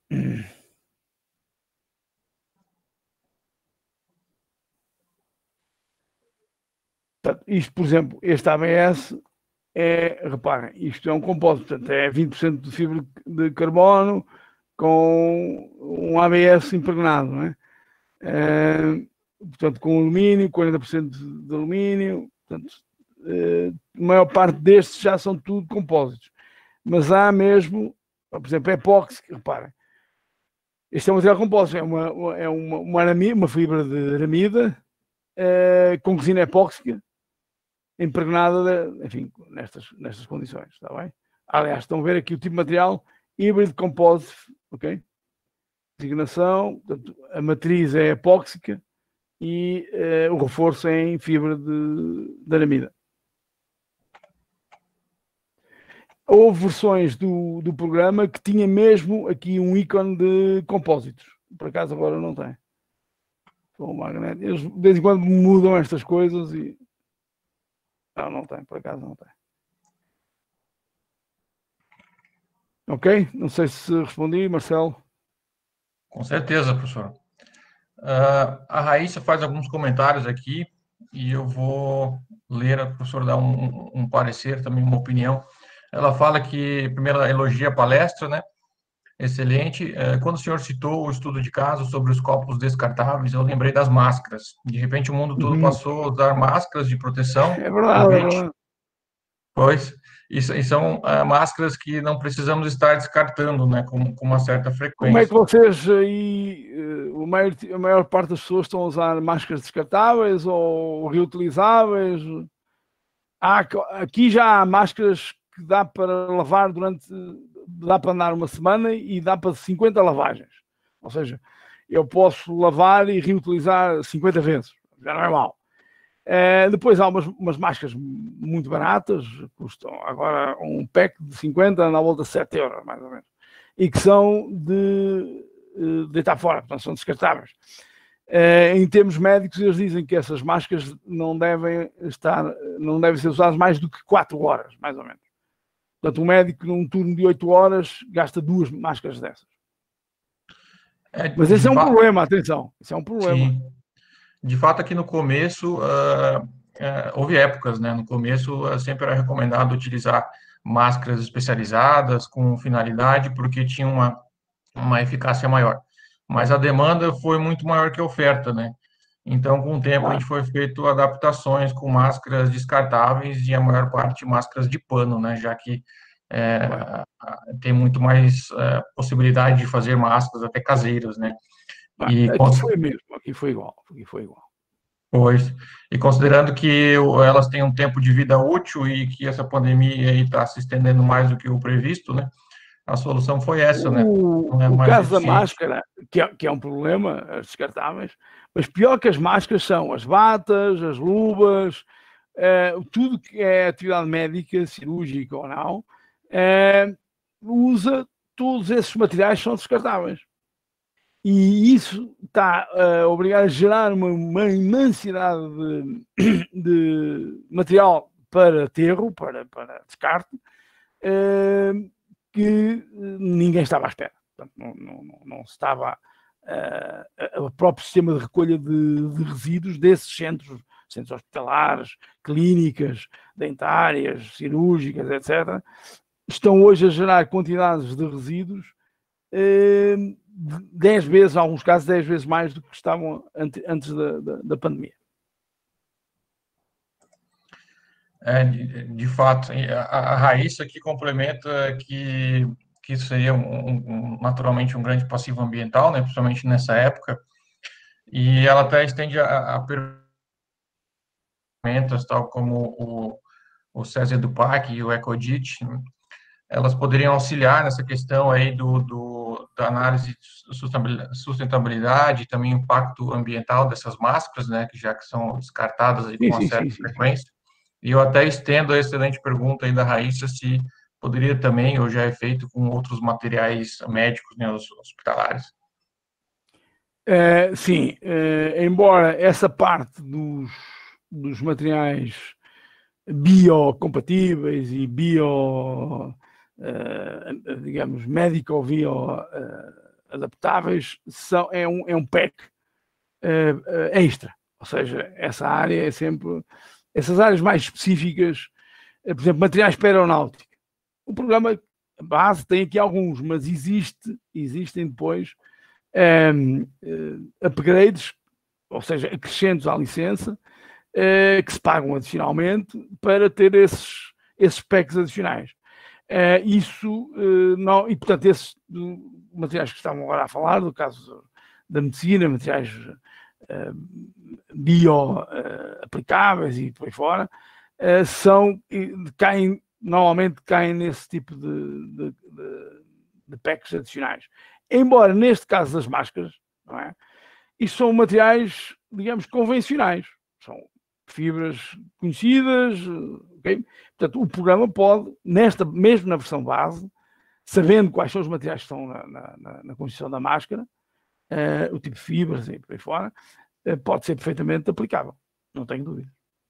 Portanto, isto, por exemplo, este A B S é, reparem, isto é um compósito, portanto, é vinte por cento de fibra de carbono com um A B S impregnado, não é? É... Portanto, com alumínio, quarenta por cento de alumínio, portanto, a maior parte destes já são tudo compósitos. Mas há mesmo, por exemplo, epóxi, reparem, este é um material compósito, é uma, é uma, uma, aramida, uma fibra de aramida é, com resina epóxica impregnada, de, enfim, nestas, nestas condições, está bem? Aliás, estão a ver aqui o tipo de material híbrido composite, ok? Designação, portanto, a matriz é epóxica e uh, o reforço é em fibra de, de aramida. Houve versões do, do programa que tinha mesmo aqui um ícone de compósitos. Por acaso agora não tem. Eles de vez em quando mudam estas coisas e... Não, não tem, por acaso não tem. Ok? Não sei se respondi, Marcelo. Com certeza, professor. Uh, a Raíssa faz alguns comentários aqui e eu vou ler, a professora dar um, um parecer, também uma opinião. Ela fala que, primeiro, ela elogia a palestra, né? Excelente. Uh, quando o senhor citou o estudo de caso sobre os copos descartáveis, eu lembrei das máscaras. De repente, o mundo todo uhum. passou a usar máscaras de proteção. É verdade, é verdade. Pois, e, e são uh, máscaras que não precisamos estar descartando, né, com, com uma certa frequência. Como é que vocês aí, uh, a, maior, a maior parte das pessoas estão a usar máscaras descartáveis ou reutilizáveis? Há, aqui já há máscaras que dá para lavar durante, dá para andar uma semana e dá para cinquenta lavagens. Ou seja, eu posso lavar e reutilizar cinquenta vezes, já não é mal. Uh, depois há umas, umas máscaras muito baratas, custam agora um pack de cinquenta na volta de sete euros, mais ou menos, e que são de uh, deitar fora, portanto são descartáveis. Uh, em termos médicos, eles dizem que essas máscaras não devem estar, não devem ser usadas mais do que quatro horas, mais ou menos. Portanto, um médico num turno de oito horas gasta duas máscaras dessas. É, Mas esse é um fato... problema, atenção, esse é um problema. Sim. De fato, aqui no começo, uh, uh, houve épocas, né? No começo, uh, sempre era recomendado utilizar máscaras especializadas com finalidade, porque tinha uma, uma eficácia maior. Mas a demanda foi muito maior que a oferta, né? Então, com o tempo, a gente foi feito adaptações com máscaras descartáveis e a maior parte máscaras de pano, né? Já que é, tem muito mais é, possibilidade de fazer máscaras até caseiras, né? E aqui cons... foi mesmo, aqui foi igual, aqui foi igual. Pois, e considerando que elas têm um tempo de vida útil e que essa pandemia aí está se estendendo mais do que o previsto, né? A solução foi essa, o, né? Não é o mais caso eficiente. Da máscara, que é, que é um problema, as descartáveis, mas pior que as máscaras são as batas, as luvas, eh, tudo que é atividade médica, cirúrgica ou não, eh, usa todos esses materiais que são descartáveis. E isso está uh, obrigado a gerar uma, uma imensidade de, de material para aterro, para, para descarte, uh, que ninguém estava à espera. Portanto, não, não, não estava uh, o próprio sistema de recolha de, de resíduos desses centros, centros hospitalares, clínicas, dentárias, cirúrgicas, etcétera, estão hoje a gerar quantidades de resíduos uh, dez vezes, em alguns casos, dez vezes mais do que estavam antes da, da, da pandemia. É, de, de fato, a, a Raíssa aqui complementa que, que isso seria um, um, naturalmente um grande passivo ambiental, né, principalmente nessa época, e ela até estende a, a perguntas, tal como o, o César Dupac e o Ecodit, né, elas poderiam auxiliar nessa questão aí do, do, da análise de sustentabilidade e também impacto ambiental dessas máscaras, né, que já que são descartadas aí com uma sim, certa sim, frequência. Sim. E eu até estendo a excelente pergunta aí da Raíssa se poderia também, ou já é feito com outros materiais médicos, né, hospitalares. É, sim, é, embora essa parte dos, dos materiais biocompatíveis e bio... Uh, digamos, médico-bio-adaptáveis, uh, são, é, um, é um pack uh, uh, extra. Ou seja, essa área é sempre... Essas áreas mais específicas, uh, por exemplo, materiais para aeronáutica. O programa base tem aqui alguns, mas existe, existem depois um, uh, upgrades, ou seja, acrescentos à licença, uh, que se pagam adicionalmente para ter esses, esses packs adicionais. Uh, isso uh, não, e portanto esses uh, materiais que estavam agora a falar, do caso da medicina, materiais uh, bio uh, aplicáveis e por aí fora, uh, são, caem, normalmente caem nesse tipo de, de, de, de packs adicionais. Embora neste caso das máscaras, não é? Isto são materiais, digamos, convencionais, são fibras conhecidas, ok? Portanto, o programa pode, nesta, mesmo na versão base, sabendo quais são os materiais que estão na, na, na construção da máscara, uh, o tipo de fibras e por aí fora, uh, pode ser perfeitamente aplicável, não tenho dúvida.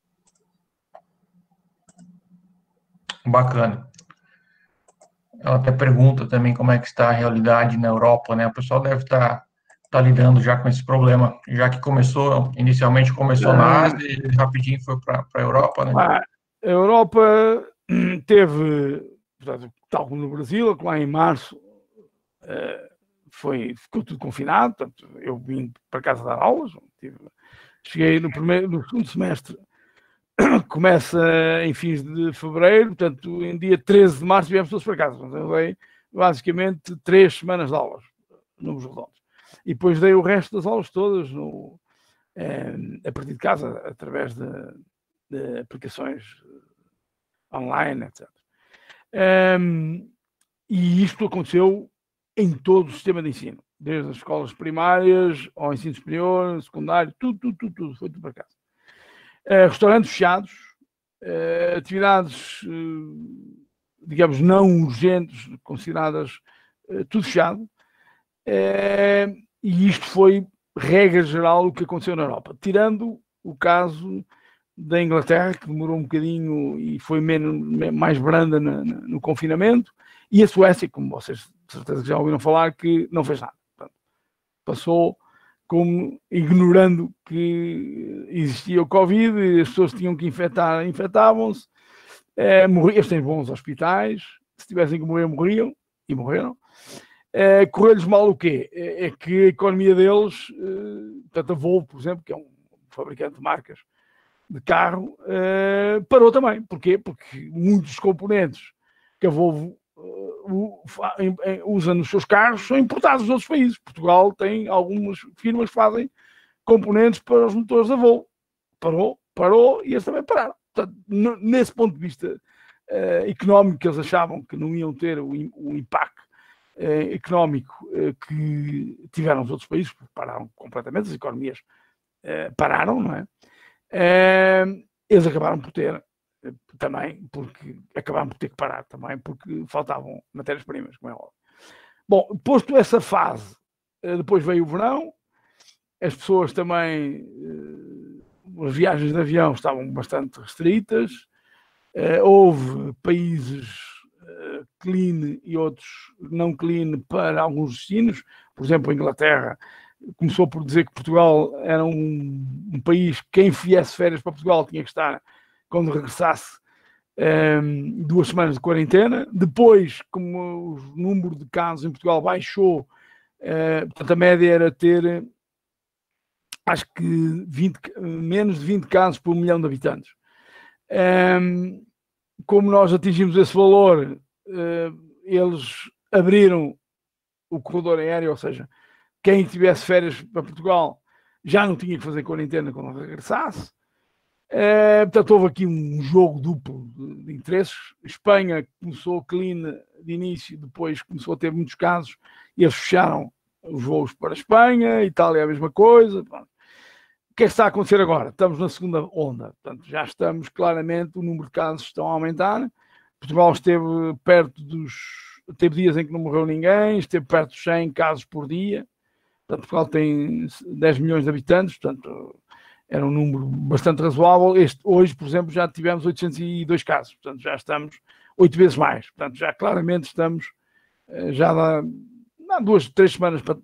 Bacana. Ela até pergunta também como é que está a realidade na Europa, né? O pessoal deve estar tá lidando já com esse problema, já que começou, inicialmente começou ah, na Ásia e rapidinho foi para a Europa, né? A Europa teve, portanto, tal como no Brasil, lá em março foi, ficou tudo confinado, portanto, eu vim para casa dar aulas, tive, cheguei no, primeiro, no segundo semestre, começa em fins de fevereiro, portanto, em dia treze de março viemos todos para casa, portanto, eu dei basicamente três semanas de aulas, números redondos. E depois dei o resto das aulas todas no, eh, a partir de casa, através de, de aplicações online, etcétera. Um, e isto aconteceu em todo o sistema de ensino, desde as escolas primárias ao ensino superior, secundário, tudo, tudo, tudo, tudo foi tudo para casa. Uh, restaurantes fechados, uh, atividades, uh, digamos, não urgentes, consideradas uh, tudo fechado. Uh, e isto foi, regra geral, o que aconteceu na Europa, tirando o caso da Inglaterra, que demorou um bocadinho e foi menos, mais branda no, no confinamento, e a Suécia, como vocês de certeza que já ouviram falar, que não fez nada. Portanto, passou como ignorando que existia o Covid e as pessoas tinham que infectar, infectavam-se, é, eles têm bons hospitais, se tivessem que morrer, morriam, e morreram. É, correu-lhes mal o quê? É, é que a economia deles, é, portanto a Volvo, por exemplo, que é um, fabricante de marcas de carro, uh, parou também. Porquê? Porque muitos componentes que a Volvo uh, usa nos seus carros são importados dos outros países. Portugal tem algumas firmas que fazem componentes para os motores da Volvo. Parou, parou e eles também pararam. Portanto, nesse ponto de vista uh, económico, que eles achavam que não iam ter o, o impacto uh, económico uh, que tiveram os outros países, porque pararam completamente, as economias uh, pararam, não é? Uh, eles acabaram por ter uh, também, porque acabaram por ter que parar também, porque faltavam matérias-primas, como é óbvio. Bom, posto essa fase, uh, depois veio o verão, as pessoas também, uh, as viagens de avião estavam bastante restritas, uh, houve países uh, clean e outros não clean para alguns destinos, por exemplo, a Inglaterra começou por dizer que Portugal era um, um país que quem viesse férias para Portugal tinha que estar, quando regressasse, um, duas semanas de quarentena. Depois, como o número de casos em Portugal baixou, uh, portanto a média era ter, acho que vinte, menos de vinte casos por milhão de habitantes. Um, como nós atingimos esse valor, uh, eles abriram o corredor aéreo, ou seja, quem tivesse férias para Portugal já não tinha que fazer quarentena quando regressasse. Uh, portanto, houve aqui um jogo duplo de, de interesses. Espanha começou clean de início, depois começou a ter muitos casos e eles fecharam os voos para a Espanha. Itália é a mesma coisa. Pronto. O que é que está a acontecer agora? Estamos na segunda onda. Portanto, já estamos claramente, o número de casos estão a aumentar. Portugal esteve perto dos... Teve dias em que não morreu ninguém, esteve perto dos cem casos por dia. Portanto, Portugal tem dez milhões de habitantes, portanto, era um número bastante razoável. Este, hoje, por exemplo, já tivemos oitocentos e dois casos, portanto, já estamos oito vezes mais. Portanto, já claramente estamos, já há, há duas, três semanas, para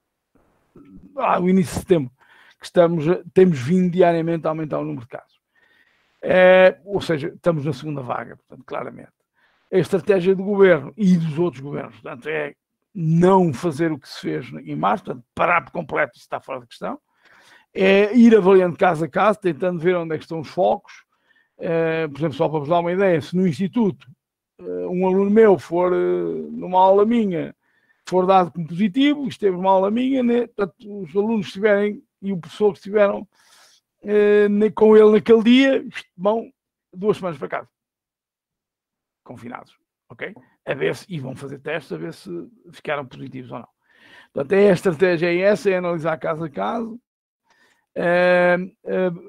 ah, o início de setembro, que estamos, temos vindo diariamente a aumentar o número de casos. É, ou seja, estamos na segunda vaga, portanto, claramente. A estratégia do governo e dos outros governos, portanto, é não fazer o que se fez em março, portanto, parar por completo, isso está fora de questão, é ir avaliando caso a caso, tentando ver onde é que estão os focos. É, por exemplo, só para vos dar uma ideia, se no instituto um aluno meu for numa aula minha, for dado como positivo, esteve numa aula minha, né, portanto, os alunos que estiverem e o professor que estiveram é, com ele naquele dia, vão duas semanas para casa, confinados, ok? A ver se, e vão fazer testes a ver se ficaram positivos ou não. Portanto, a estratégia é essa, é analisar caso a caso. É, é, é,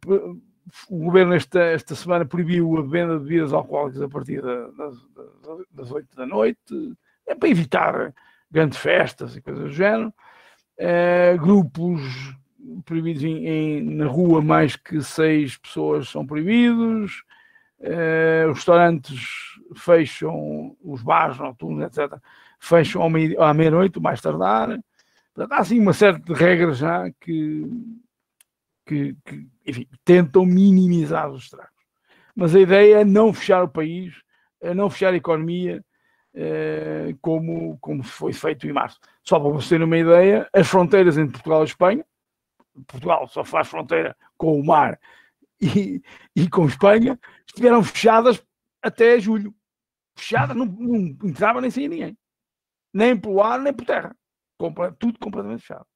o governo esta, esta semana proibiu a venda de bebidas alcoólicas a partir da, das, das oito da noite, é para evitar grandes festas e coisas do género. É, grupos proibidos em, em, na rua, mais que seis pessoas são proibidos. Uh, os restaurantes fecham, os bares noturnos, etcétera, fecham ao meia, à meia-noite, mais tardar. Portanto, há assim uma série de regras já que, que, que enfim, tentam minimizar os estragos. Mas a ideia é não fechar o país, é não fechar a economia, uh, como, como foi feito em março. Só para vocês terem uma ideia, as fronteiras entre Portugal e Espanha, Portugal só faz fronteira com o mar E, e com Espanha, estiveram fechadas até julho. Fechadas, não, não entrava nem saía ninguém. Nem por ar, nem por terra. Compre, tudo completamente fechado.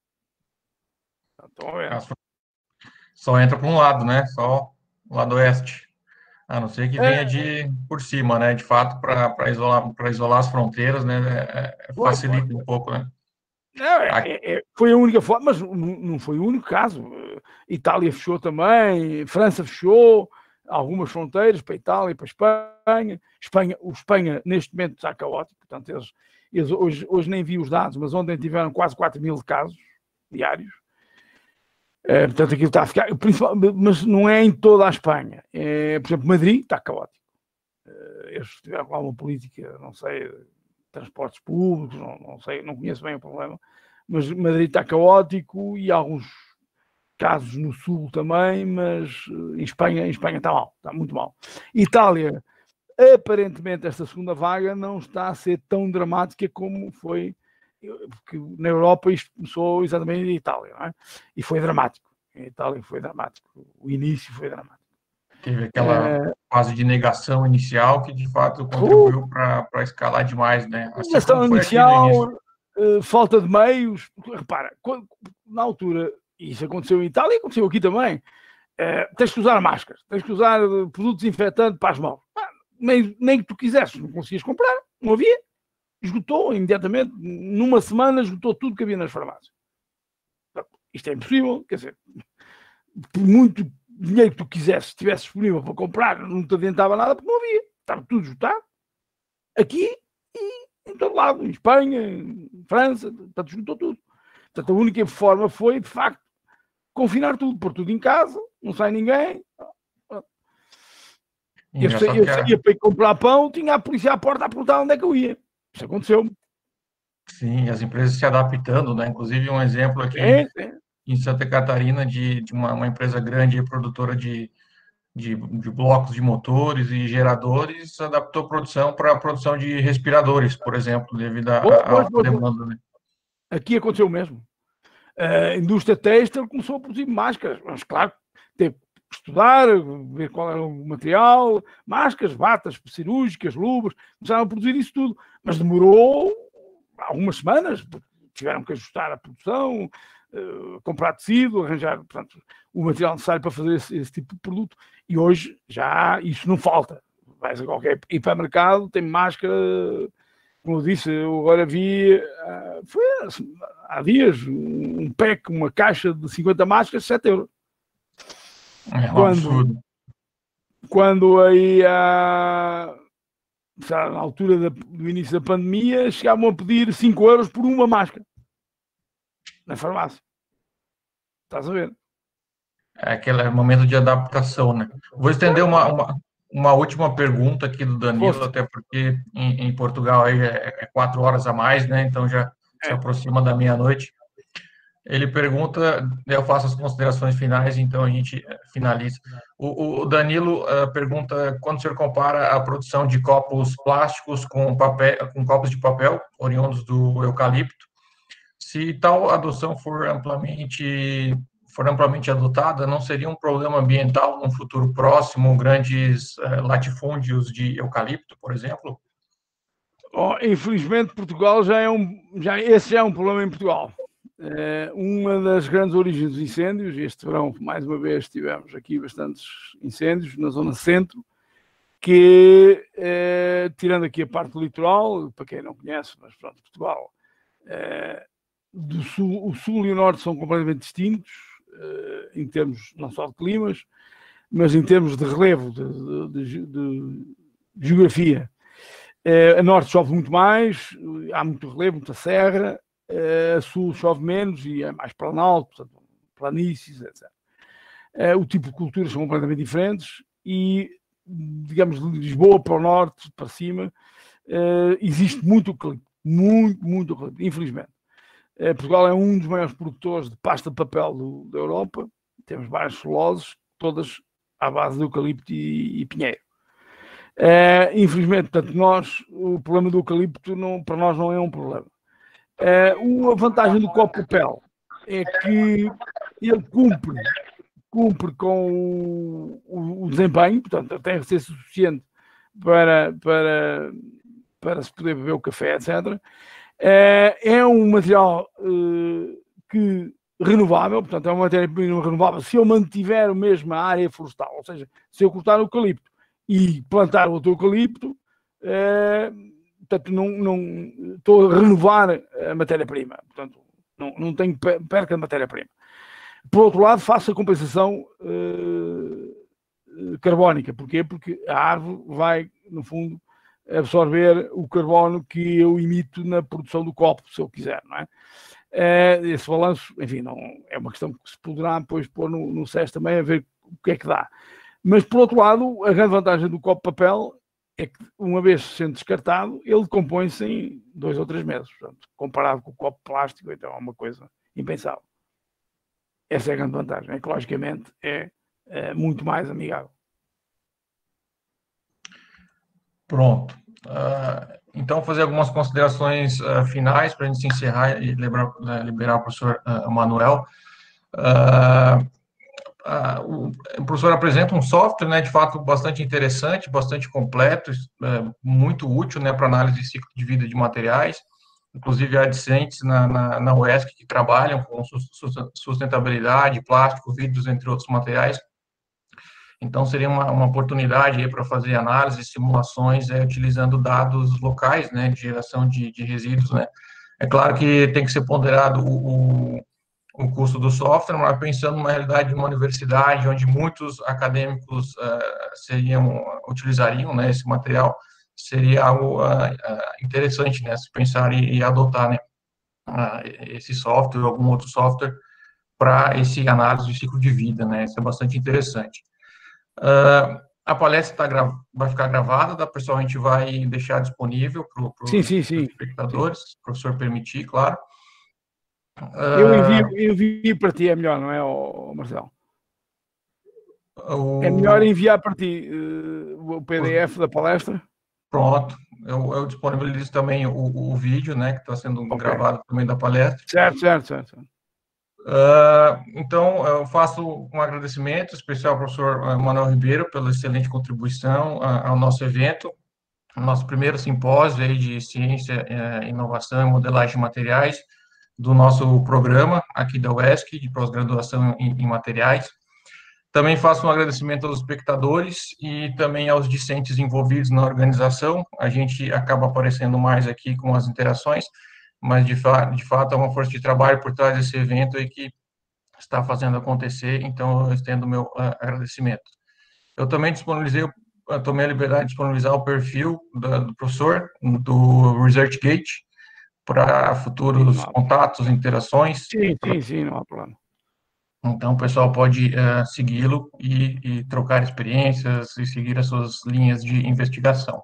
Então, é. Só entra por um lado, né? Só o lado oeste. A não ser que venha é, de por cima, né? De fato, para isolar, para isolar as fronteiras, né? É, facilita foi, foi. um pouco, né? Não, é, é, foi a única forma, mas não foi o único caso. Itália fechou também, França fechou algumas fronteiras para a Itália e para a Espanha. Espanha, o Espanha neste momento está caótico, portanto eles, eles hoje, hoje nem vi os dados, mas ontem tiveram quase quatro mil casos diários. É, portanto aquilo está a ficar, mas não é em toda a Espanha. É, por exemplo, Madrid está caótico. É, eles tiveram lá uma política, não sei, transportes públicos, não, não sei, não conheço bem o problema, mas Madrid está caótico e alguns casos no sul também, mas em Espanha, em Espanha está mal, está muito mal. Itália, aparentemente esta segunda vaga não está a ser tão dramática como foi, porque na Europa isto começou exatamente em Itália, não é? E foi dramático. Em Itália foi dramático. O início foi dramático. Teve aquela é... fase de negação inicial que, de fato, contribuiu uh, para escalar demais, né? Assim negação inicial, uh, falta de meios. Repara, quando, na altura, isso aconteceu em Itália e aconteceu aqui também, uh, tens que usar máscaras, tens que usar produtos desinfetantes para as mãos. Ah, nem, nem que tu quisesses, não conseguias comprar, não havia. Esgotou imediatamente, numa semana esgotou tudo que havia nas farmácias. Isto é impossível, quer dizer, por muito dinheiro que tu quisesse, estivesse disponível para comprar, não te adiantava nada porque não havia, estava tudo esgotado. Aqui e em todo lado, em Espanha, em França, portanto, esgotou tudo. Portanto, a única forma foi, de facto, confinar tudo, pôr tudo em casa, não sai ninguém. Eu, sei, eu saía para ir comprar pão, tinha a polícia à porta a perguntar onde é que eu ia. Isso aconteceu. Sim, as empresas se adaptando, né? Inclusive um exemplo aqui é, é. em Santa Catarina de, de uma, uma empresa grande, produtora de, de, de blocos de motores e geradores, adaptou a produção para a produção de respiradores, por exemplo, devido à demanda. Né? Aqui aconteceu o mesmo. A indústria têxtil começou a produzir máscaras, mas claro, teve que estudar, ver qual era o material, máscaras, batas cirúrgicas, luvas, começaram a produzir isso tudo, mas demorou algumas semanas, tiveram que ajustar a produção, uh, comprar tecido, arranjar, portanto, o material necessário para fazer esse, esse tipo de produto, e hoje já isso não falta. Vais a qualquer hipermercado, tem máscara, como eu disse, eu agora vi, uh, foi há dias, um pack, uma caixa de cinquenta máscaras, sete euros. É um quando, absurdo. Quando aí, a, na altura da, do início da pandemia, chegavam a pedir cinco euros por uma máscara na farmácia. Estás a ver? É aquele momento de adaptação, né? Vou estender uma, uma, uma última pergunta aqui do Danilo, Poxa. até porque em, em Portugal aí é, é quatro horas a mais, né? Então já é. se aproxima da meia-noite. Ele pergunta, eu faço as considerações finais, então a gente finaliza. O, o Danilo uh, pergunta, quando o senhor compara a produção de copos plásticos com, papel, com copos de papel, oriundos do eucalipto, se tal adoção for amplamente, for amplamente adotada, não seria um problema ambiental no futuro próximo, grandes uh, latifúndios de eucalipto, por exemplo? Oh, infelizmente, Portugal já é um, já, esse já é um problema em Portugal. Uh, uma das grandes origens dos incêndios, este verão, mais uma vez, tivemos aqui bastantes incêndios na zona centro, que, uh, tirando aqui a parte do litoral, para quem não conhece, mas pronto, Portugal, uh, do sul, o sul e o norte são completamente distintos, uh, em termos não só de climas, mas em termos de relevo, de, de, de, de geografia. Uh, a norte chove muito mais, há muito relevo, muita serra. A sul chove menos e é mais planalto, portanto, planícies, etcétera. O tipo de culturas são completamente diferentes e, digamos, de Lisboa para o norte, para cima, existe muito eucalipto, muito, muito eucalipto, infelizmente. Portugal é um dos maiores produtores de pasta de papel do, da Europa, temos várias celuloses, todas à base de eucalipto e, e pinheiro. Infelizmente, portanto, nós, o problema do eucalipto não, para nós não é um problema. Uh, a vantagem do copo de papel é que ele cumpre, cumpre com o, o, o desempenho, portanto, tem que ser suficiente para, para, para se poder beber o café, etcétera. Uh, é um material uh, que, renovável, portanto, é uma matéria-prima renovável se eu mantiver mesmo a área florestal, ou seja, se eu cortar o eucalipto e plantar outro eucalipto, uh, portanto, não, não estou a renovar a matéria-prima, portanto, não, não tenho perca de matéria-prima. Por outro lado, faço a compensação uh, carbónica. Porquê? Porque a árvore vai, no fundo, absorver o carbono que eu emito na produção do copo, se eu quiser, não é? Uh, esse balanço, enfim, não, é uma questão que se poderá depois pôr no, no S E S também a ver o que é que dá. Mas, por outro lado, a grande vantagem do copo de papel é que, uma vez sendo descartado, ele compõe-se em dois ou três meses. Portanto, comparado com o copo plástico, então é uma coisa impensável. Essa é a grande vantagem. Ecologicamente é, é muito mais amigável. Pronto. Uh, então, fazer algumas considerações uh, finais para a gente encerrar e liberar, uh, liberar o professor uh, Manuel. Uh, a, o, o professor apresenta um software, né, de fato, bastante interessante, bastante completo, é, muito útil, né, para análise de ciclo de vida de materiais, inclusive há discentes na, na, na U E S C que trabalham com sustentabilidade, plástico, vidros, entre outros materiais. Então, seria uma, uma oportunidade para fazer análise, simulações, é, utilizando dados locais, né, de geração de, de resíduos, né. É claro que tem que ser ponderado o, o, o custo do software, mas pensando numa realidade de uma universidade, onde muitos acadêmicos uh, seriam, utilizariam, né, esse material, seria algo uh, uh, interessante, né, se pensar e, e adotar, né, uh, esse software, algum outro software, para esse análise de ciclo de vida, né, isso é bastante interessante. Uh, a palestra tá gra- vai ficar gravada, da pessoal a gente vai deixar disponível para Sim, os sim, sim. espectadores, se o professor permitir, claro. Eu envio, eu envio para ti, é melhor, não é, oh, Marcelo? O... É melhor enviar para ti uh, o P D F da palestra? Pronto, eu, eu disponibilizo também o, o vídeo, né, que está sendo okay. gravado também da palestra. Certo, certo, certo. Uh, então, eu faço um agradecimento especial ao professor Manuel Ribeiro pela excelente contribuição ao nosso evento, nosso primeiro simpósio aí de ciência, inovação e modelagem de materiais do nosso programa aqui da U E S C, de pós-graduação em, em materiais. Também faço um agradecimento aos espectadores e também aos discentes envolvidos na organização. A gente acaba aparecendo mais aqui com as interações, mas, de, fa de fato, é uma força de trabalho por trás desse evento e que está fazendo acontecer, então eu estendo o meu uh, agradecimento. Eu também disponibilizei, eu tomei a liberdade de disponibilizar o perfil do, do professor, do ResearchGate, para futuros sim, contatos, interações. Sim, sim, sim, não há problema. Então, o pessoal pode uh, segui-lo e, e trocar experiências e seguir as suas linhas de investigação.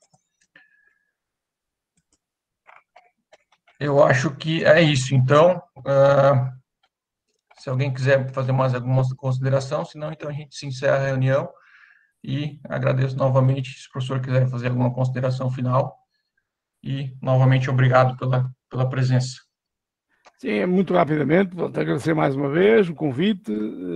Eu acho que é isso. Então, uh, se alguém quiser fazer mais alguma consideração, senão, então a gente se encerra a reunião e agradeço novamente se o professor quiser fazer alguma consideração final e, novamente, obrigado pela, pela presença. Sim, muito rapidamente, vou agradecer mais uma vez o convite,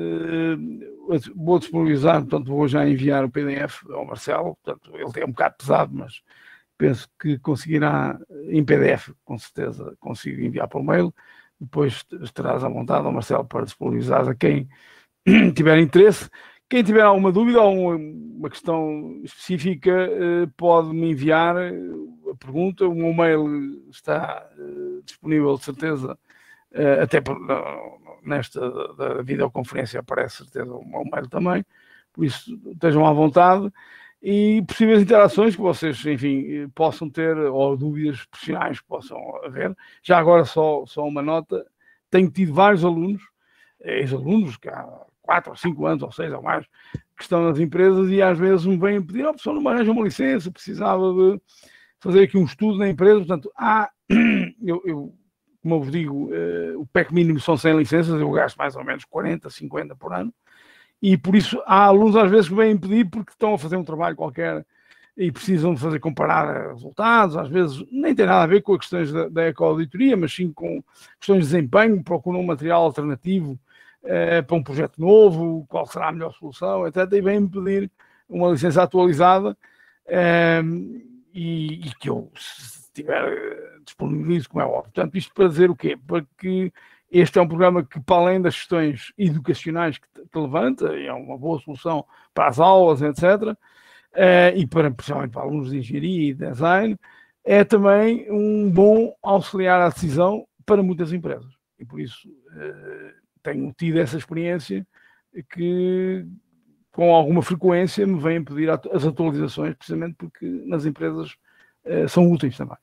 vou disponibilizar, portanto, vou já enviar o P D F ao Marcelo, portanto, ele é um bocado pesado, mas penso que conseguirá, em P D F, com certeza, consigo enviar para o mail, depois estarás à vontade ao Marcelo para disponibilizar a quem tiver interesse. Quem tiver alguma dúvida ou uma questão específica, pode me enviar a pergunta. O meu mail está disponível, de certeza, até nesta da videoconferência aparece, de certeza, o meu mail também. Por isso, estejam à vontade. E possíveis interações que vocês, enfim, possam ter, ou dúvidas profissionais que possam haver. Já agora, só, só uma nota. Tenho tido vários alunos, ex-alunos, que há quatro ou cinco anos, ou seis ou mais, que estão nas empresas e às vezes me vêm pedir, a pessoa não me arranja uma licença, precisava de fazer aqui um estudo na empresa. Portanto, há, eu, eu como eu vos digo, uh, o P E C mínimo são cem licenças, eu gasto mais ou menos quarenta, cinquenta por ano, e por isso há alunos às vezes que vêm pedir porque estão a fazer um trabalho qualquer e precisam de fazer comparar resultados, às vezes nem tem nada a ver com as questões da, da eco-auditoria, mas sim com questões de desempenho, procuram um material alternativo uh, para um projeto novo, qual será a melhor solução, etcétera. E vêm-me pedir uma licença atualizada uh, e, e que eu, se tiver, disponibilizo, como é óbvio. Portanto, isto para dizer o quê? Para que este é um programa que, para além das questões educacionais que, que levanta, e é uma boa solução para as aulas, etcétera, Uh, e para, principalmente para alunos de engenharia e design, é também um bom auxiliar à decisão para muitas empresas. E por isso uh, tenho tido essa experiência que, com alguma frequência, me vêm pedir as atualizações, precisamente porque nas empresas uh, são úteis também.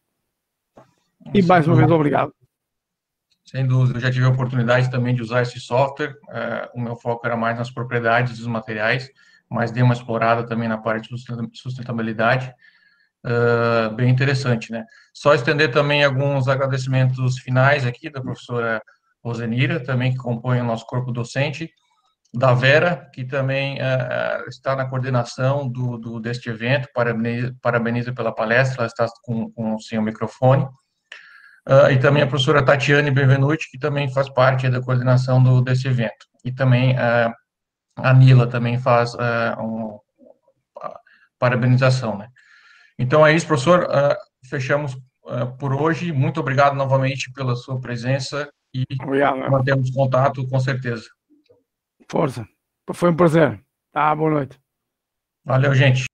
E Sem mais uma dúvida. vez, obrigado. Sem dúvida, eu já tive a oportunidade também de usar esse software. Uh, o meu foco era mais nas propriedades dos materiais, mas dei uma explorada também na parte de sustentabilidade, uh, bem interessante, né? Só estender também alguns agradecimentos finais aqui da professora Rosenira, também que compõe o nosso corpo docente, da Vera, que também uh, está na coordenação do, do, deste evento, parabeniza, parabeniza pela palestra, ela está com, com o seu microfone, uh, e também a professora Tatiane Benvenuti, que também faz parte da coordenação do, desse evento, e também uh, a Nila também faz uh, um, a parabenização, né? Então é isso, professor. Uh, fechamos uh, por hoje. Muito obrigado novamente pela sua presença e Obrigado. mantemos contato com certeza. Força. Foi um prazer. Ah, boa noite. Valeu, gente.